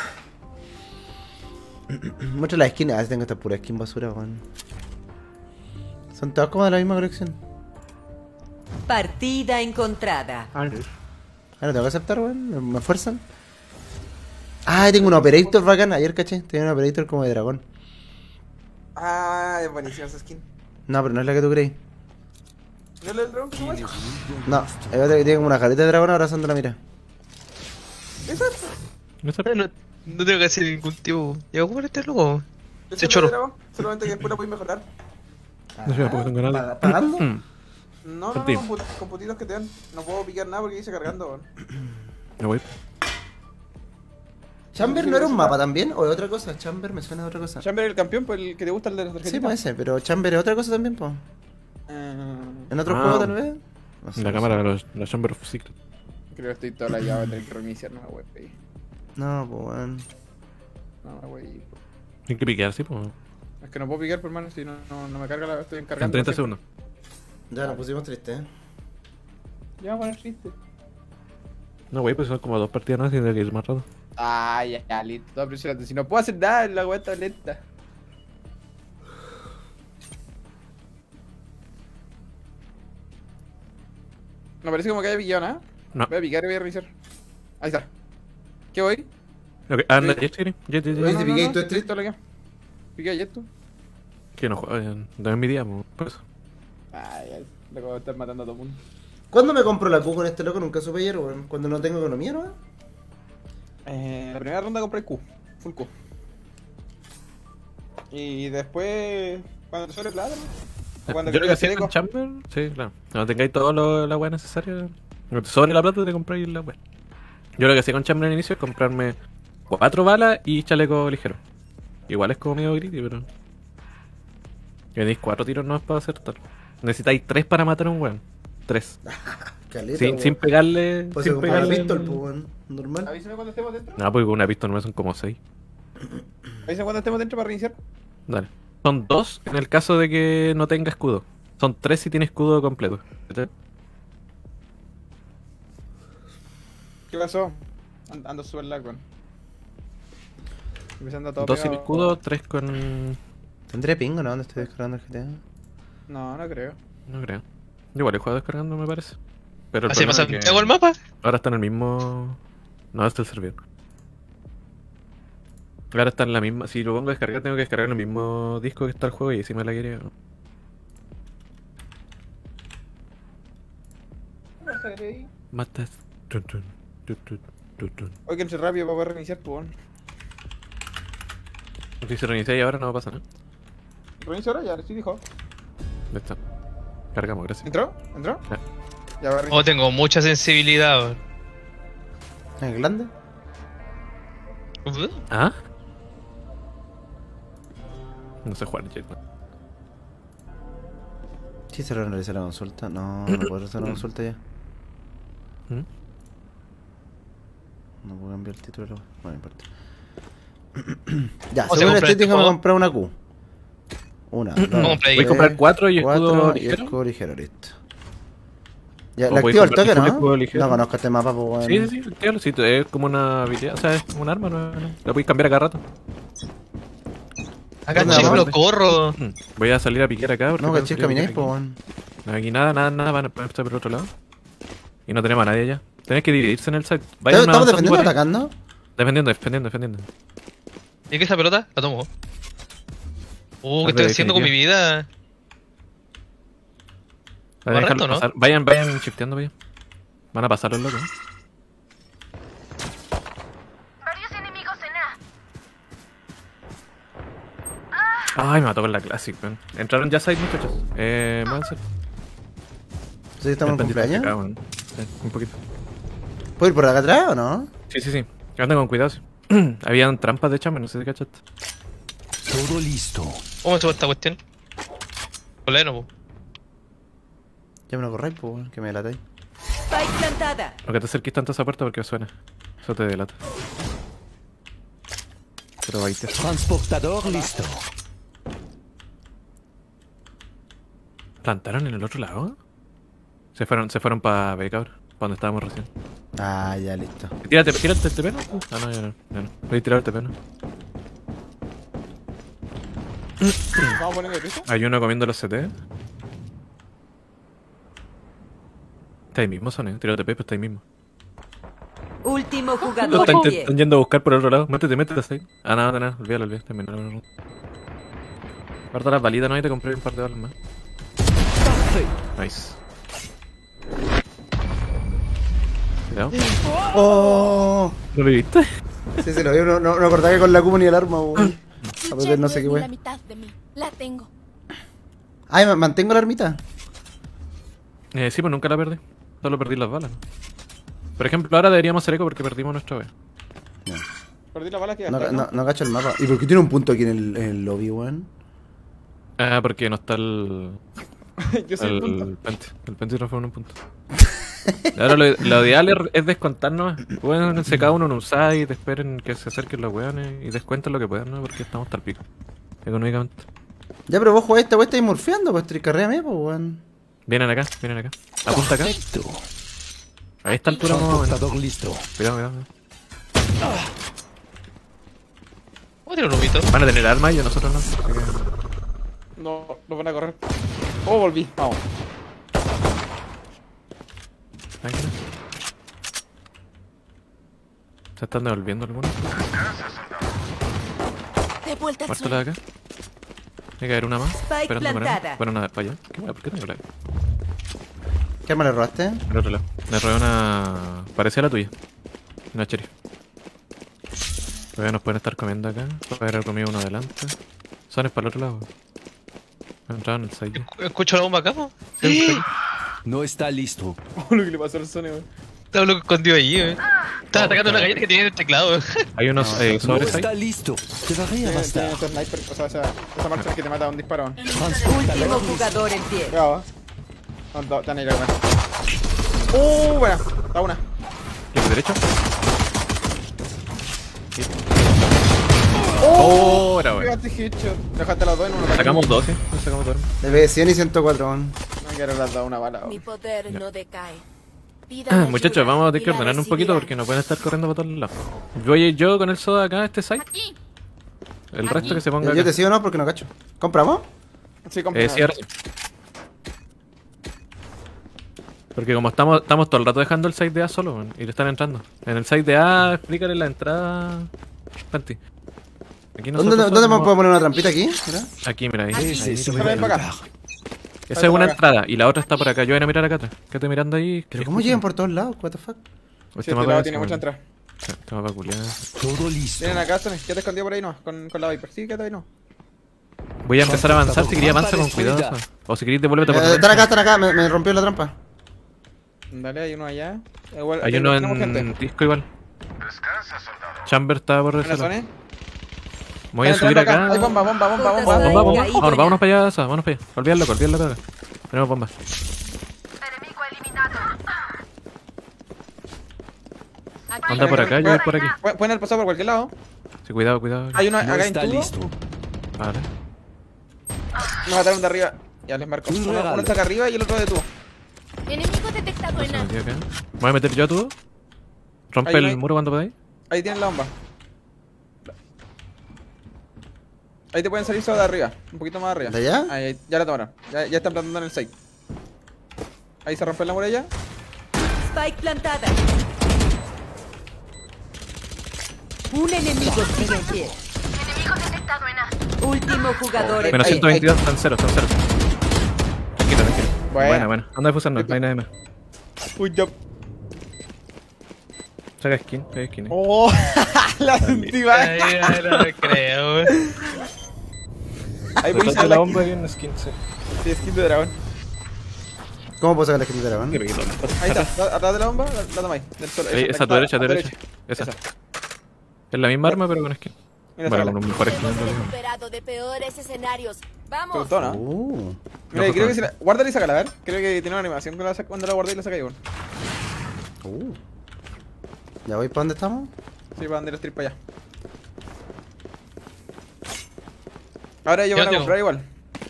Muestra la skin. Ah, tengo esta pura skin basura, weón. Son todas como de la misma colección. Partida encontrada. Ah, no tengo que aceptar, weón. Me fuerzan. Ah, tengo un operator bacán. Ayer caché. Tenía un operator como de dragón. Ah, es buenísima esa skin. No, pero no es la que tú crees. ¿No es el dragón que se mueve? No, hay otra que tiene como una careta de dragón abrazando la mira. Exacto. No tengo que hacer ningún tipo. ¿Llegó a ocupar este loco? Ese Se es choro. el dragón, solamente que después la podéis mejorar. No sé porque tengo nada. ¿Pagando? No, Contigo. con putitos que te dan. No puedo picar nada porque dice cargando, weón. Me voy. ¿Chamber no era un mapa también? ¿O es otra cosa? Chamber me suena de otra cosa. Chamber el campeón, pues el que te gusta el de las tarjetitas. Sí, puede ser, pero Chamber es otra cosa también, pues. ¿En otro Ah. juego tal vez? No sé, La no cámara sé. de los Chamber of Secret. Creo que estoy toda la llave, voy a tener que reiniciar una web ahí. No, pues weón. No, wey. Tienen que piquear, sí, pues. Es que no puedo picar, por hermano, si no me carga la. Estoy En encargando. 30 segundos. Ya nos pusimos tristes, Ya voy a poner triste. No, güey, pues son como 2 partidas más y tendré que ir más rato. Ah, ya, listo. No, impresionante. Si no puedo hacer nada, la web está lenta. No parece como que haya pillado nada. No. Voy a picar y voy a revisar. Ahí está. ¿Qué voy? Ok, anda, Jet, Jet, Jet, Oye, Jet. si piqué, tú sí, es triste. listo, lo que. Piqué ayer tú. Que no juego, no es mi día, pues, por eso. Ay, ay, loco, estás matando a todo el mundo. ¿Cuándo me compro la Q con este loco? Nunca supe ayer, weón. Cuando no tengo economía, ¿no? La primera ronda compré Q, full Q. Y después, cuando te sobre plata, ¿no? Cuando Yo lo que quede hacía con seco. Chamber, sí, claro. Cuando tengáis todo la weá necesaria, cuando te sobre la plata te compráis la weá. Yo lo que hacía con Chamber al inicio es comprarme 4 balas y chaleco ligero. Igual es como medio greedy, pero. Tenéis 4 tiros nomás para acertar. Necesitáis 3 para matar a un weón. 3. Caleta, Sin, weón. sin pegarle. Pues sin se compra la pegarle. pistol, pues weón. Normal. Avísame cuando estemos dentro. No, porque con una pistola no son como 6. Avísame cuando estemos dentro para reiniciar. Dale. Son 2 en el caso de que no tenga escudo. Son 3 si tiene escudo completo. ¿Cachai? ¿Qué pasó? Ando super lag, weón. Empezando a todo 2 sin pegado. escudo, 3 con. ¿Tendré pingo, no? ¿Dónde estoy descargando el GTA? No, no creo. No creo. Yo igual he jugado descargando, me parece. Pero el ¿Así problema pasa es que Santiago el mapa? ahora está en el mismo. No, está el servidor. Ahora está en la misma. Si lo pongo a descargar, tengo que descargar el mismo disco que está el juego y si me la quiere. Matas. Tun, tun, tun, tun, tun, tun. Oye, que entre rápido para poder reiniciar, pues, weón. Si se reinicia y ahora no pasa nada. ¿Reinicio ahora? Ya, sí dijo. Ya está. Cargamos, gracias. ¿Entró? ¿Entró? Ya. Ya va a reiniciar. Oh, tengo mucha sensibilidad, weón. ¿Es grande? ¿Ah? No sé jugar Jetman. Sí, se realiza la consulta. No, no puedo hacer la consulta ya. ¿Mm? No puedo cambiar el título. Bueno, no importa. Ya, ¿O se según el compra state este déjame juego? comprar una Q. Una, dos, ¿Cómo play? Voy a comprar 4 y escudo cuatro y ligero. escudo ligero, listo. Ya, O ¿la voy activo a al toque, comprar no? escudo ligero. No conozco este mapa, pues bueno. Sí, sí, sí, tío, sí, es como una habilidad, o sea, es como un arma, no, la puedes cambiar a cada rato. Acá ¿Dónde chico vamos? lo corro. Voy a salir a piquear acá porque No, parece cachis que camináis, aquí- pues bueno. No, aquí nada, van a estar por otro lado. Y no tenemos a nadie allá. Tenéis que dividirse en el site. ¿Estamos avanzando defendiendo o por ahí. atacando? Defendiendo. ¿Y qué esa pelota? La tomo. ¿Qué Algo estoy haciendo con mi definitivo. vida? Van a dejarlo Correcto, ¿no? pasar. Vayan shifteando, vayan. Van a pasar los locos. Varios enemigos en A. Ay, me mató con la Classic, weón. Entraron ya site, muchachos. Muévanse. ¿Sí estamos en El pandita cumpleaños? acá, weón. Sí, un poquito. ¿Puedo ir por acá atrás o no? Sí. Anda con cuidado. Sí. Habían trampas de chamber, no sé si cachaste. Todo listo. ¿Cómo me subo esta cuestión? Coleno, po. Ya me lo corráis, pues bueno, que me delatáis. Spike plantada. No que te acerques tanto a esa puerta porque suena. Eso te delata. Pero ahí te... Transportador listo. ¿Plantaron en el otro lado? Se fueron para B, cabrón. Para donde estábamos recién. Ah, ya listo. Tírate el TP, ¿no? Ah, no, ya no. Voy a tirar el TP, ¿no? Vamos poniendo de piso. Hay uno comiendo los CT. Está ahí mismo, Sone. Tira el TP, pero está ahí mismo. Último Lo jugador están, en pie. están yendo a buscar por el otro lado. Métete ahí. Ah, no, olvídalo. Terminó. Guarda las balitas, ¿no? Y te compré un par de balas más. Nice. Cuidado. ¡Oh! ¿No lo viste? Sí, se lo vio. No acordaba que con la Q ni el arma, weón. Su A ver, no chef sé qué es ni wey. la mitad de mí. La tengo. Ay, mantengo la armita. Sí, pues nunca la perdí. Solo perdí las balas. Por ejemplo, ahora deberíamos hacer eco porque perdimos nuestra vez. Perdí la bala que No, gasté, no, no cacho el mapa. ¿Y por qué tiene un punto aquí en el lobby, weón? Ah, porque no está el. Yo soy el punto. El Penti. El Penti no fue en un punto. Ahora lo ideal es descontarnos. Pónganse cada uno en un site, esperen que se acerquen los weones y descuenten lo que puedan, ¿no? Porque estamos hasta el pico. Económicamente. Ya, pero vos jugáis esta weá, estáis morfeando, pues carréame, pues weón. Vienen acá. Apunta acá. Perfecto. A esta altura más o menos. Transportador listo. Cuidado. ¿Cómo tiene un humito? Van a tener armas y a nosotros no. Así que- No, no van a correr. Oh, volví. Vamos. Tranquilo. Se están devolviendo algunos. De vuelta al Muerto suelo. la de acá. Tiene que haber una más. Spike Esperando para plantada. Bueno, una para allá. ¿Qué bueno? ¿Por qué tengo la ¿Qué arma le robaste? Al otro lado. Le robé una. Parecía la tuya. Una cherry. Todavía nos pueden estar comiendo acá. Puede haber comido uno adelante. Son es para el otro lado. Entraron en el side. ¿Escucho la bomba acá, po? Sí, No está listo. Oh, lo que le pasó al Sony, weón. Estaba loco escondido allí, Estaba atacando una galleta que tiene en el teclado. Hay unos No sobres ahí. está listo. Debería Tiene bastar. ese sniper, o sea, esa marcha que te mata a un disparo. Último Transportador listo. jugador en pie. Cuidado, están ahí, weón. Buena. Está una. ¿Quién de derecho? Oh, era bueno. Pegaste headshot. Dejaste las dos en una. Sacamos 12. Sacamos 2. Debe 100 y 104, weón. No quiero las dos una bala, Mi weón. poder no decae. Pídame Muchachos, ayuda vamos a tener y que la ordenar un poquito recibirás. porque no pueden estar corriendo por todos lados. Voy yo con el soda acá a este site. Aquí. El resto que se ponga Yo acá. te sigo no porque no cacho. ¿Compramos? Sí, compra. Sí, ahora sí. Porque como estamos todo el rato dejando el site de A solo, man, y le están entrando. En el site de A, explícale la entrada. Panti. Aquí ¿Dónde me puedo poner una trampita aquí? Mira. Aquí, mira, ahí. Ese es Ven un para acá. lugar. Esa es una entrada y la otra está por acá. Yo voy a mirar acá atrás. Quédate mirando ahí. Pero ¿cómo llegan por todos lados? What the fuck? Sí, este lado tiene mucha entrada. Este mapa culiado. Todo listo. Vienen acá, Sony. Quédate escondido por ahí no, con la Viper. Sí, quédate ahí no. Voy a empezar a avanzar. Si quería avanzar con cuidado. O si queréis devuélvete por Están acá, me rompió la trampa. Dale, hay uno allá. Igual, Hay uno tenemos gente. en disco igual. Chamber estaba por ¿Buena, reserva. Sony? Me voy a subir acá. Hay bomba. Vámonos para allá, Asa, vámonos para allá. Olvídalo acá. Tenemos bombas. Anda por acá, yo voy por aquí. Pueden haber pasado por cualquier lado. Sí, cuidado. Hay uno No acá en está tubo. listo. Vale. Nos mataron de arriba. Ya les marco. Un Uno regalo. está acá arriba y el otro de tubo. Enemigo detectado en Se A. metió acá. Me voy a meter yo a todo. Rompe Ahí no el hay- muro cuando podáis. Ahí tienen la bomba. Ahí te pueden salir solo de arriba. Un poquito más arriba. ¿De allá? Ahí, ya la tomaron. Ya están plantando en el 6. Ahí se rompe la muralla. Spike plantada. Un enemigo sigue en pie. Enemigo detectado en A. Último jugador en Menos Ahí, 122, están cero. Tranquilo. Bueno. Bueno. Anda difusando, no hay nadie más. Uy, yo. Saca skin, hay skin. Oh, la sentí mal. No me creo, wey. Ahí voy a usar la la bomba aquí en skin, sí. sí, skin de dragón. ¿Cómo puedo sacar la skin de dragón? Ahí está, atrás de la bomba, la tomáis. Del sol. Esa a tu derecha, Esa. Es la misma arma, pero con skin. Mira, Bueno, sácala. con un mejor skin. Hemos en realidad. recuperado de peores escenarios. ¿Te Vamos. gustó, no? Mira, No, creo que por si la... Guárdala y sácala, a ver. Creo que tiene una animación cuando la guardé y la sacáis, bueno. ¿Ya voy para dónde estamos? Sí, para andar el strip para allá. Ahora yo Yo van a tengo. comprar igual.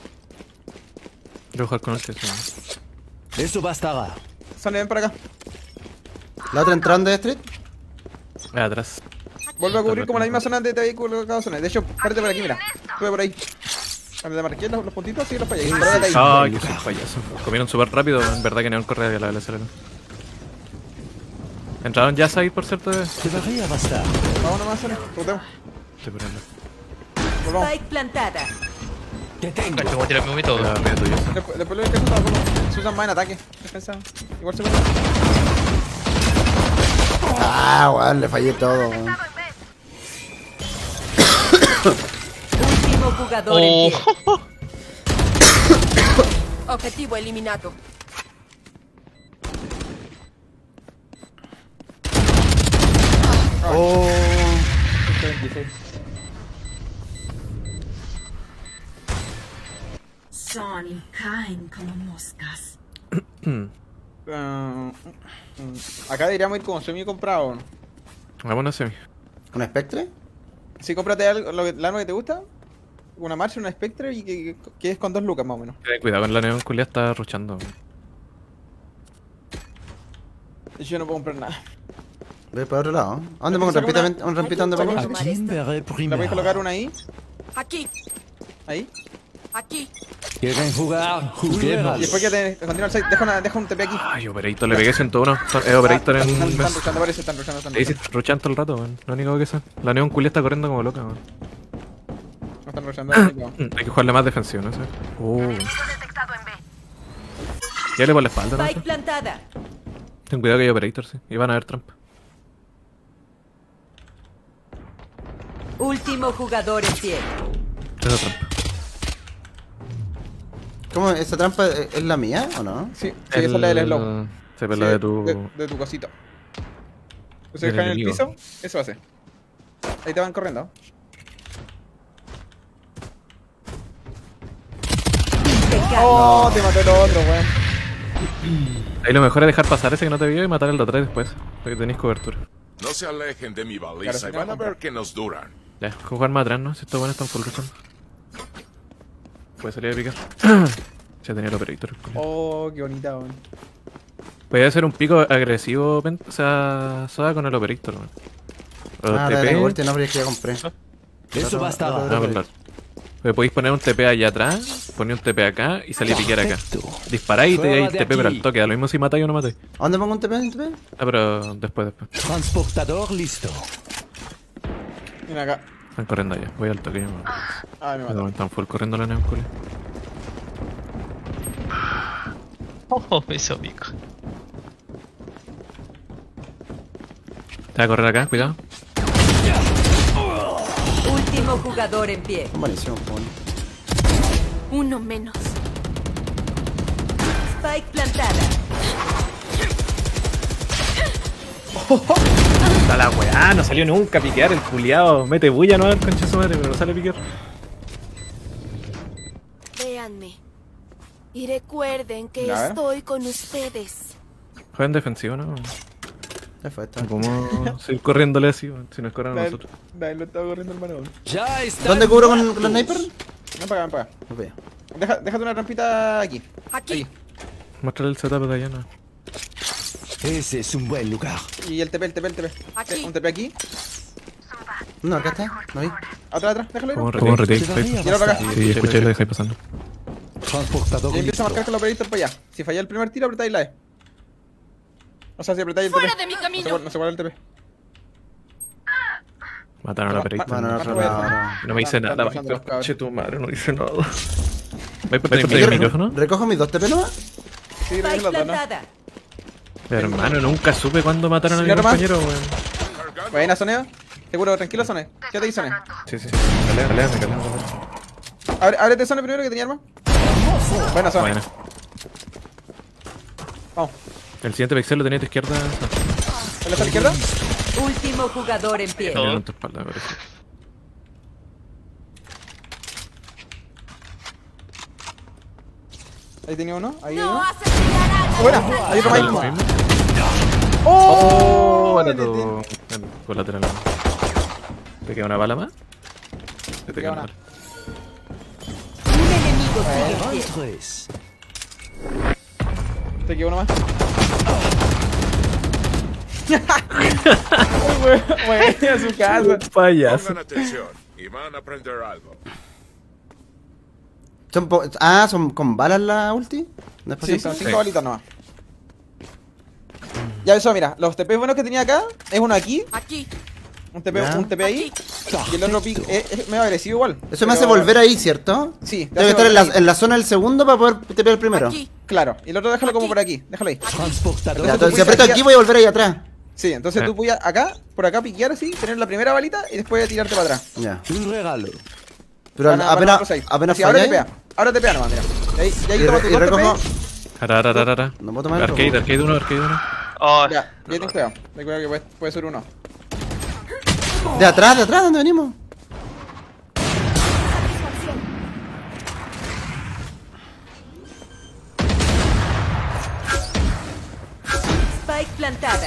Yo voy a jugar con este. Sí. Eso bastará. Sony, ven para acá. ¿La otra entrando de Street? Atrás. Vuelve a cubrir como la misma zona de te había colocado zona. De hecho, párate por aquí, mira. Sube por ahí. Cuando te marqué los puntitos, síguelos para allá. Y párate ahí. Ay, que soy payaso. Comieron súper rápido, en verdad que Neon correa de la velocidad. Entraron ya ahí, por cierto. Debería bastar. Vamos nomás, Sony. Rotemos. Estoy por ahí. Volvamos. Spike plantada. Te tengo. Cacho, voy a tirarme un mito. Ya, mira tuyo. Después lo que se usan más en ataque. Defensa. Igual se puede. Ah, weón, le fallé todo, weón. Último jugador en pie. Objetivo eliminado. Oh. 26. Sony caen como moscas. Acá deberíamos ir como semi comprado. Vámonos semi. ¿Un Spectre? Si cómprate algo, el arma que te gusta, una Marshall, una Spectre y que es con 2 lucas más o menos. Ten cuidado con la Neon culia, está ruchando. Yo no puedo comprar nada. Voy para otro lado. ¿A dónde pongo un Saca rampita? ¿Un rampita donde pongo? ¿A quién veré ¿La podéis colocar primero? una ahí? Aquí. Ahí. Aquí. ¿Quieren jugar? Y Juguemos. después que te continúa el site, deja un TP aquí. Ay, Operator, le pegué 101. Es Operator en un Están mes. rushando, parece, están rushando. Sí, sí, ruchan todo el rato, weón. Lo único que sé. La Neon culia está corriendo como loca, weón. No están rushando. ahí, no. Hay que jugarle más defensivo, ¿no sé? Llévale por la espalda, ¿no? Spike plantada. Ten cuidado que hay Operator, sí. Y van a haber trampa. Último jugador en pie. Esa trampa. ¿Cómo? ¿Esa trampa es la mía o no? Sí, esa es la del slow. Se ve la de tu. De tu cosito. Tú se Del dejan en el enemigo. piso, eso hace. Ahí te van corriendo. Oh, te mató el otro, weón. Ahí lo mejor es dejar pasar ese que no te vio y matar el de atrás después. Porque tenéis cobertura. No se alejen de mi Claro, baliza y sí, van a no, ver que nos duran. Ya, jugar más atrás, ¿no? Si estos buenos están full luchando. Puede salir de picar. Se tenía el Operator. Oh, qué bonita, weón. Podría ser un pico agresivo, o sea, Soda con el Operator, weón. O Ah, la de la TP. muerte, no, pero es que ya compré. Eso bastará. Ah, verdad. Pues podéis poner un TP allá atrás, poner un TP acá y salir a piquear acá. Perfecto. Disparáis y te Fuera dais de TP pero aquí. al toque, da lo mismo si matáis o no matáis. ¿A dónde pongo un TP? ¿Un TP? Ah, pero después. Transportador listo. Mira acá. Están corriendo allá. Voy al toque. Me Ah, me mató. están full corriendo la neocule. Oh, eso pico. Te va a correr acá, cuidado. Último jugador en pie. Buenísimo, bueno. Uno menos. Spike plantada. Está la weá, no salió nunca a piquear el culiao. Mete bulla no al concha su madre, pero no sale a piquear. Véanme. Y recuerden que A ver. estoy con ustedes. Juegan defensivo, ¿no? Ya fue esto. ¿Cómo seguir corriéndole así, weón? Si nos corren a nosotros. Dale, lo estaba corriendo el mano. Ya está. ¿Dónde cubro con la sniper? Ven para acá, ven para acá. No veo. Déjate una rampita aquí. Aquí. Muéstrale el setup de allá, ¿no? Ese es un buen lugar. Y el TP. Aquí. Un TP aquí. No, acá está. No vi. Atrás, déjalo ir. ¿Cómo retake? Quedaría Tíralo para acá. bastante. Sí, escuché lo dejáis pasando. Transportador Y empieza a listo. marcar con el operator para allá. Si falla el primer tiro, apretáis la E. O sea, si apretáis el TP. ¡Fuera de mi camino! No se guarda el TP. Mataron a la perita. Bueno, no, Marco, no, voy a- no, no. No me dice Están nada, pasando los cabros. Che, tu madre, no dice nada. ¿Vais por Yo el micrófono? ¿Recojo mis 2 TP nomás? Sí, Spike regresa los dos, ¿no? plantada. Hermano, nunca supe cuándo mataron a mi Señor, compañero, weón. Buena, Soneo. Seguro, tranquilo, Sone. Quédate ahí, Sone. Sí, sí. Calea. Ábrete, Sone, primero que tenía arma. Buena, Sone. Bueno. Vamos. El siguiente pixel lo tenía a tu izquierda. ¿Él está a la izquierda? Último jugador en pie. Tenía en tu espalda, me parece. Ahí tenía uno. Ahí hay No uno. haces llegar a Buena. Hay otro ¿Lo más. mismo? ¡Oh! Bueno, tu colateral. ¿Te queda una bala más? Te queda una bala. Un enemigo sigue en pie. Tres. Te quedó uno más. Buena, su casa. Payaso. Pongan atención y van a aprender algo. ¿Son con balas la ulti? ¿No es Sí, posible? son 5 Sí. balitas nomás. Ya eso, mira, los TP buenos que tenía acá es uno aquí, Aquí. un TP, Ya. un TP ahí, y el otro pick es medio agresivo igual. Eso me hace pero- volver ahí, ¿cierto? Sí, te Debe hace estar volver ahí. en la zona del segundo para poder TP el primero. Aquí. Claro, y el otro déjalo como Aquí. por aquí, déjalo ahí. Transportador. Ya, Entonces tú entonces si puedes aprieto aquí aquí a- voy a volver ahí atrás. Sí, entonces tú puedes acá, por acá piquear así, tener la primera balita y después tirarte para atrás. Ya. Un regalo. Pero Van a apenas cruzar ahí. apenas Sí, ahora te falláis. pega, ahora te pega nomás, mira. Y ahí Y toma tu y dos recojo. TP. Ararararara. No puedo tomar el Arcade, robo. arcade 1. Oh, Ya, ya ten cuidado. Ten cuidado que puede ser uno. De atrás, ¿dónde venimos? Spike plantada.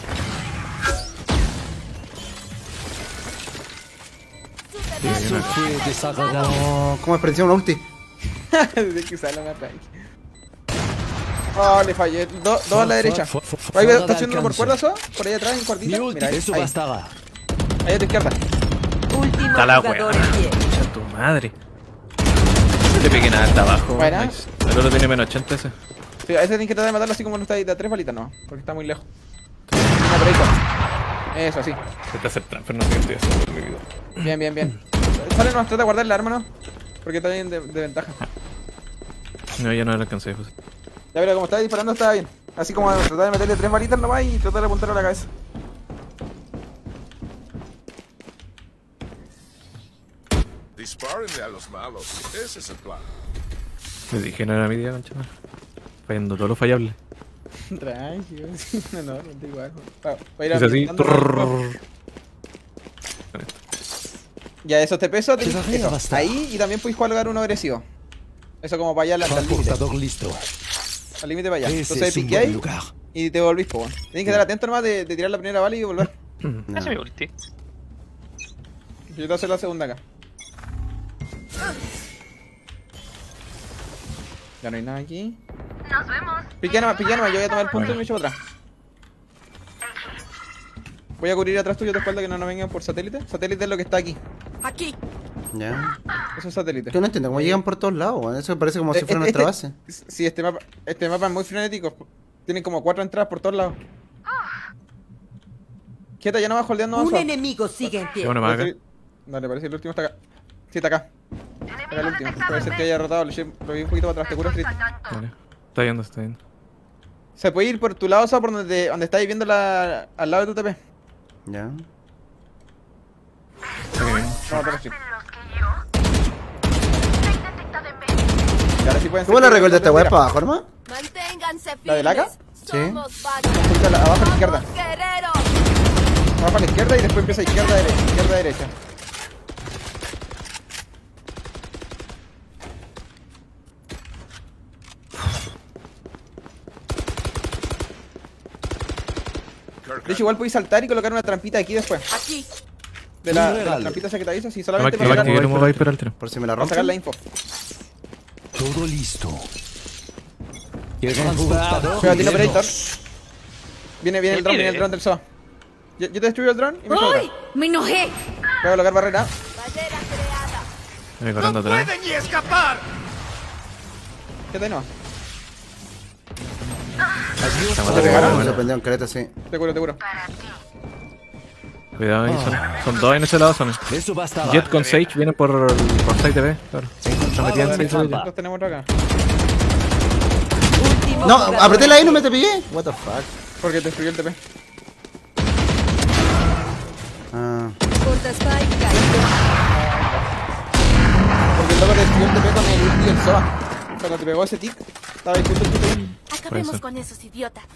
Eso fue desagradable. No, ¿cómo experiencia una ulti? Tienes que usarla más tranqui. Oh, le fallé. Dos a la derecha. Ahí Fuera está de haciendo uno por alcance. cuerda, ¿so? Por ahí atrás, en cuartita. Mi ulti, Mira, ahí, eso ahí. bastará. Ahí a tu izquierda. Último Está la jugador weá. en pie. Concha tu madre. No te pegué nada, está abajo. Buena. Nice. El otro tiene menos 80 ese. Sí, a ese tienes que tratar de matarlo así como no está ahí de a 3 balitas, no. Porque está muy lejos. No, por ahí está. Eso, así. Intenta hacer transfer, no sé qué estoy haciendo en mi vida. Bien, bien, bien. Sale nomás, trata de guardar el arma, ¿no? Porque está bien de ventaja. No, ya no lo alcancé, José. Ya, pero como estaba disparando, estaba bien. Así como tratar de meterle 3 balitas nomás y tratar de apuntarle a la cabeza. Dispárenle a los malos. Ese es el plan. Me dije, no era mi día, concha. Fallando todo lo fallable. Tranquilo, no, no da igual. Va a ir Es así. ambientando Trrrr. Ya, esos te pesos, Quedaría eso. bastante. Ahí y también puedes jugar uno agresivo. Eso como para allá al límite. Transportador listo. Al límite para allá. Ese Entonces es un piqueáis buen lugar. y te volvís, po. Tenés que estar atento nomás de tirar la primera bala y volver. No. ese es mi ulti. Yo te voy a hacer la segunda acá. Ya no hay nada aquí. Nos vemos. Piquea nomás, yo voy a tomar el punto y me echo para atrás. Voy a cubrir atrás tuyo de espalda que no nos vengan por satélite. Satélite es lo que está aquí. Aquí. Ya. Eso es satélite. Yo no entiendo cómo llegan por todos lados, weón. Eso parece como si fuera nuestra base. Sí, este mapa es muy frenético. Tienen como 4 entradas por todos lados. Quieta, ya no vas holdeando más Un suave. enemigo sigue en pie. Qué bueno, más acá. Dale, parece que el último está acá. Sí, está acá. Está acá el último. Puede ser que haya rotado, lo vi un poquito para atrás, te curo, Street. Vale. Está yendo, está yendo. Se puede ir por tu lado, o sea, por donde estáis viendo al lado de tu TP. Ya. Está que mismo. Vamos a Street. Y ahora sí pueden ¿Cómo la recuerda esta weá para abajo, hermano? Manténganse firmes. ¿La del AK? Somos Sí. varios. Un poquito abajo a la izquierda. Somos guerreros. Abajo a la izquierda y después empieza izquierda, derecha, izquierda, derecha. De hecho, igual podéis saltar y colocar una trampita aquí después. Aquí. De la trampita esa que te aviso, si solamente Va a para activar sacar, un Viper al tiro. Por si me la para sacar la rompen. info. Todo listo. Y el transportador Pega tiro ligero. Predator. Viene el dron del SOA. Yo te destruyo el dron y me ¡Uy! ¡Me enojé! voy a colocar barrera. Barrera creada. Viene corriendo atrás. Quédate no. ¿Te pegaron? Me sorprendieron, careta, sí. Te curo. Cuidado ahí, son dos en ese lado, son. Eso basta. Jet con Sage viene por Side TV, claro. Se metían Sage TV. Los tenemos acá. Último No, jugador. apreté la E y no me te pillé. What the fuck. Porque te destruyó el TP. Ah. Porta Spike caído. Porque el loco te destruyó el TP con el ulti del SOA. Cuando te pegó ese tic, estaba ahí justo el TP. Acabemos ser. con esos idiotas.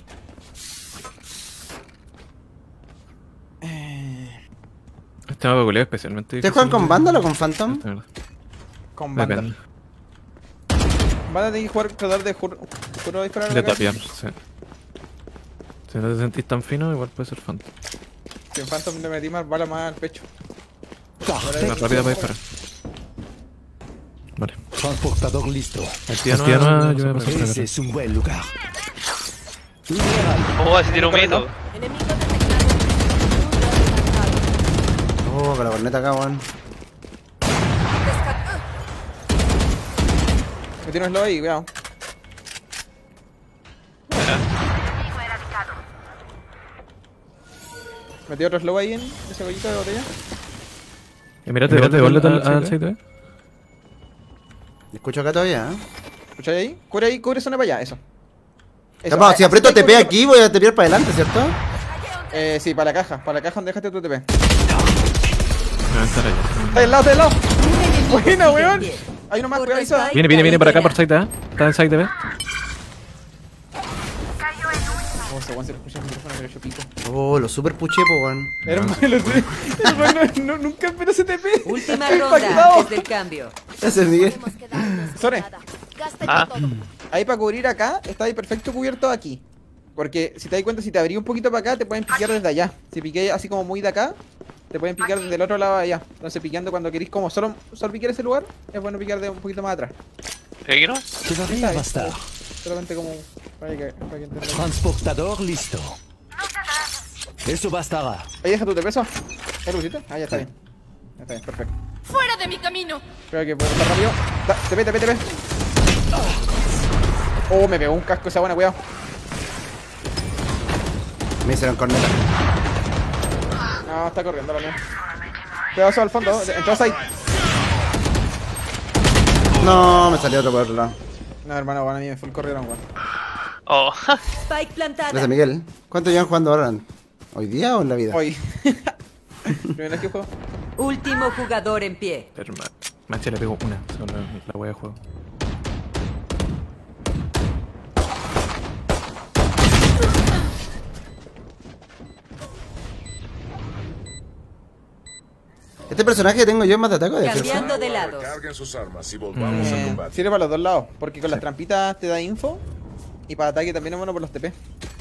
Este mapa culiao es especialmente ¿Ustedes juegan con Vandal o con Phantom? Depende. Con banda. Van a tener que jugar, tratar de juro disparar a la De cara. tapiar, sí. Si no te sentís tan fino, igual puede ser Phantom. Si en Phantom le metí más bala más al pecho. Más rápida para disparar. Vale. Transportador listo. Activa yo voy a pasar por Ese acá. es un buen lugar. Oh, ese tiro un mito. Enemigo detectado. Oh, con la corneta acá, weón. Metí un slow ahí, cuidado. Metí otro slow ahí en ese gollito de botella. Mírate de boleto al Side TV. Escucho acá todavía, ¿eh? ¿Escucháis ahí? Cubre zona para allá, eso. Capaz, si aprieto así que TP aquí, voy a tepear para adelante, ¿cierto? Sí, para la caja donde dejaste tu TP. Me va a estar allá. Está del lado. Un enemigo Buena, sigue en weón. pie. Hay uno más, Porta cuidado, Isa. Spike Viene para acá caída. por Side TV. Está en Side TV. Oh, ese weón se le escucha el micrófono, pero yo pico. Oh, lo super puché, po, weón. Hermano, hermano, nunca esperó ese TP. Última Estoy ronda impactado. antes del cambio. Gracias, Miguel. Podemos quedarnos sin Sore. nada. Gasten Ah. todo. Ahí para cubrir acá, está ahí perfecto cubierto aquí. Porque si te das cuenta, si te abrí un poquito para acá, te pueden piquear desde allá. Si piqué así como muy de acá, te pueden piquear desde el otro lado de allá. Entonces piqueando cuando queréis como solo piquear ese lugar, es bueno piquear de un poquito más atrás. ¿Aquí no? Todavía basta. Solamente como para que entiendan. Transportador listo. Eso bastará. Ahí deja tu peso. ¿Ya lo pusiste? Ah, ya está bien. Ya está bien, perfecto. ¡Fuera de mi camino! Creo que puedo estar rápido. TP. Oh, me pegó un casco esa buena, cuidado. Me hicieron corneta. No, está corriendo la mía. Cuidado, eso al fondo. Entró ahí. No, me salió otro por otro lado. No, hermano, bueno, a mí me full corrieron, weón. Oh, Spike plantada. Gracias, Miguel. ¿Cuánto llevan jugando ahora? ¿Hoy día o en la vida? Hoy. Primera vez que juego. Último jugador en pie. Hermano. Manche le pego una. Son la wea de juego. Este personaje que tengo yo es más de ataque o de defensa. Cambiando de lado. Carguen sus armas y volvamos al combate. Sirve para los dos lados, porque con las trampitas te da info y para ataque también es bueno por los TP.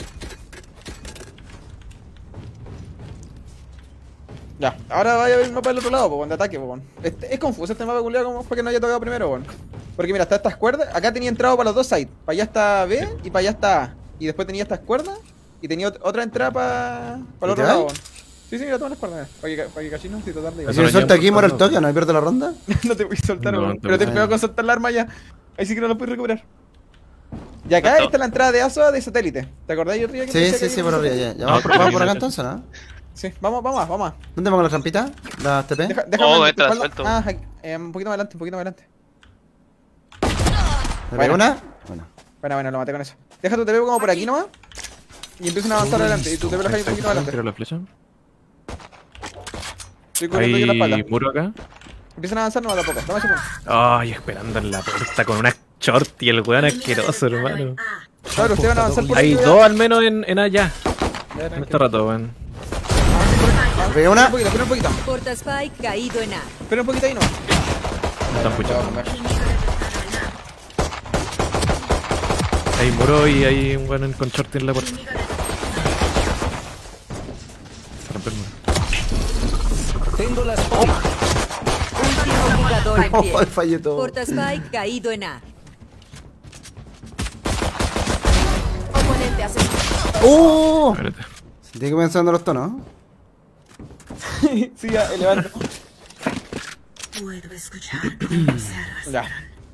Ya, ahora vaya a ver el mapa del otro lado, pues, de ataque, pues. Es confuso este mapa culiado como para que no haya tocado primero, pues. Porque mira, está estas cuerdas, acá tenía entrado para los dos sides, para allá está B y para allá está A. Y después tenía estas cuerdas y tenía otra entrada para el otro lado, pues. Sí, mira, todas las cuerdas, para que cachino, si total de Si me suelta aquí, muero el toque, ¿no? ¿Me pierdo la ronda? no te voy a soltar, No, weón. te Pero ten voy a- cuidado con soltar la arma ya. Ahí sí que no lo puedes recuperar. Y acá Perfecto. está la entrada de ASOA de satélite. ¿Te acordás yo, Ría, que te Sí, decía sí, que sí, había por un arriba, satélite? ya. Ya vamos por acá entonces, ¿no? Sí, vamos. ¿Dónde pongo la trampita? ¿La TP? Oh, en tu entra, espalda. suelto. Ah, aquí, un poquito más adelante. ¿Me pego una? Bueno. Bueno, lo maté con eso. Deja tu TP como por aquí nomás. Y empiezan a avanzar adelante. Y tu TP lo dejas un poquito más Tiro adelante. la flecha. Estoy cubriendo yo la Hay espalda. muro acá. Empiezan a avanzar, no mata poco. Dame ese punto. Ay, esperando en la puerta con una short y el weón asqueroso, hermano. Claro, ustedes van a avanzar por Hay aquí. dos al menos en allá. En este rato, weón. ¿Me pegué una? Espera un poquito. Porta Spike caído en A. Espera un poquito ahí no. Me están puchando. Hay muro y hay un weón con short en la puerta. Se rompe el muro. Tengo la espada. Último jugador en pie. Oh, fallé todo. Porta Spike caído en A. Oponente asesino. Espérate. Sentí que pensando los tonos. Sí, ya, elevando. Puedo escuchar cómo observas. Ya.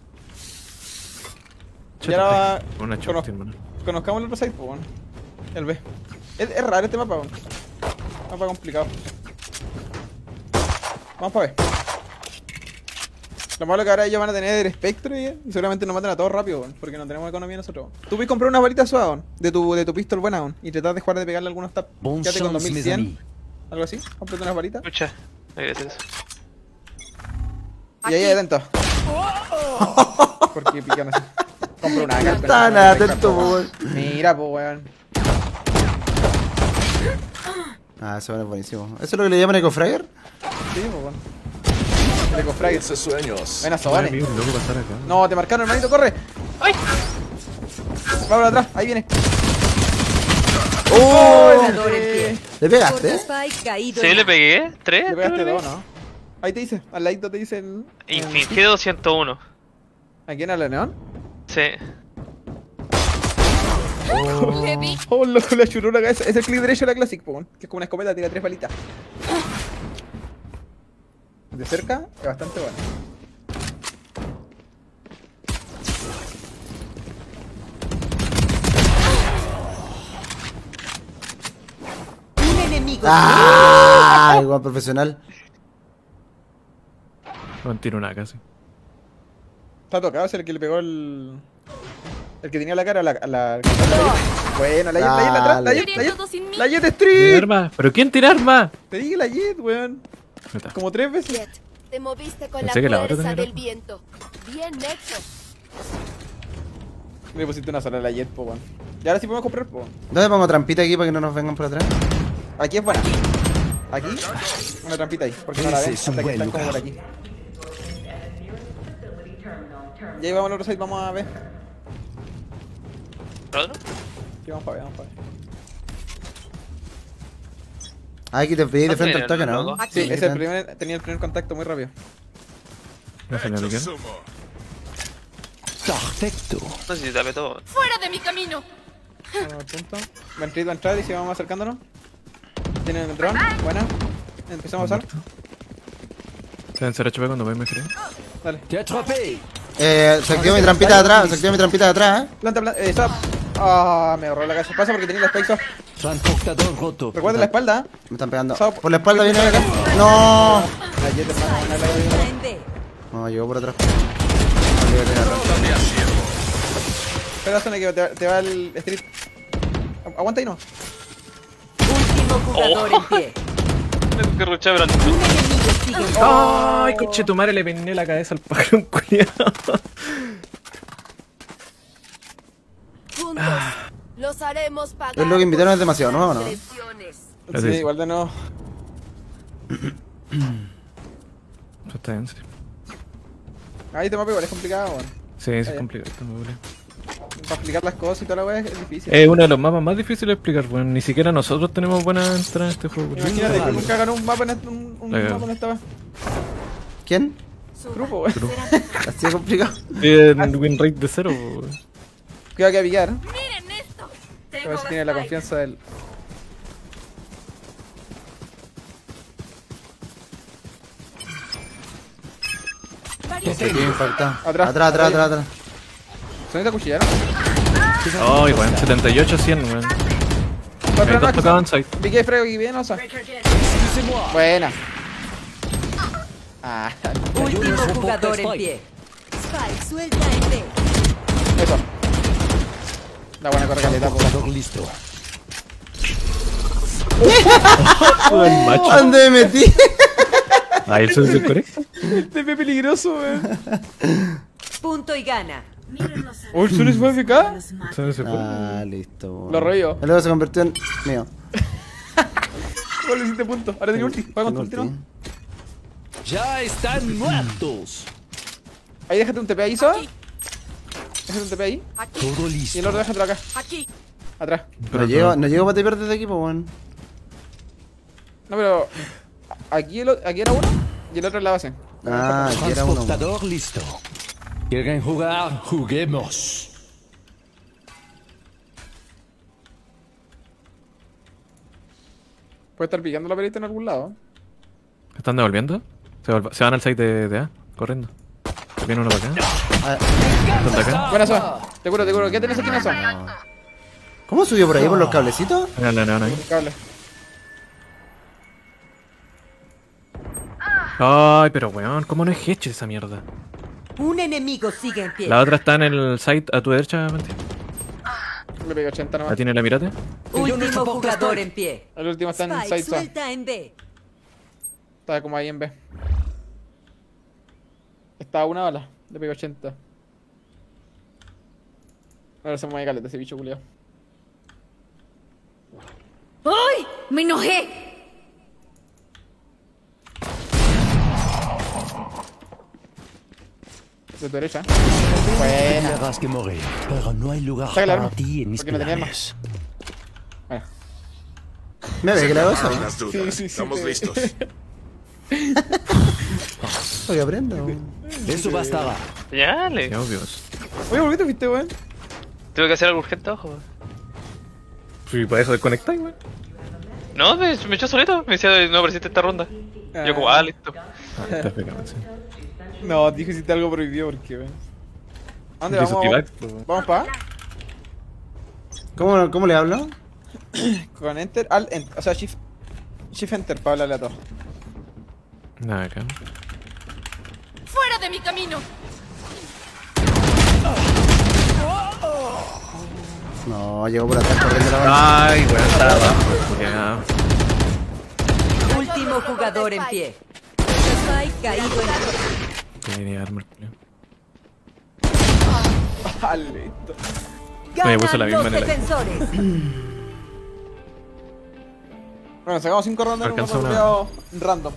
Chata, Ya ahora una short, hermano. conozcamos el otro side, pues, bueno. El B. Es raro este mapa, bueno. Mapa complicado. Vamos para B. Lo malo que ahora ellos van a tener espectro y seguramente nos matan a todos rápido, bueno, porque no tenemos economía nosotros. Bueno. Tú puedes comprar una balita suave de tu pistol buena, bueno, y tratar de jugar de pegarle algunos taps. Bon Quédate con chance, mes 2100, amis. algo así. Cómprate unas balitas. Escucha. Gracias. Y ahí atento. Porque pican así. Compra una acá. Tan atento, weón. Mira, pues, weón. Ah, eso es buenísimo. ¿Eso es lo que le llaman Ecofragger? Sí, pues, weón. El Ecofragger. Esos sueños. Buenas, Madre Sobane. mía, un loco pasar acá. No, te marcaron, hermanito, corre. ¡Ay! Va por atrás, ahí viene. Jugador en pie. ¿Le Porta pegaste? Spike caído Sí, en le A. pegué. ¿Tres? Le pegaste dos, ¿no? Ahí te dice, al ladito te dice el... Infligí 201. ¿A quién? ¿A la neón? Sí. Le di. Oh, loco, le achuró la cabeza. Es el clic derecho de la Classic, po, que es como una escopeta, tira 3 balitas. De cerca, es bastante bueno. Un enemigo. ¡Ah! Igual profesional. No tiro una casi. Está tocado, es el que le pegó el... El que tenía la cara a la... Bueno, la Jet, atrás, la Jet, ¿Querían todo sin mí? la Jet ¿Tiene Street. arma? ¿Pero quién tira arma? Te dije la Jet, weón. Ahí está. Como 3 veces. Jet, te moviste con Pensé que la la otra fuerza tenía del viento. Bien hecho. Le pusiste una sola a la Jet, po, weón. Y ahora sí podemos comprar, po. ¿Dónde pongo trampita aquí para que no nos vengan por atrás? Aquí es buena. Aquí, una trampita ahí, porque no la ven Ese es un hasta que buen están como por lugar. aquí. Y ahí vamos al otro side, vamos a ver. ¿Otro? Aquí vamos para ver, vamos para ver. Ah, aquí te pedí de No frente al tiene toque, ¿no? logo. Sí, ese es el primer, tenía el primer contacto muy rápido. No se me Hecho piqué. sumo. Perfecto. No sé si tapé todo. ¡Fuera de mi camino! Vamos al punto. Va a entrar y si vamos acercándonos. Tiene el dron, buena. Empezamos a usar. Se ven 0 HP cuando me creo. Dale. Te atrapé. Se activó mi trampita de atrás, se activó mi trampita de atrás, Planta, stop. Ah, me ahorró la cabeza. Pasa porque tenía la spike off. Transportador roto. Recuerda la espalda. Me están pegando. Sao- Por la espalda viene acá. ¡No! La Jet, hermano, una lágrima. En B. No, llegó por atrás. Espera, Zona, que te va el street. Aguanta ahí, no. Último jugador en pie. Tengo que ruchar, pero Un enemigo sigue en B. Ay, coche tu madre, le peiné la cabeza al pájaro culiado. Juntos. Los haremos pagar. Es lo que invitaron, es demasiado, ¿no? ¿O no? Agresiones. Sí, Gracias. igual de no. Eso está bien, sí. Ahí te mapa igual, es complicado, weón. Sí, es Ah, ya. complicado. Está muy bueno. Para explicar las cosas y toda la weá es difícil. Es uno de los mapas más difíciles de explicar, bueno, ni siquiera nosotros tenemos buena entrada en este juego. Imagínate que nunca ganó un mapa en un La mapa cagó. en esta weá. ¿Quién? Grupo, weón. Así es complicado. En win rate de 0. Cuidado que a pillar. Miren esto. A ver si tiene la confianza del. Aquí falta. Atrás. Atrás. ¿Son esta cuchillera? Ay, weón, 78 100, weón. Voy a Hay esperar dos Max. tocaban side. BK frego aquí bien, osa. Buena. Ah, Último jugador en pie. Spike, suelta en B. eso. La buena corre caleta, po. Transportador listo. El macho. ¿Dónde me metí? Ahí el sensor correcto. Te ve peligroso, weón. Punto y gana. Oh, el Zulus fue eficaz. Se fue. Ah, listo. weón. Lo revivo. El luego se convirtió en mío. ¿Cómo le hiciste punto? Ahora tiene ulti. Juega con tu ulti, Tengo ¿no? ulti. Ya están muertos. Ahí déjate un TP ahí, ¿sabes? Aquí, Déjate un TP ahí. aquí, Todo Y listo. el otro déjatelo acá. aquí. Atrás. No llego para tipear desde aquí, pues, weón. No, pero. Aquí era uno y el otro es la base. Ah, aquí era uno. Transportador listo. ¿Quieren jugar? Juguemos. Puede estar pillando la perita en algún lado. ¿Están devolviendo? Se van al site de A, corriendo. Viene uno para acá. Ah, ¿Están de acá? Buena Soa. Te curo. ¿Qué tenés aquí en eso? ¿Cómo subió por ahí por los cablecitos? Mira, le van ahí. Cable. Ay, pero weón, ¿cómo no es hecho esa mierda? Un enemigo sigue en pie. La otra está en el site a tu derecha, Mati. Le pegué 80 ¿La nomás. tiene la mirate? Último jugador en pie. El último está en Spike, side Soa. suelta en B. Estaba como ahí en B. Estaba una bala. Le pegué 80. Ahora se mueve caleta ese bicho culiao. ¡Ay! ¡Me enojé! De tu derecha. Buena. Tendrás que morir, pero no hay lugar Saca el para arma, ti en mis porque no tenía arma. planes. Bueno. Me ve que la cosa. Las dudas. Estamos listos. Oye, aprendo. Eso bastará. Dale. Qué obvios. Oye, ¿por qué te fuiste, weón? Tuve que hacer algo urgente, ojo. Sí, para eso desconectar, weón. No, me echó solito. Me decía, no apareciste esta ronda. Yo como, listo. Está pegado, sí. No, dije que hiciste algo prohibido porque, weón. ¿A dónde Dice vamos? T-Bag, pues, weón. ¿Vamos para? ¿Cómo le hablo? Con Enter, o sea, Shift Enter para hablarle a todos. Nada, acá. ¡Fuera de mi camino! No, llegó por atrás corriendo la bala. Ay, weón, está abajo. Ya. Último jugador en pie. Spike caído en Tenía armor, culiao. Ah, listo. Me puso la Ganan misma los en el- defensores. Bueno, sacamos 5 rondas en un Alcanza una. roleado random.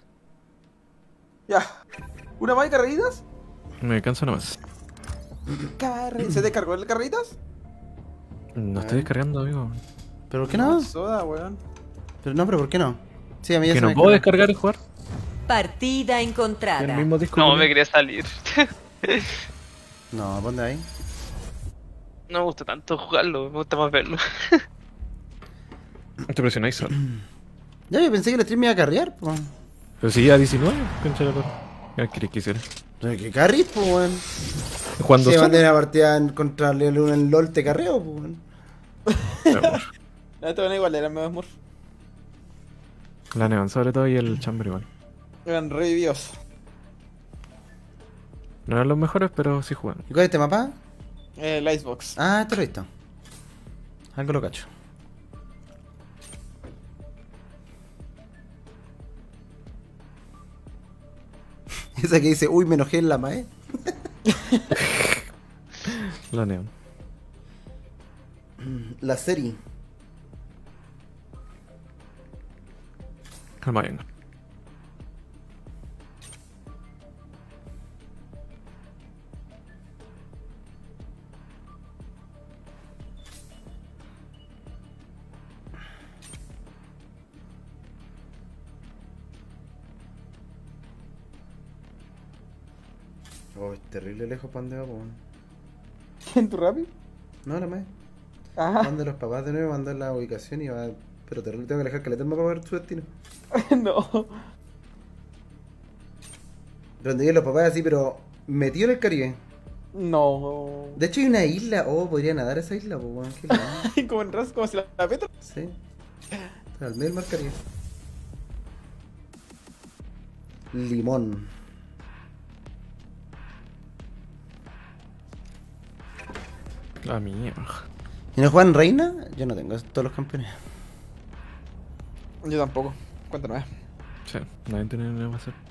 Ya. ¿Una más de carreritas? Me canso nomás. ¿Se descargó el carreritas? No estoy descargando, amigo. ¿Pero por qué no? Soda, weón. Pero ¿por qué no? Sí, a mí ya ¿Que se no me puedo descargó. descargar y jugar? Partida En el encontrada. mismo disco. No, culiao. me quería salir. No, ponte ahí. No me gusta tanto jugarlo, me gusta más verlo. Te presionáis solo. Ya, yo pensé que el stream me iba a carrear, pues. Pero si ya 19, concha de la lora. ¿Qué queréis que hiciera? ¿Qué carry, pues, weón? Jugando Si solo. mandé una partida contra el en LOL te carreo, pues, weón. La neta van igual, eran medio Smurf. La Nevan sobre todo y el Chamber igual. Eran revividos. No eran los mejores, pero sí jugaban. ¿Y cuál es este mapa? El Icebox. Ah, esto lo he visto. Algo lo cacho. Esa que dice, uy, me enojé en la mae. La Neon. La serie. Calma, venga. Oh, es terrible lejos para dónde va, weón. ¿En tu rapi? No, la mae. Ajá. Manda los papás de nuevo, mandar la ubicación y va. Pero terrible, tengo que alejar caleta el mapa para ver su destino. No. Pero donde viven los papás así, pero metido en el Caribe. No. De hecho hay una isla. Oh, podría nadar a esa isla, pues, weón. Qué lindo. Como en Ras, como si la Petro. Sí. Está al medio del mar Caribe. Limón. La mierda. ¿Y no juegan Reina? Yo no tengo todos los campeones. Yo tampoco. Cuéntanos. Sí, nadie tiene nada más hacer.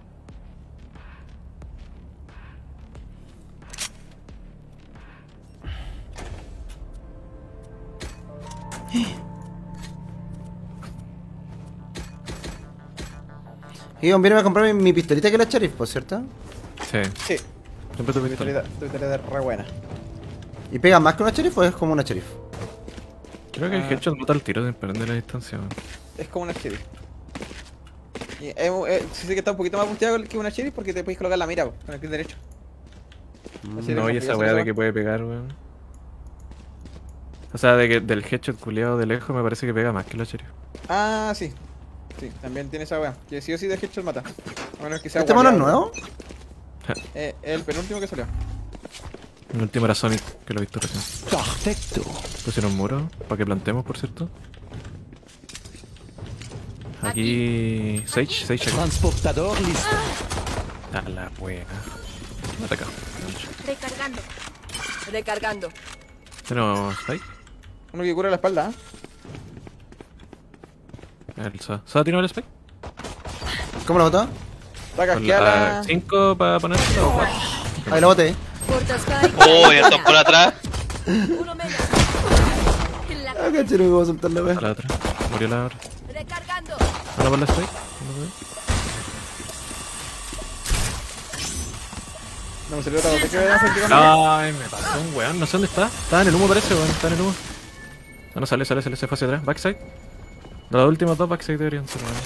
Y conviene a comprar mi pistolita que la Sheriff, pues, ¿cierto? Sí. Sí. Siempre te Tu pistola. pistolita es re buena. ¿Y pega más que una Sheriff o es como una Sheriff? Creo que el headshot mata al tiro, depende de la distancia. Man. Es como una Sheriff. Y sí sé que está un poquito más busteado que una Sheriff porque te puedes colocar la mira con el clic derecho. No, y esa weá de que puede pegar, weón. O sea, de que del headshot culiado de lejos me parece que pega más que la Sheriff. Ah, sí. Sí, también tiene esa weá. Que sí o sí de headshot mata. A menos que sea ¿Este mono es guardiado. nuevo? El penúltimo que salió. El último era Sonic, que lo he visto recién. Perfecto. Pusieron muro, para que plantemos, por cierto. Aquí... Sage aquí. Transportador listo. A la buena. Me ataca. Recargando. Recargando. Tenemos Spike. Uno que cura la espalda, El ¿Sa tiró el Spike? ¿Cómo lo botó? Está casqueada la... 5 para ponerlo o 4. Ahí lo boté. Porta Spike. Oh, ya están por atrás. Uno menos. Ah, caché, no me voy a soltar la A wea. la otra. Murió la otra. Recargando. Ahora por la Spike. No lo veo. No me salió otra cosa que voy a hacer que con Ay, me pasó un weón, no sé dónde está. Está en el humo, parece, weón, está en el humo. Ah, no, sale, se fue hacia atrás. Backside. De los últimos dos backside deberían ser, weón.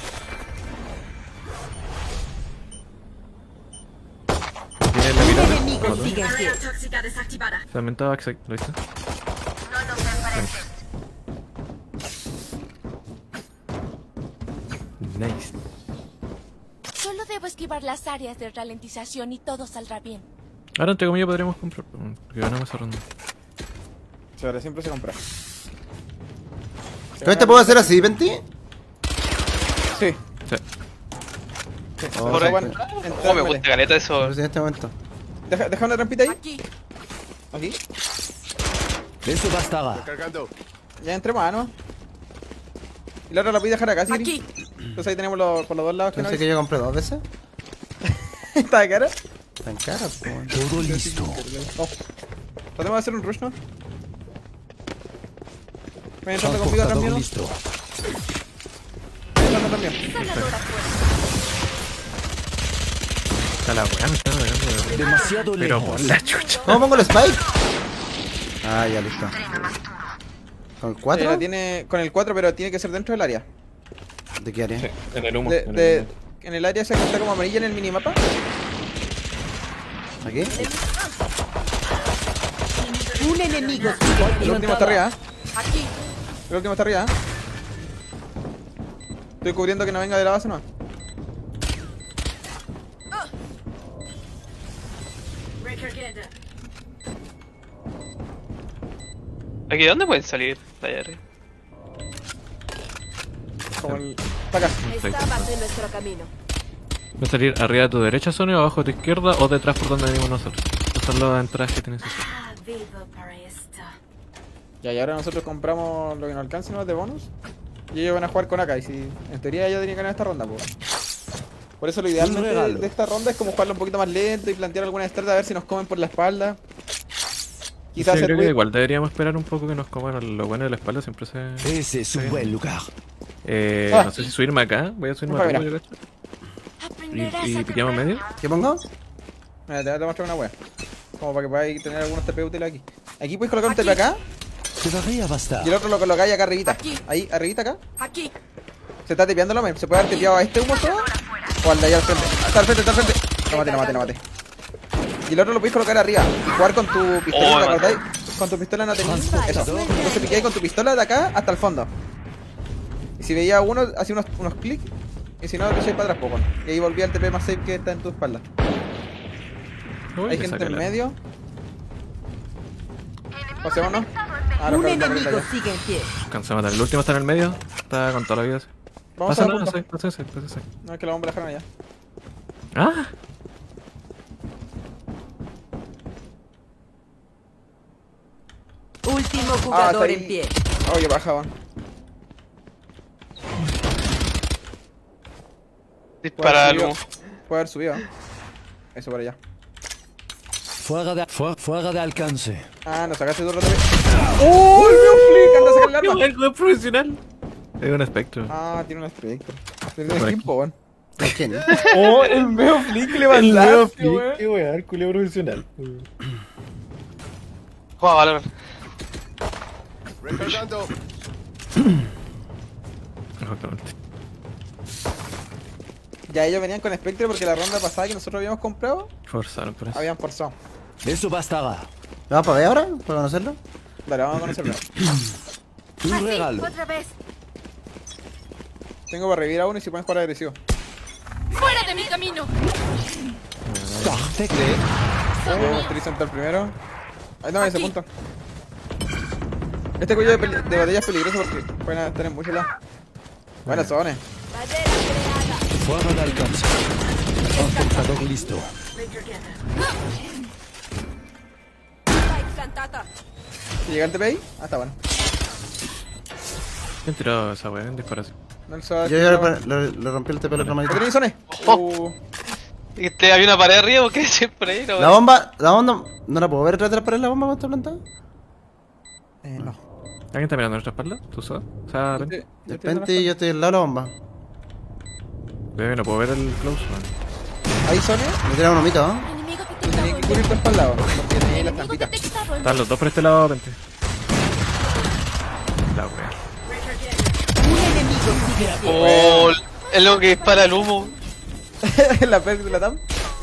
Tiene la Un mirada. enemigo sigue en pie. Tóxica desactivada. También está backside, ¿lo viste? Nice. Solo debo esquivar las áreas de ralentización y todo saldrá bien. Ahora, entre comillas, podríamos comprar, porque ganamos esa ronda. Sí, ahora siempre se compra. ¿Con este puedo hacer así, Penti? Sí. Sí. Oh, Por ahí. sí. Oh, me gusta caleta eso. Pero sí, en este momento. Deja una trampita ahí. Aquí. Aquí. Eso bastará. Cargando. Ya entremos, ¿no? Y la otra la voy a dejar acá, ¿sí? Aquí. Entonces ahí tenemos por los dos lados que no Pensé que yo compré 2 veces. ¿Está de cara? Tan cara, pues. Todo listo. No. Tratemos de hacer un rush, ¿no? Ven entrando conmigo atrás mío, Transportador ¿no? listo. Ven entrando también. Sanadora fuerte. Está la weá, me está pegando de... Demasiado Pero lejos. por la chucha. ¿Cómo pongo el spike? Ah, ya listo. ¿Con el 4? La tiene con el 4, pero tiene que ser dentro del área. ¿De qué área? Sí, en el humo. En el área esa que está como amarilla en el minimapa. ¿Aquí? Un enemigo sigue en El pie. último está arriba. Aquí. El último está arriba. Estoy cubriendo que no venga de la base, ¿no? ¿Aquí dónde pueden salir? De allá arriba. Como el... Está acá. Estabas en nuestro camino. Va a salir arriba de tu derecha, Sony, o abajo de tu izquierda, o detrás por donde venimos nosotros. Estas son las entradas que tienes. Vivo para esto. Ya, y ahora nosotros compramos lo que nos alcance ¿no? de bonus. Y ellos van a jugar con AK. Y si en teoría ellos deberían ganar esta ronda, pues. Por eso lo ideal Un regalo. de esta ronda es como jugarlo un poquito más lento y plantear alguna estrategia a ver si nos comen por la espalda. Quizás Sí, hacer creo que ruido. igual deberíamos esperar un poco que nos coman lo bueno de la espalda, siempre se... Ese es un buen lugar. No sé si subirme acá, voy a subirme Mira. acá, yo cacho. Aprenderás Y a pillamos medio. ¿Qué pongo? Mira, te voy a mostrar una wea. Como para que podáis tener algunos TP útiles aquí. Aquí puedes colocar un TP acá Debería bastar. y el otro lo colocáis acá arribita. Aquí. Ahí, arribita acá. Aquí. Se está tepeando el hombre. ¿Se puede haber tepeado a este humo todo? O al de allá al frente. Está al frente, está al frente. No mate. Y el otro lo podéis colocar arriba y jugar con tu pistola, Oh, ¿te acordáis? Con tu pistola no tenéis eso. Entonces picáis con tu pistola de acá hasta el fondo. Y si veía uno, hacía unos clics. Y si no, picháis para atrás, poco. Y ahí volvía el TP más safe que está en tu espalda. Uy, Hay me gente saca en la- medio. Pasemos, ¿no? Un enemigo sigue en pie. Cansado de matar. El último está en el medio. Está con toda la vida. Vamos Pasa, a no, la punta. pásese. No, es que la bomba la dejaron allá. Ah, Último está jugador ahí. en pie. Oh, que baja, weón. Dispara algo. Puede haber subido. Eso por allá. Fuera de alcance. Ah, nos sacaste tu rato. ¡Uy, veo flick! Anda a sacar el qué arma. buen juego profesional. Es un espectro. Ah, tiene un espectro. Tiene un equipo, weón. ¿Quién? Oh, el veo flick le mandaste, weón. Qué weón, culeo profesional. Juega Valorant. Recargando. Ya ellos venían con Spectre porque la ronda pasada que nosotros habíamos comprado, Forzaron por eso. habían forzado. Eso bastará. ¿Vamos para ver ahora? ¿Para conocerlo? Dale, vamos a conocerlo. Un regalo. Otra vez. Tengo para revivir a uno y si pueden jugar agresivo. ¡Fuera de mi camino! Perfecto. Utilizo el primero. Ahí no, ese punto. Este cuello de batalla es peligroso porque pueden estar en muchos lados. Buena zona. Fuera de alcance. Transportador listo. ¿Llega el TPI? Ah, está bueno. ¿Quién tiró esa weá en disparación? No el SOA. Yo le rompí el TP al otro ¿Lo manito. tenéis zone? ¿Había una pared arriba o qué? Siempre ahí, ¿no? La bomba, ¿no la puedo ver detrás de la pared la bomba cuando está plantada? No. ¿Alguien está mirando a nuestra espalda? ¿Tú sabes? O sea, Yo ven. estoy- yo De estoy en la repente yo estoy al lado de la bomba. Bebé, no puedo ver el close, man. espalda. ¿Ahí zone? Me tiraron un humito, ¿no? Enemigo Tú tenías que detectado. cubrir tu espalda, ¿no? Porque tenías ahí la Enemigo estampita. detectado. Están los dos por este lado, vente. La wea. Un enemigo sigue en pie. Oh, es lo que dispara el humo. La perk de la TAM.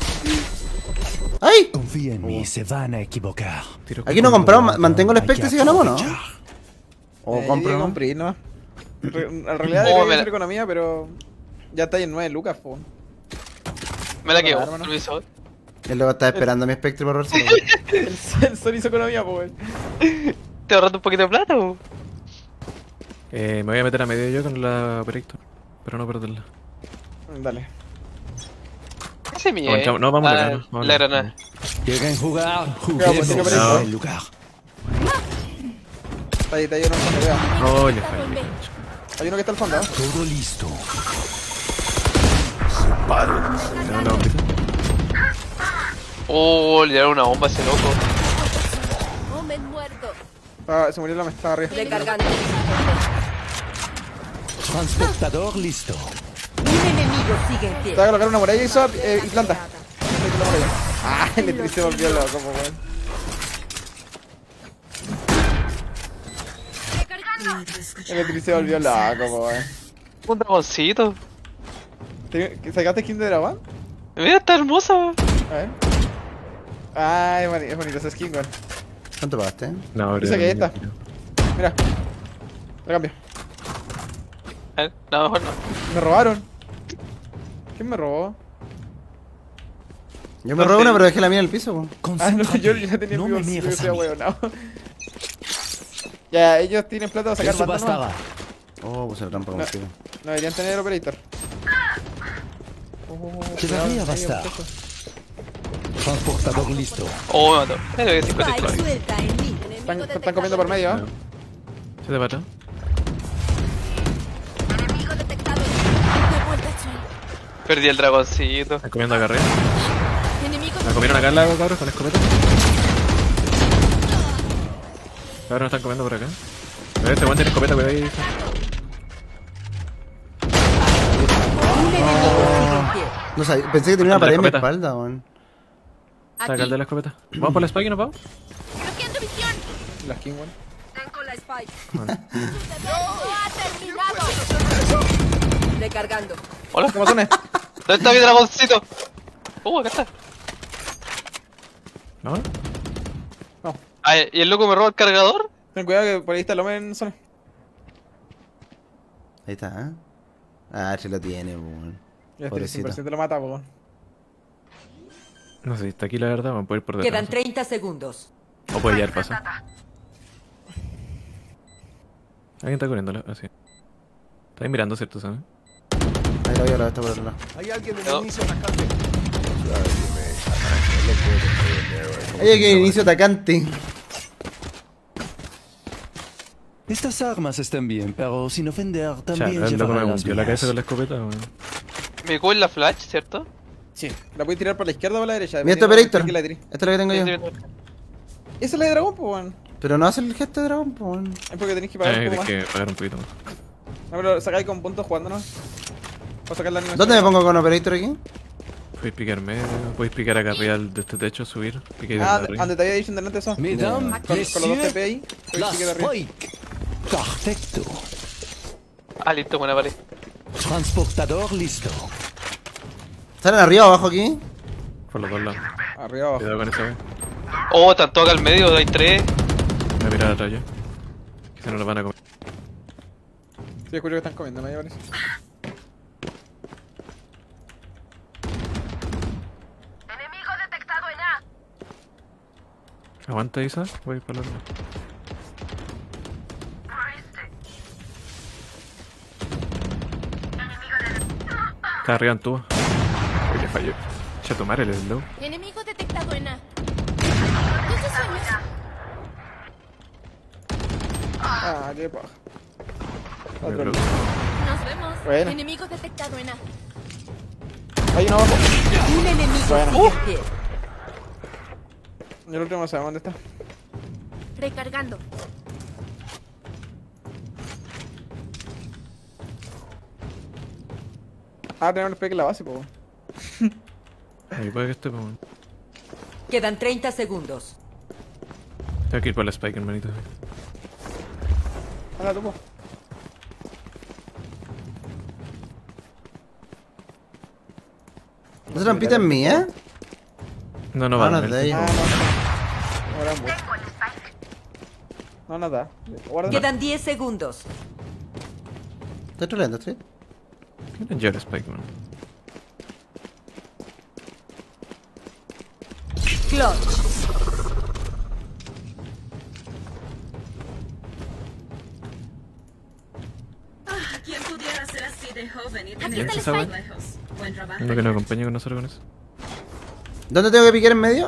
¡Ay! Confía en mí, se van a equivocar. Tiro Aquí no compramos, mantengo el Hay que espectro si ganamos, ¿no? aprovechar. O compro, ¿no? Compré, ¿no? En realidad Oh, debería mira. ser economía, pero ya está ahí en 9 lucas, po. Me la quedo, Hermano. permiso. Él luego está esperando a mi espectro para robarse. El Sol hizo economía, po, weón. ¿Te ahorraste un poquito de plata o? Me voy a meter a medio yo con la Operator. Pero no perderla. Dale. Ese mío, Avanzamos. No, vamos a ganar, vamos a la ganar. granada. ¿Quieren jugar? Cuidado, pues, Juguemos sí, en no. el lugar. Está ahí, no me veo. Oh, le fallé. Hay uno que está al fondo, ¿no? Todo listo. No, no, ahorita. Oh, le dieron una bomba a ese loco. Hombre muerto. Se murió la estaba arriba. Recargando. Transportador listo. Un enemigo sigue en Te pie. voy a colocar una muralla y planta. Ah, el Electric se volvió loco, po, weón. El Electric se volvió loco, po, weón. Un dragoncito. ¿Sacaste skin de dragón? Mira, está hermosa, weón. A ver. Ah, es bonito ese skin, weón. ¿Cuánto pagaste? No, Dice que ahí está. Mira. Lo cambio. A ver, no, mejor no. Me robaron. ¿Quién me robó? Yo me robé una, pero dejé la mía en el piso, po. Ah, no, yo ya tenía no mi me bolsillo, yo niegues soy a mí. ahueonado. Ya, ellos tienen plata para sacar Eso bandas, bastará. Oh, puse la trampa No. contigo. No deberían tener operator. Debería bastar. Transportador listo. Oh, me mató. Pero que 50 Spike suelta en mí. Están comiendo por medio, ¿ah? ¿Se te mata? Enemigo detectado. De vuelta, Sol. Perdí el dragoncito. Están comiendo acá arriba. Enemigo La comieron acá al lado, cabros, con escopeta. Cabros, no están comiendo por acá. Este guante tiene escopeta, cuidado ahí. Un enemigo sigue en pie. No sabía, pensé que tenía una Anda, pared en mi escopeta. espalda, weón. Está acá el de la escopeta. ¿Vamos por la spike y nos vamos? bloqueando visión. La skin, weón. Tengo la Spike. ¡No ha terminado! Recargando. Hola. ¿Cómo son? ¿Dónde está mi dragoncito? Acá está. ¿No? Ah, ¿y el loco me roba el cargador? Ten cuidado que por ahí está el hombre en zona. Ahí está, ¿eh? Ah, se lo tiene, weón. Ya este Pobrecito. 100% lo mata, po, weón. No sé, está aquí la verdad, vamos a poder ir por detrás. Quedan 30 segundos. O puede llegar paso. Alguien está corriendo, así. Está ahí mirando, ¿cierto, sabes? Ahí lo voy a grabar, está por otro lado. Hay alguien en No. el inicio atacante. Ahí hay que inicio atacante. Estas armas están bien, pero sin ofender también Chale, el loco me llevarán las hundió la cabeza mías. con la escopeta, weón. Me cubo en la flash, ¿cierto? Sí. La voy a tirar por la izquierda o por la derecha. Mira este dependiendo Operator. de la tiré. Esta es la que tengo yo. Esa es la de dragón, pues, weón. Pero no hace el gesto de dragón, pues. weón. Es porque tenéis que pagar un Tienes poco más. que pagar un poquito más. No, pero sacáis con puntos jugándonos. Puedo sacar la animación. ¿Dónde me pongo con Operator aquí? Podéis picar medio, podéis picar acá arriba de este techo, subir. Piquéis Ah, desde arriba. donde te había dicho en delante eso. Mesdames, Con los dos TP ahí. la Pique de arriba. Spike. Perfecto. Ah, listo, buena pared. Transportador listo. ¿Salen arriba o abajo aquí? Por los dos lados. Arriba abajo. Cuidado con esa vez. Oh, están todos acá al medio, hay 3. Voy a mirar atrás ya. Que se nos lo van a comer. Sí, escucho que están comiendo, me parece. Enemigo detectado en A. Aguanta, Isa. Voy para el otro. Está arriba en tubo. Uy, le falló. Ya tomar el slow. Enemigo detectado en A. ¿Dónde sueños? Ah, qué paja. Me Otro. preocupa. Nos vemos. Bueno. Enemigo detectado en A. Hay uno abajo. Un enemigo Bueno. sigue en pie. Y el último no sabemos dónde está. Recargando. Ah, tenemos el spike en la base, pues. Ahí puede que esté, pues. bueno. Quedan 30 segundos. Tengo que ir por la spike, hermanito. Anda tú, po. ¿Esa trampita es mía? No, no Ah, va. no a es de Ah, ella. no. Ahora mucho. No, nada. Guarda. Quedan 10 segundos. Estoy troleando, estoy. ¿Quién lleva el spike, man? Clutch. ¿Quién pudiera ser así de joven y Aquí tener está el ¿Esa wea? spike. lejos? Buen trabajo. Uno que nos acompañe con nosotros con eso. ¿Dónde tengo que picar en medio?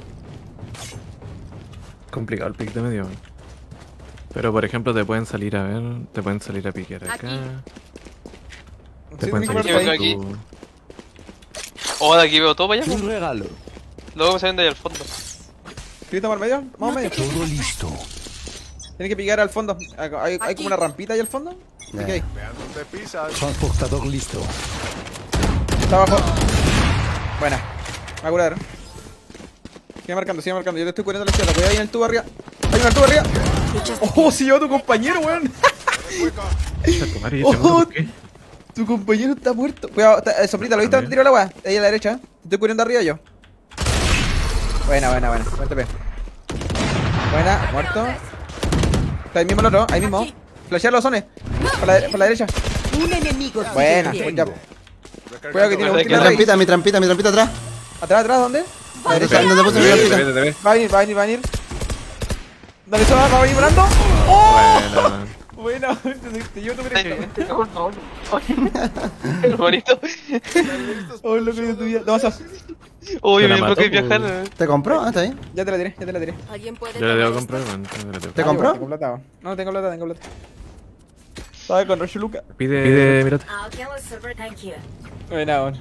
Complicado el pick de medio, man. Pero por ejemplo te pueden salir a ver, te pueden salir a piquear acá. Aquí. Te Sí, pueden tenés que salir poner por por ahí. tu... Oh, de aquí veo todo para allá. Un regalo. Luego me salen de ahí al fondo. ¿Grita por medio? Vamos medio. Todo listo. Tienes que picar al fondo. Hay como una rampita ahí al fondo. Pica ahí. Vean dónde pisas. Transportador listo. Está abajo. Buena. Me va a curar. Sigue marcando, sigue marcando. Yo te estoy cubriendo la izquierda. Cuidado ahí en el tubo arriba. Hay uno en el tubo arriba. Oh, si yo tu compañero, weón. Chucha, tu madre, ¿y ese Oh, mundo por qué? Tu compañero está muerto. Cuidado, sombrita, ¿lo viste? ¿Dónde tiró el agua? Ahí a la derecha. Te estoy cubriendo arriba yo. Buena, buena, buena. Buen TP. Buena, muerto. Está ahí mismo el otro, ahí mismo. Aquí. Flashear los zones. Por la derecha. Un enemigo sigue Buena, en pie. buen jab. Cuidado que tiene Pero ulti Mi en la raíz. trampita atrás. Atrás, atrás, ¿dónde? La derecha. ¿Dónde puse mi Te ve, trampita? te ve. Va a venir, va a venir, va a venir. Dale, eso va a venir volando. ¡Oh! Bueno, man. Buena, te llevo tu directo. Bonito. Oh, loco de tu vida. No, eso. Uy, Te la me mató, bloqueé pues. viajar. ¿Te compró? Ah, está ahí. Ya te la tiré, ya te la tiré. ¿Alguien puede Yo le debo tomar comprar, esto? man. ¿Te compró? Tengo plata, weón. No, tengo plata. Estaba con Roche Luca. Pide, mírate. I'll get a silver, thank you. Buena, weón.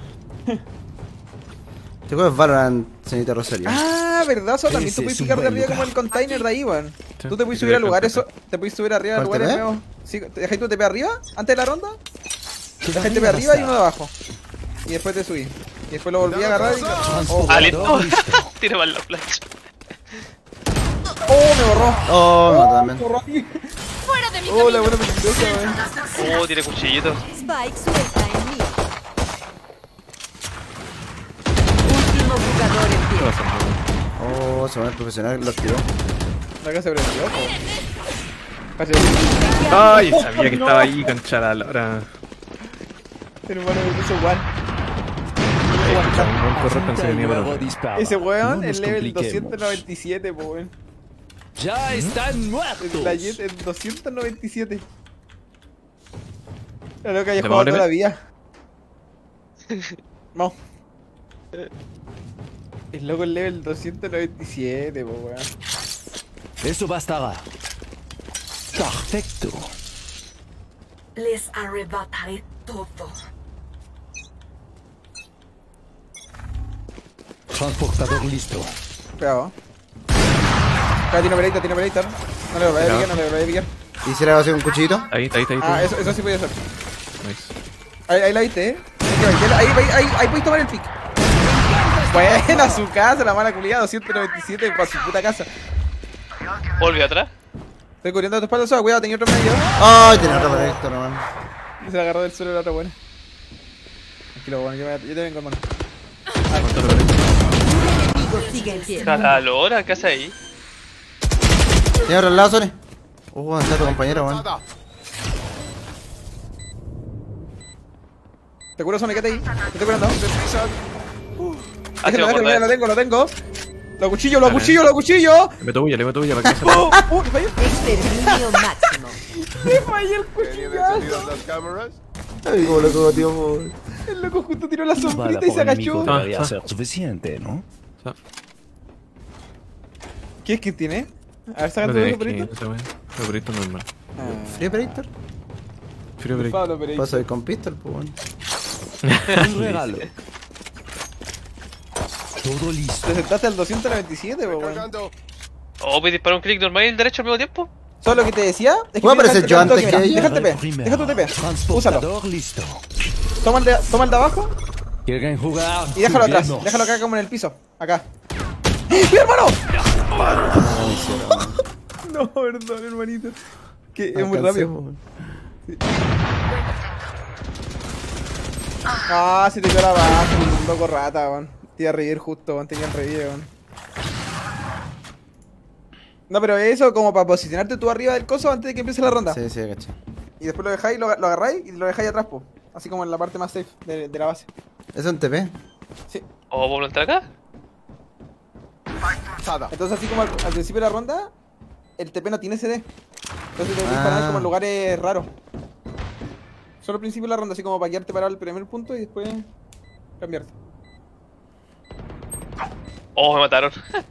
Te juegas Valorant, señorita Rosario. Ah, verdad, eso también Ese tú puedes es un picar de buen arriba lugar. como el container de ahí, weón. Sí, Tú te puedes sí, subir a sí, lugares, sí. te puedes subir arriba a ¿Cuál lugares TP? nuevos. Sí, te dejáis tu TP arriba, antes de la ronda. Dejáis TP arriba y uno de abajo. Y después te subí. Y después lo volví a agarrar y. Oh, Ah, listo. Transportador listo. Tira mal la flash. oh, me borró. Oh, no, también. Borró aquí. ¡Fuera de mi Oh, la camino! buena peligrosa, weón. Oh, tiene cuchillito. Spike suelta en mí. Último jugador en ¿Qué pie. va a hacer, man? Oh, se va el profesional, lo activó. La casa se prendió, po. Casi. Ay, sabía que estaba ahí, concha la lora. El humano me puso igual. Un correo pensé que venía para Nuevo atrás. disparo. Ese weón No nos es level compliquemos. 297, po, weón. Ya están muertos. La Jet en 297. La loca haya ¿Te jugado muere? toda la vida. Vamos. El loco el level 297, po, weón. Eso bastará. Perfecto. Les arrebataré todo. Transportador listo. Cuidado. Acá tiene operator. No le voy a pillar, no le voy a pillar. ¿Y si le va a hacer un cuchillito? Ahí. Ah, eso sí podía hacer. Nice. Ahí la viste, Ahí podéis tomar el pick. Buena su casa, la mala culiada, 297 para su puta casa. Volvió atrás. Estoy cubriendo a tu espalda, cuidado, tenía otro medio. Ay, tiene otro proyecto, hermano. Y se la agarró del suelo la otra buena. Tranquilo, bueno, yo te vengo, hermano. Enemigo sigue en pie. Calora, ¿qué hace ahí? Tiene otro al lado, Sony. ¿Dónde está tu compañero, weón? Te curo, Sony, quédate ahí. Te estoy curando. Ah, se me Déjalo, acordé. lo tengo. Lo cuchillo. Le meto bulla para que se Me falló. Exterminio máximo. Me falló el ¿Tienen cuchillazo. encendidas las cámaras? Ay, cómo lo cogo, tío, por. El loco justo tiró la Bala sombrita y se por enemigo agachó. debería ser suficiente, ¿no? ¿Qué es que tiene? A ver, saca No tu tenés operator. que operator normal. ¿Free operator? Frío break. Pablo operator. Paso de con pistol, pues, weón. Un regalo. Todo listo. Te sentaste al 297, po, weón. Cargando. Oh, voy a disparar un clic normal y el derecho al mismo tiempo. ¿Sabes lo que te decía? Es que ¿Puedo aparecer deja- yo deja el antes toque, que mira, ella? Deja el TP, deja tu TP. Úsalo. Transportador listo. Toma el de abajo ¿Quieren jugar? y déjalo atrás. Juguemos. Déjalo acá como en el piso. Acá. ¡Mi hermano! No, perdón, hermanito. Que es muy rápido. Ah, se te dio la baja, un loco rata, weón. Te iba a reír justo, weón. Tenía el revivir, weón. No, pero eso como para posicionarte tú arriba del coso antes de que empiece la ronda. Sí, caché. Y después lo dejáis, lo agarráis y lo dejáis atrás, po. Así como en la parte más safe de la base. ¿Es un TP? Sí. ¿O puedo entrar acá? Entonces así como al principio de la ronda, el TP no tiene CD. Entonces te que disparar como en lugares raros. Solo al principio de la ronda, así como para quedarte parado el primer punto y después cambiarte. Oh, me mataron.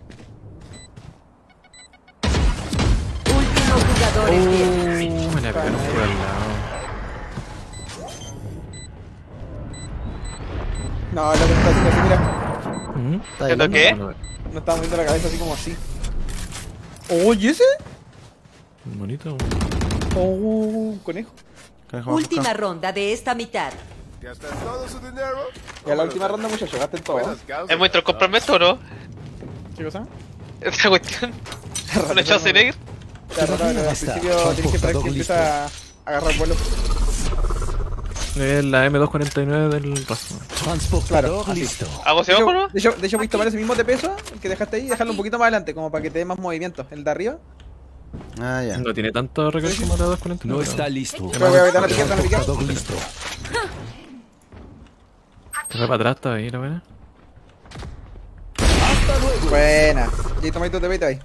Último jugador en pie. Me la pegaron por al lado. No, lo que está haciendo así, mira. ¿Está ¿Qué bailando? toqué? No estaba moviendo la cabeza así como así. Oye, ese. Bonito. Oh, conejo. Última ronda de esta mitad. ¿Gastan todo su dinero? Y a la última ronda, muchachos, gasten todo. Buenas causas. ¿Es muestro comprarme esto o no? ¿Qué cosa? Esta cuestión. ¿Un hechazo de negro? Ya, no, al principio tienes que esperar que empiece a agarrar vuelo. Es la M249 del Rostro. Transportador Claro, así. listo. ¿Hago De hacia hecho, abajo, no? de hecho, voy a tomar ese mismo de peso, el que dejaste ahí, y dejarlo un poquito más adelante, como para que te dé más movimiento. El de arriba. Ah, ya. No tiene tanto recorrido como la 249. No está listo. Voy a dar la piqueta, Transportador listo. Se fue para atrás todavía, la buena. Buena. Y tomadito de beta ahí.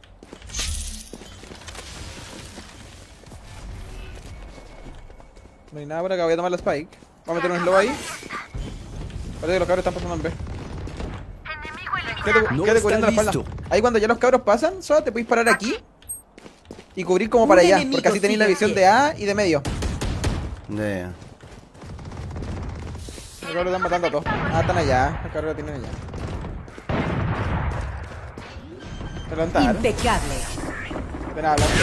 No hay nada por acá, voy a tomar la spike. Vamos a meter un slow ahí. Parece que los cabros están pasando en B. No Quédate está cubriendo la espalda. listo. Ahí cuando ya los cabros pasan, solo te puedes parar aquí y cubrir como para Un allá, enemigo porque así tenéis la sigue visión en de A y de medio. Ya. Los cabros están matando a todos. Ah, están allá. Los cabros la tienen allá. Se levantaron. Impecable. De nada, adelante.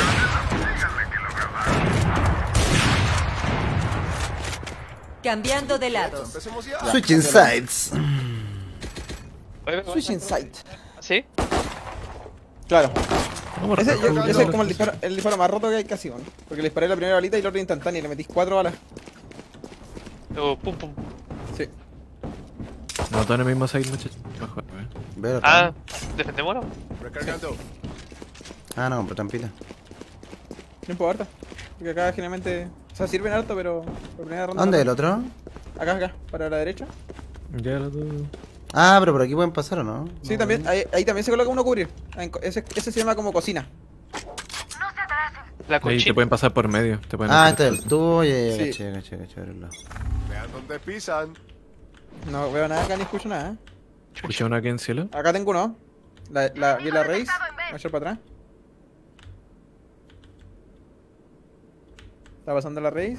Cambiando de lado. Empecemos ya. Switching sides. Switch Insight. ¿Sí? Claro. Vamos, Ese Rafa. es como el disparo más roto que hay casi, bueno. Porque le disparé la primera balita y la otra instantánea y le metís 4 balas. Pum, pum. Sí. No, todo en el mismo side, muchachos. Bajo, Veo Ah, ¿defendemos ahora? Recargando. Ah, no, compré tampita. No importa. Porque acá generalmente. O sea, sirven harto, pero. Por primera ronda. ¿Dónde no. el otro? Acá, para la derecha. Ya lo tuve. Ah, pero por aquí pueden pasar, ¿o no? Sí, también. Ahí también se coloca uno a cubrir. Ese se llama como cocina. La Ahí te conchita. pueden pasar por medio. Te pueden Ah, hacer este es el tuyo. Ya, Sí. caché, ábrelo. Vean dónde pisan. No veo nada acá ni escucho nada. Escuché uno aquí en cielo. Acá tengo uno. Vi la raíz. Voy a echar para atrás. Está pasando la raíz.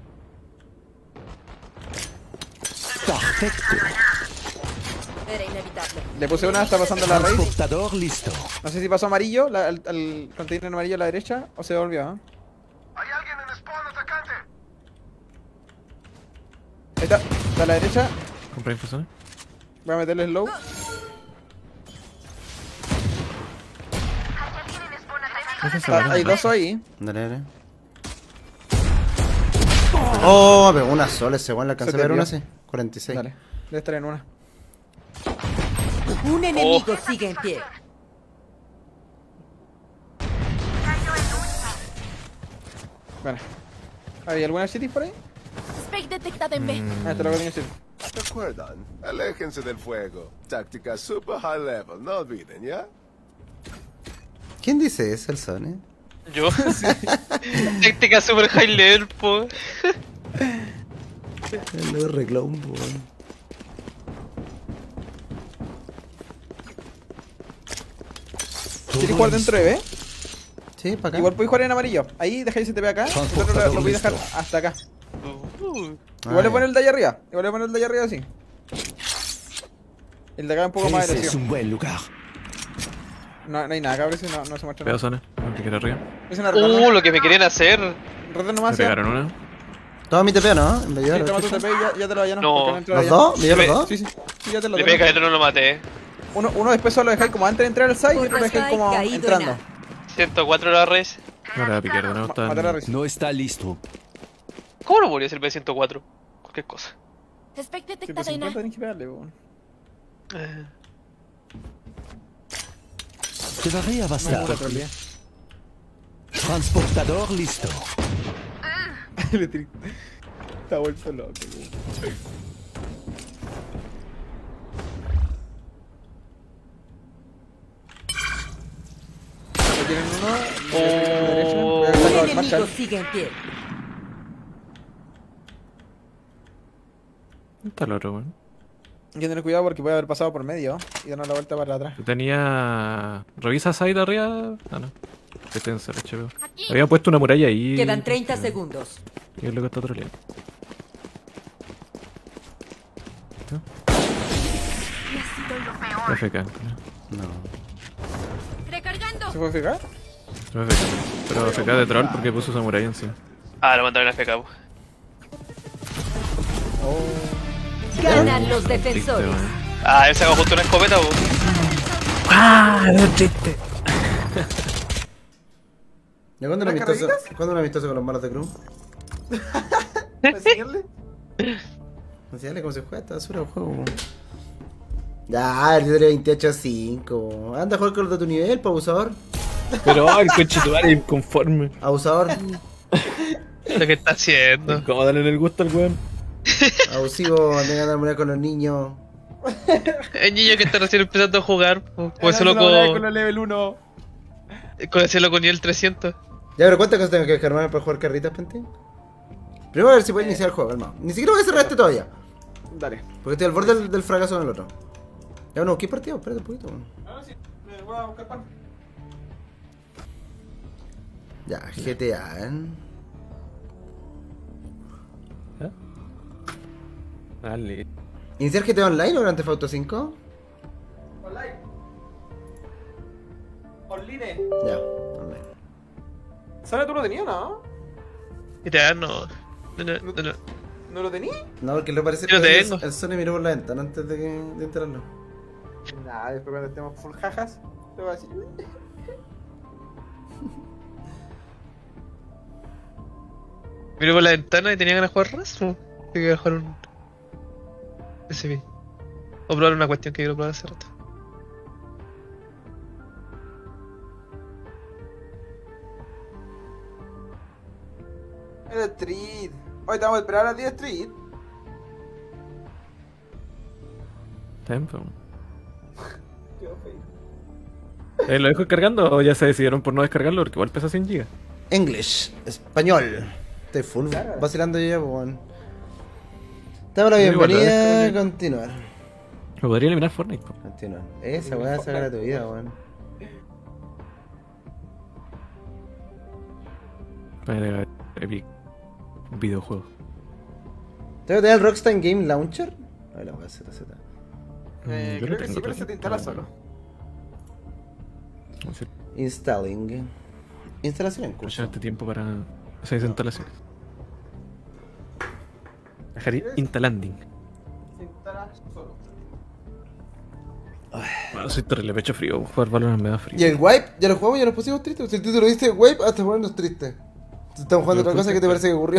Perfecto. Era inevitable. Le puse una, está pasando la raíz. Transportador listo. No sé si pasó amarillo, al container amarillo a la derecha, o se devolvió, ¿eh? Hay alguien en spawn atacante. Ahí está a la derecha. Compré infusiones. Voy a meterle slow. Hay dos ahí. Dale. Oh, pero una sola ese weón. ¿Le alcancé Se a ver te una dio. así? 46. Dale, debe estar en una. Un enemigo sigue en pie. Bueno. ¿Hay alguna cities por ahí? Spike detectado en B. Ah, este lo que tiene city. Recuerdan, aléjense del fuego. Táctica super high level, no olviden, ¿ya? ¿Quién dice eso, el Sony? Yo. Táctica super high level, po. El reclamo, weón. ¿Quieres jugar dentro de B? Sí, para acá. Igual podéis jugar en amarillo. Ahí dejáis CTP acá. Nosotros lo podéis dejar hasta acá. Igual le poner el de allá arriba. Igual le poner el de allá arriba así. El de acá es un poco más Ese es agresivo. un buen lugar. No hay nada, cabrón, si no se muestra Veo nada. zona. Aunque quiera arriba. Es una retorno. Lo que me querían hacer. Retorno Me nomás, ya. pegaron una. Toma mi TP, ¿no? En vez de Sí, llevar, toma tu ¿sí? TP y ya te lo vayan. No. ¿Los dos? ¿Me llevan los dos? Sí, sí. Sí, ya te lo Le doy. pega que no lo maté. Uno después solo lo dejáis como antes de entrar al site y otro lo dejáis como Caído en entrando. A. 104 la res. No le va a picar de nuevo. Está Matar a Riz. No está listo. ¿Cómo lo podría hacer B104? Cualquier cosa. Spike Sí, pues detectado en 50 A. tenés que pegarle, weón. Debería bastar. No, otro día. Transportador listo. Está vuelto loco, weón. Aquí tienen uno. Oh. Voy a sacar Un el Marshall. enemigo sigue en pie. ¿Dónde está el otro, weón? Hay que tener cuidado porque puede haber pasado por medio y darnos la vuelta para atrás. Yo tenía. Revisa side arriba. Ah, no. Este en el HBO. Aquí. Había puesto una muralla ahí. Quedan 30 segundos. Y es lo que está troleando. FK, No. Recargando. ¿Se fue FK? no FK. Pero FK de troll porque puso samurai encima. Ah, lo mandaron a FK. po. Ganan los Triste, defensores. weón. Ah, él sacó justo una escopeta, po. ¿Ya cuándo ¿Las ¿Cuándo lo amistoso con los malos de Cruz? ¿Para enseñarle? Enseñale cómo se juega esta basura de juego. Ya, el tío 28-5. Anda a jugar con los de tu nivel, pa' abusador. Pero el coche tu madre inconforme. Abusador. Lo que está haciendo. ¿Cómo darle en el gusto al weón? Abusivo, anda a andar a morir con los niños. El niño que está recién empezando a jugar, po. Con ese Ganando la loco. con el level 1. Con ese loco nivel 300. Ya, pero ¿cuántas cosas tengo que descargarme para jugar carritas, Pente? Primero a ver si puedo iniciar el juego, calmado. Ni siquiera voy a cerrar este todavía. Dale. Porque estoy al borde del fracaso en el otro. Ya, bueno, ¿qué partido? Espérate un poquito. Ahora sí, me voy a buscar pan. Ya, GTA, Dale. ¿Iniciar GTA Online o Grand Theft Auto 5? Online. Online. Ya, online. ¿Sabes tú lo tenías, no? Y te dan, no. No. ¿No lo tenías? No, porque le parece Yo que tengo. el Sony miró por la ventana antes de entrarlo. Nah, después cuando estemos full jajas, te voy a decir. Miré por la ventana y tenía ganas de jugar Rasmo. Quería jugar un. SB. O probar una cuestión que quiero probar hace rato. El Street. Hoy te vamos a esperar a 10 Street. Tempo. Qué feo. ¿Lo dejo descargando o ya se decidieron por no descargarlo? Porque igual pesa 100 GB. English, español. Estoy full vacilando yo ya, pues, weón. Te damos la bienvenida a continuar. Me podría eliminar Fortnite, po. Continuar. Esa weá saca la tu vida, weón. Epic videojuego. ¿Te da el Rockstar Game Launcher? A ver la weá ZZ. Yo Creo lo que sí, tengo, pero se te instala solo. Installing. Instalación en curso. Este tiempo para hacer instalaciones. Dejar instalanding. Se instala solo. Bueno, soy terrible, pecho frío. Jugar Valorant me da frío. Y el wipe, ya lo jugamos, ya nos pusimos tristes. Si el título dice wipe, hasta ponernos tristes. Estamos jugando otra cosa que te parece que ocurrió.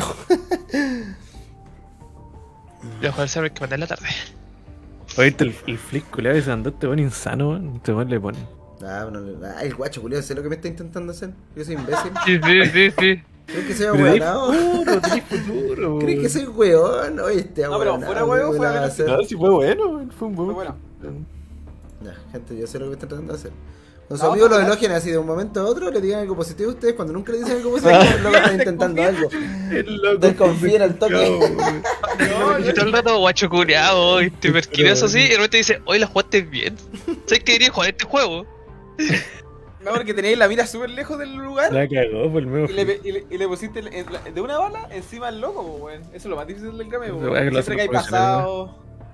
Voy a jugar Cyber que mandé en la tarde. Oíste el flick culiado ese andó, este weón insano, weón. Este weón le pone. El guacho culiado, sé lo que me está intentando hacer. Yo soy imbécil. Sí. ¿Crees que soy ahueonado? Futuro. ¿Crees que soy weón? Oye, este No, pero fuera huevo, fue a hacer. No, sí fue bueno, weón. Fue un buen. Fue bueno. Ya, gente, yo sé lo que me están tratando de hacer. Cuando sus amigos lo elogian así de un momento a otro, le digan algo positivo a ustedes. Cuando nunca le dicen algo positivo, lo que están intentando algo. Desconfíen al toque. Y todo el rato guacho culeado, este perquiroso así, y de repente dice, hoy la jugaste bien. ¿Sabes que quería jugar este juego? No, porque tenéis la mira súper lejos del lugar. La cagó por el medio. Y le pusiste de una bala encima al loco, weón. Eso es lo más difícil del cameo, Pero weón. que lo Siempre hacen que hay profesional, pasado.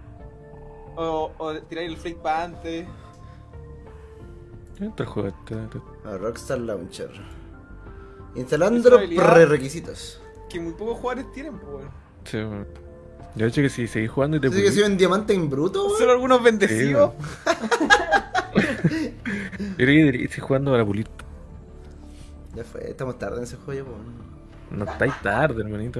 O tirar el flake para antes. ¿Qué otro juego este? Rockstar Launcher. Instalando prerequisitos. Que muy pocos jugadores tienen, pues, weón. Sí, weón. Yo he hecho que si seguís jugando y te ¿Sí que soy un diamante en bruto, weón? Solo algunos bendecidos. Yo creo que estoy jugando para pulir. Ya fue, estamos tarde en ese juego, weón. No estáis tarde, hermanito.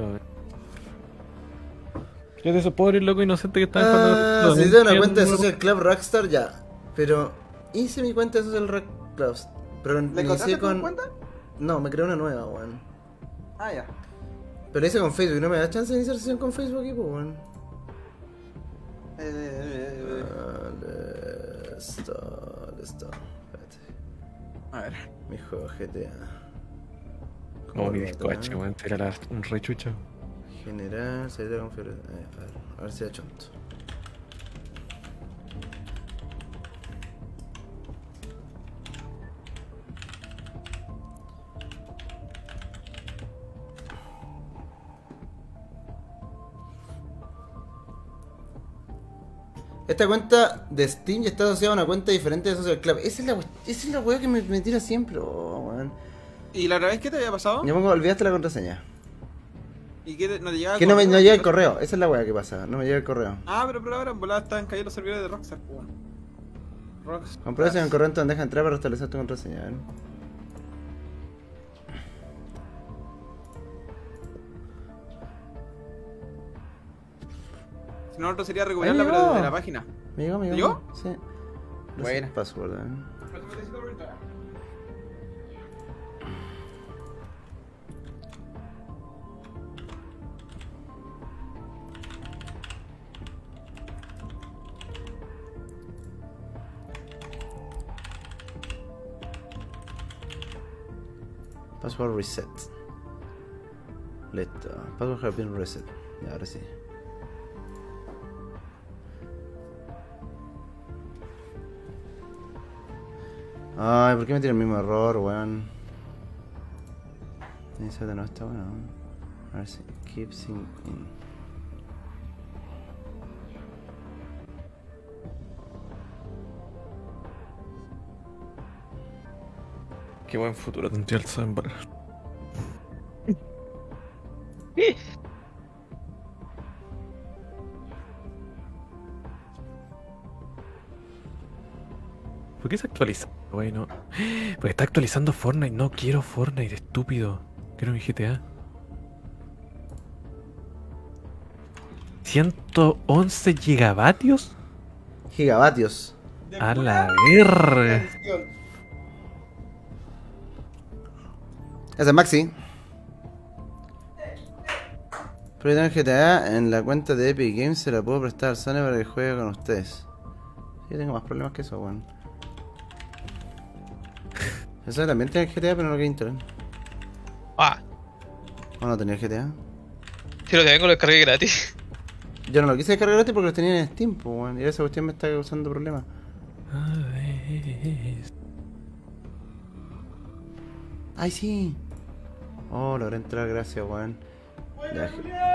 Yo de esos pobres locos inocentes que están jugando. Si tengo una cuenta de Social Club Rockstar, ya. Pero hice mi cuenta de Social Club. Pero ¿Le inicié contaste con... tu cuenta? No, me creé una nueva, weón. Ah, ya. Pero la hice con Facebook y no me da chance de iniciar sesión con Facebook aquí, pues, weón. Listo. Espérate. A ver. Mi juego GTA. Como mi discoche, weón. Era un rechucho. General, salida de configuración. A ver si da chonto. Esta cuenta de Steam ya está asociada a una cuenta diferente de Social Club. Esa es la weá que me tira siempre, weón. ¿Y la otra vez qué te había pasado? Ya me olvidaste la contraseña. ¿Y qué no te llegaba? Que no llega el correo, esa es la weá que pasa, no me llega el correo. Ah, pero ahora en volada están cayendo los servidores de Rockstar, pues, weón. Rockstar. Comprueba si en el correo te deja entrar para restablecer tu contraseña, ¿eh? Si no, otro sería recuperarla, pero desde la página. Me llegó. ¿Te llegó? Sí. Buena. Password, Password reset. Listo. Password has been reset. Y ahora sí. Ay, ¿por qué me tiene el mismo error, weón? Esa de no está bueno. A ver si keep sync in. Qué buen futuro tendría el Sandbar. ¿Por qué se actualiza? Bueno, porque está actualizando Fortnite. No quiero Fortnite, estúpido. Quiero mi GTA. 111 gigavatios. Gigavatios. A la verga. Ese es Maxi. Pero en GTA, en la cuenta de Epic Games se la puedo prestar al Sony para que juegue con ustedes. Yo tengo más problemas que eso, weón. Eso también tiene GTA, pero no lo quiero instalar. ¿O no tenía el GTA? Si lo que vengo lo descargué gratis. Yo no lo quise descargar gratis porque lo tenía en Steam, pues, weón. Y esa cuestión me está causando problemas. ¡Ay, sí! Oh, logré entrar, gracias, weón. Ya.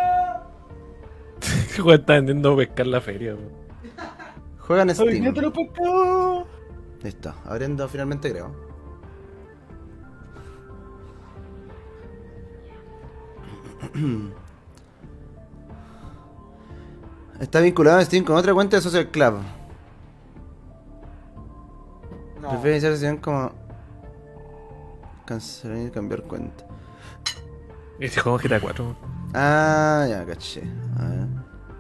¿Qué weón está vendiendo pescar la feria, weón? Juega en Steam. ¡Ay, te lo pescado! Listo, abriendo finalmente, creo. Está vinculado a Steam con otra cuenta de Social Club. No. Prefiero iniciar sesión como... Cancelar y cambiar cuenta. Ese juego es GTA 4, weón. Ah, ya, caché. A ver.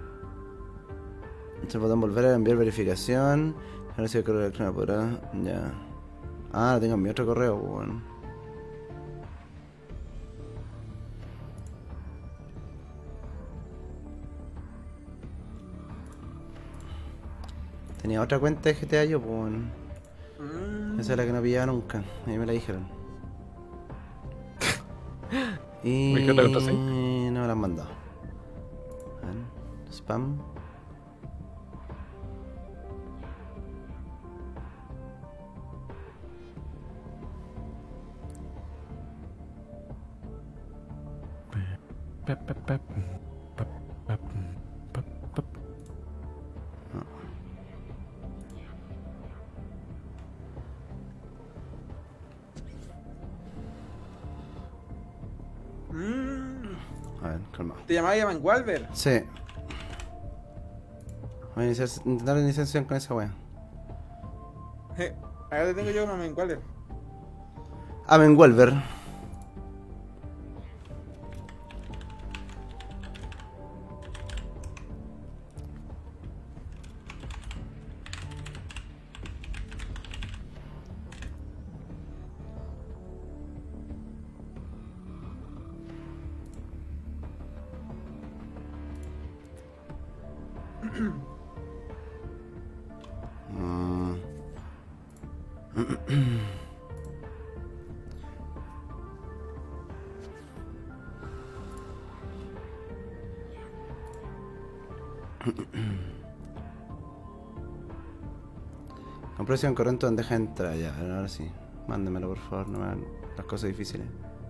Este botón volver a enviar verificación. Ahora si el correo electrónico podrá... Ya. Ah, lo tengo en mi otro correo, bueno. Tenía otra cuenta de GTA yo, pues bueno. Esa es la que no pillaba nunca. Ahí me la dijeron. Y ¿Me queda otra, sí? no me la han mandado. A ver, spam. A ver, calma. ¿Te llamaba Yaman Walver? Sí. Voy a intentar iniciar sesión con esa wea. Acá te tengo yo una Yaman Walver. Amen Wolver. Compresión corriente donde deja entrar ya, ahora sí. Mándemelo por favor, no me hagan las cosas difíciles.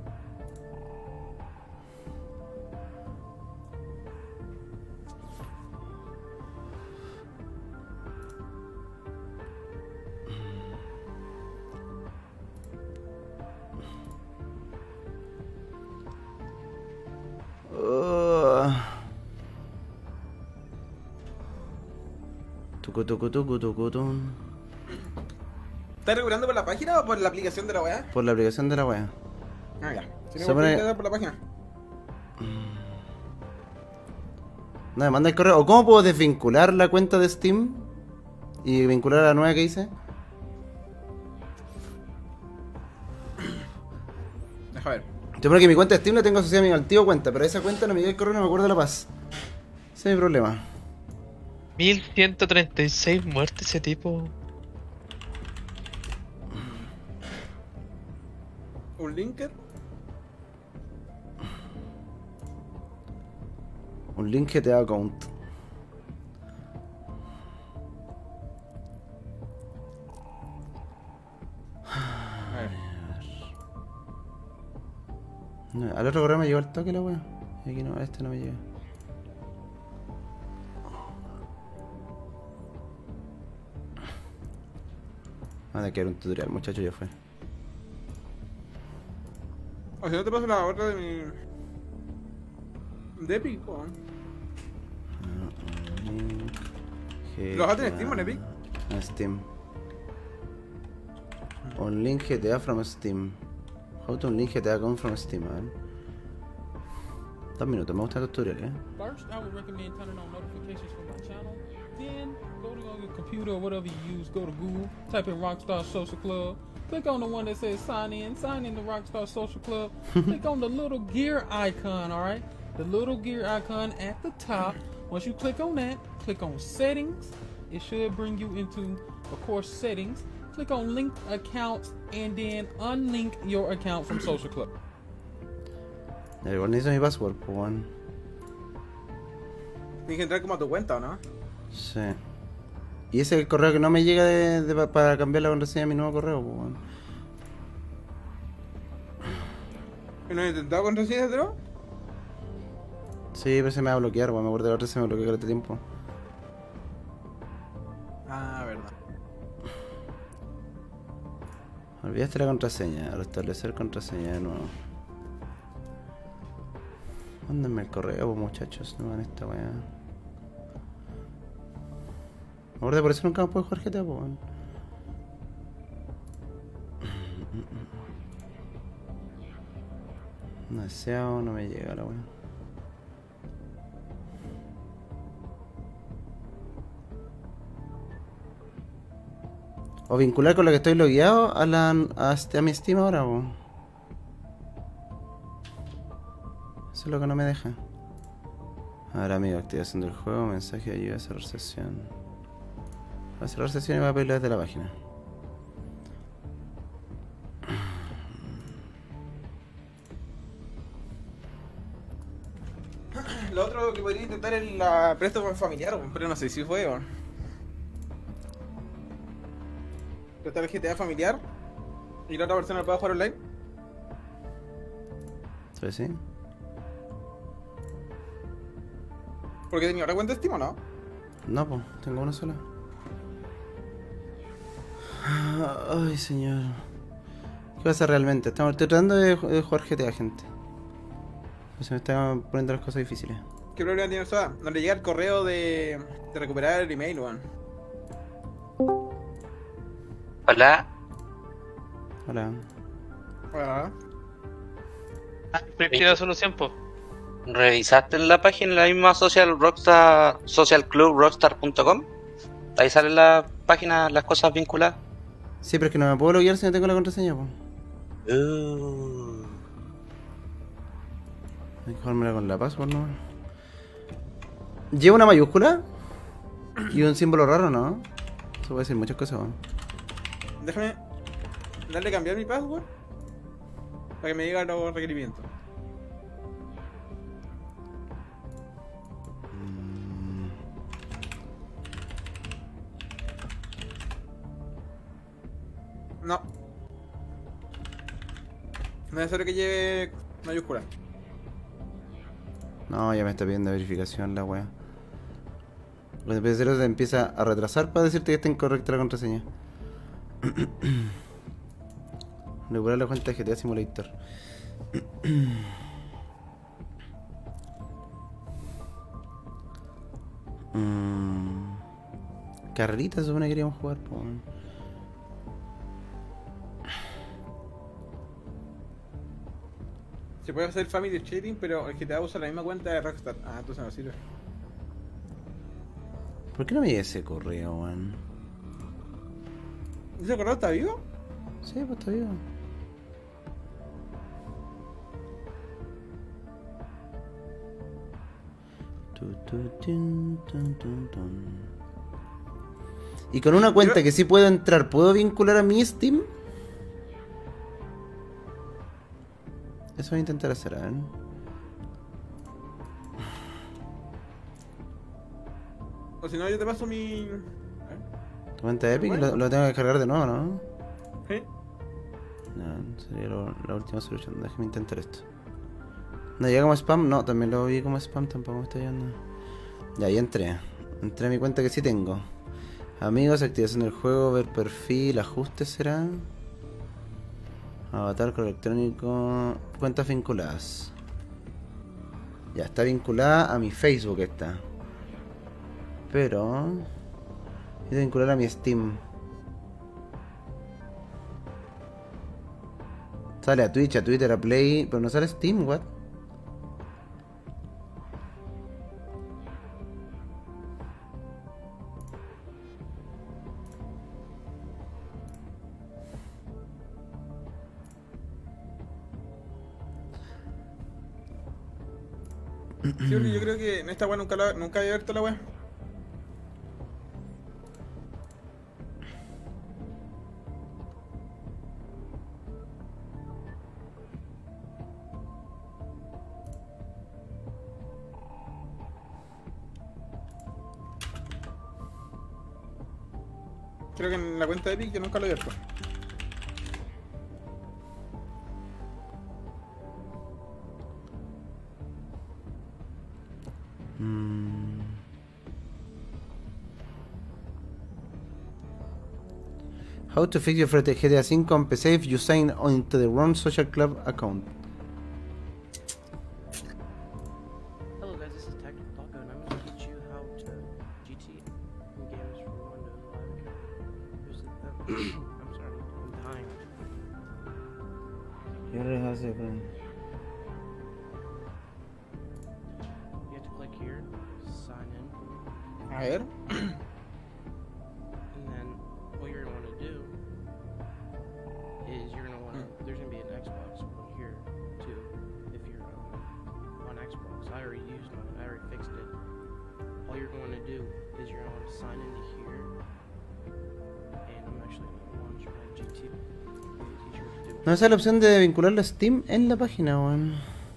Tucutun. ¿Estás regulando por la página o por la aplicación de la weá? Por la aplicación de la wea. Ah, ya. Si no, Se pone- por la página. No me manda el correo. ¿O cómo puedo desvincular la cuenta de Steam? Y vincular a la nueva que hice. Deja ver. Te pone que mi cuenta de Steam la tengo asociada a mi antigua cuenta, pero esa cuenta no me llega el correo, no me acuerdo de la paz. Ese es mi problema. 1136 muertes ese tipo. ¿Un linker? Un link GTA account. A ver. No, al otro correo me llegó el toque la wea. Y aquí no, a este no me llega. Van a quedar un tutorial, muchacho, ya fue. O si no te paso la otra de mi... De Epic, po. ¿Lo vas a tener en Steam o en Epic? En Steam. Un link GTA from Steam. How to link GTA come from Steam, man. 2 minutos, me gusta el tutorial, First, I would recommend turning on notifications for my channel. Then, go to your computer or whatever you use, go to Google, type in Rockstar Social Club. Click on the one that says sign in to Rockstar Social Club. Click on the little gear icon, alright? The little gear icon at the top. Once you click on that, click on settings. It should bring you into, of course, settings. Click on link accounts and then unlink your account from Social Club. Igual necesito mi password, pues, weón. Tienes que entrar como a tu cuenta, ¿o no? Sí. Y ese es el correo que no me llega para cambiar la contraseña de mi nuevo correo, pues, weón. ¿Y no has intentado contraseña de nuevo? Sí, pero se me va a bloquear, weón. Me acuerdo de la otra se me bloqueó hace tiempo. Ah, verdad. Olvidaste la contraseña. Restablecer contraseña de nuevo. Mándenme el correo, pues, muchachos. No hagan esta weá. Me acuerdo, por eso nunca me puedo jugar GTA, pues, weón. No deseo, no me llega la weá. O vincular con la que estoy logueado a mi Steam ahora, po. Eso es lo que no me deja. Ahora, amigo, activación del juego, mensaje de ayuda a cerrar sesión. Va a cerrar sesión y va a pedirlo desde la página. Lo otro que podría intentar es la préstamo familiar, weón, pero no sé si fue, weón. Prestar el GTA familiar y la otra persona lo puede jugar online. ¿Sabes? Sí. Porque tenía otra cuenta de Steam, ¿o no? No, pues, tengo una sola. Ay, señor. ¿Qué pasa realmente? Estoy tratando de jugar GTA, gente. Se me están poniendo las cosas difíciles. ¿Qué problema tiene eso? No le llega el correo de recuperar el email, weón. Hola. Hola. Hola. Tiene solución, po. ¿Revisaste en la página la misma socialclubrockstar.com? Ahí sale la página, las cosas vinculadas. Sí, pero es que no me puedo loguear si no tengo la contraseña, pues. Hay que jugármela con la password, ¿no? ¿Lleva una mayúscula? ¿Y un símbolo raro, no? Eso puede decir muchas cosas, weón. Déjame darle a cambiar mi password para que me diga los requerimientos. No. No es necesario que lleve mayúscula. No, ya me está pidiendo verificación la wea. Cuando empieza a hacer eso, te empieza a retrasar para decirte que está incorrecta la contraseña. Regular la cuenta de GTA Simulator. Carreritas se supone que queríamos jugar, po. Se puede hacer family chatting, pero el GTA usa la misma cuenta de Rockstar. Ah, entonces no sirve. ¿Por qué no me llega ese correo, weón? ¿Ese correo está vivo? Sí, pues está vivo. Y con una cuenta que sí puedo entrar, ¿puedo vincular a mi Steam? Eso voy a intentar hacer, ¿eh? O si no, yo te paso mi... ¿Tu cuenta de Epic? Bueno. Lo tengo que cargar de nuevo, ¿no? ¿Sí? No, sería la última solución. Déjame intentar esto. ¿No llega como spam? No, también lo vi como spam, tampoco me está llegando. Ya, ahí entré. Entré a mi cuenta que sí tengo. Amigos, activación del juego, ver perfil, ajustes será. Avatar, correo electrónico, cuentas vinculadas. Ya, está vinculada a mi Facebook esta. Pero... necesito vincular a mi Steam. Sale a Twitch, a Twitter, a Play, pero no sale Steam, what? Sí, porque yo creo que en esta weá nunca había abierto la weá. Creo que en la cuenta de Epic yo nunca lo he abierto. How to fix your GTA 5 on PC if you sign into the wrong social club account. Hello guys, this is Tactical Taco and I'm going to teach you how to GT games for Windows Live. Here's the I'm sorry, I'm dying. You already have the You have to click here, sign in. A ver. And then what you're going to want to do is you're going to want to, there's going to be an Xbox one here too, if you're on Xbox. I already used mine, I already fixed it. All you're going to do is you're going to want to sign into here, and I'm actually going to launch my GT. No me sale la opción de vincular la Steam en la página, weón.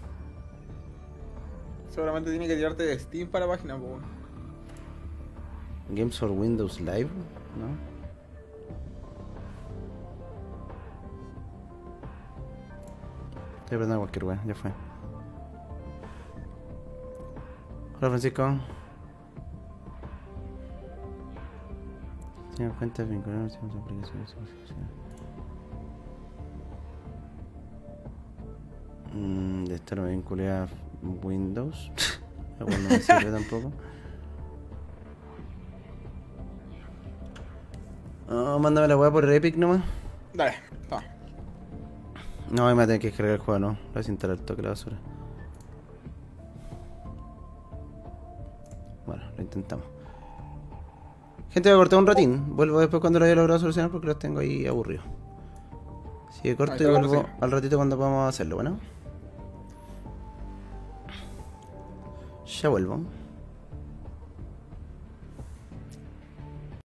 Seguramente tiene que tirarte de Steam para la página, po. Games for Windows Live, ¿no? Estoy apretando cualquier weón, ya fue. Hola Francisco. Tengo cuentas vinculadas a aplicaciones. De esto no me vinculé a Windows. Lo cual no me sirve tampoco. Oh, mándame la weá por Epic nomás. Dale, toma. No, me voy a tener que descargar el juego, no. Lo voy a desinstalar el toque la basura. Bueno, lo intentamos. Gente, voy a cortar un ratín. Vuelvo después cuando lo haya logrado solucionar porque los tengo ahí aburridos. Así que corto y vuelvo al ratito cuando podamos hacerlo, bueno. Ya vuelvo.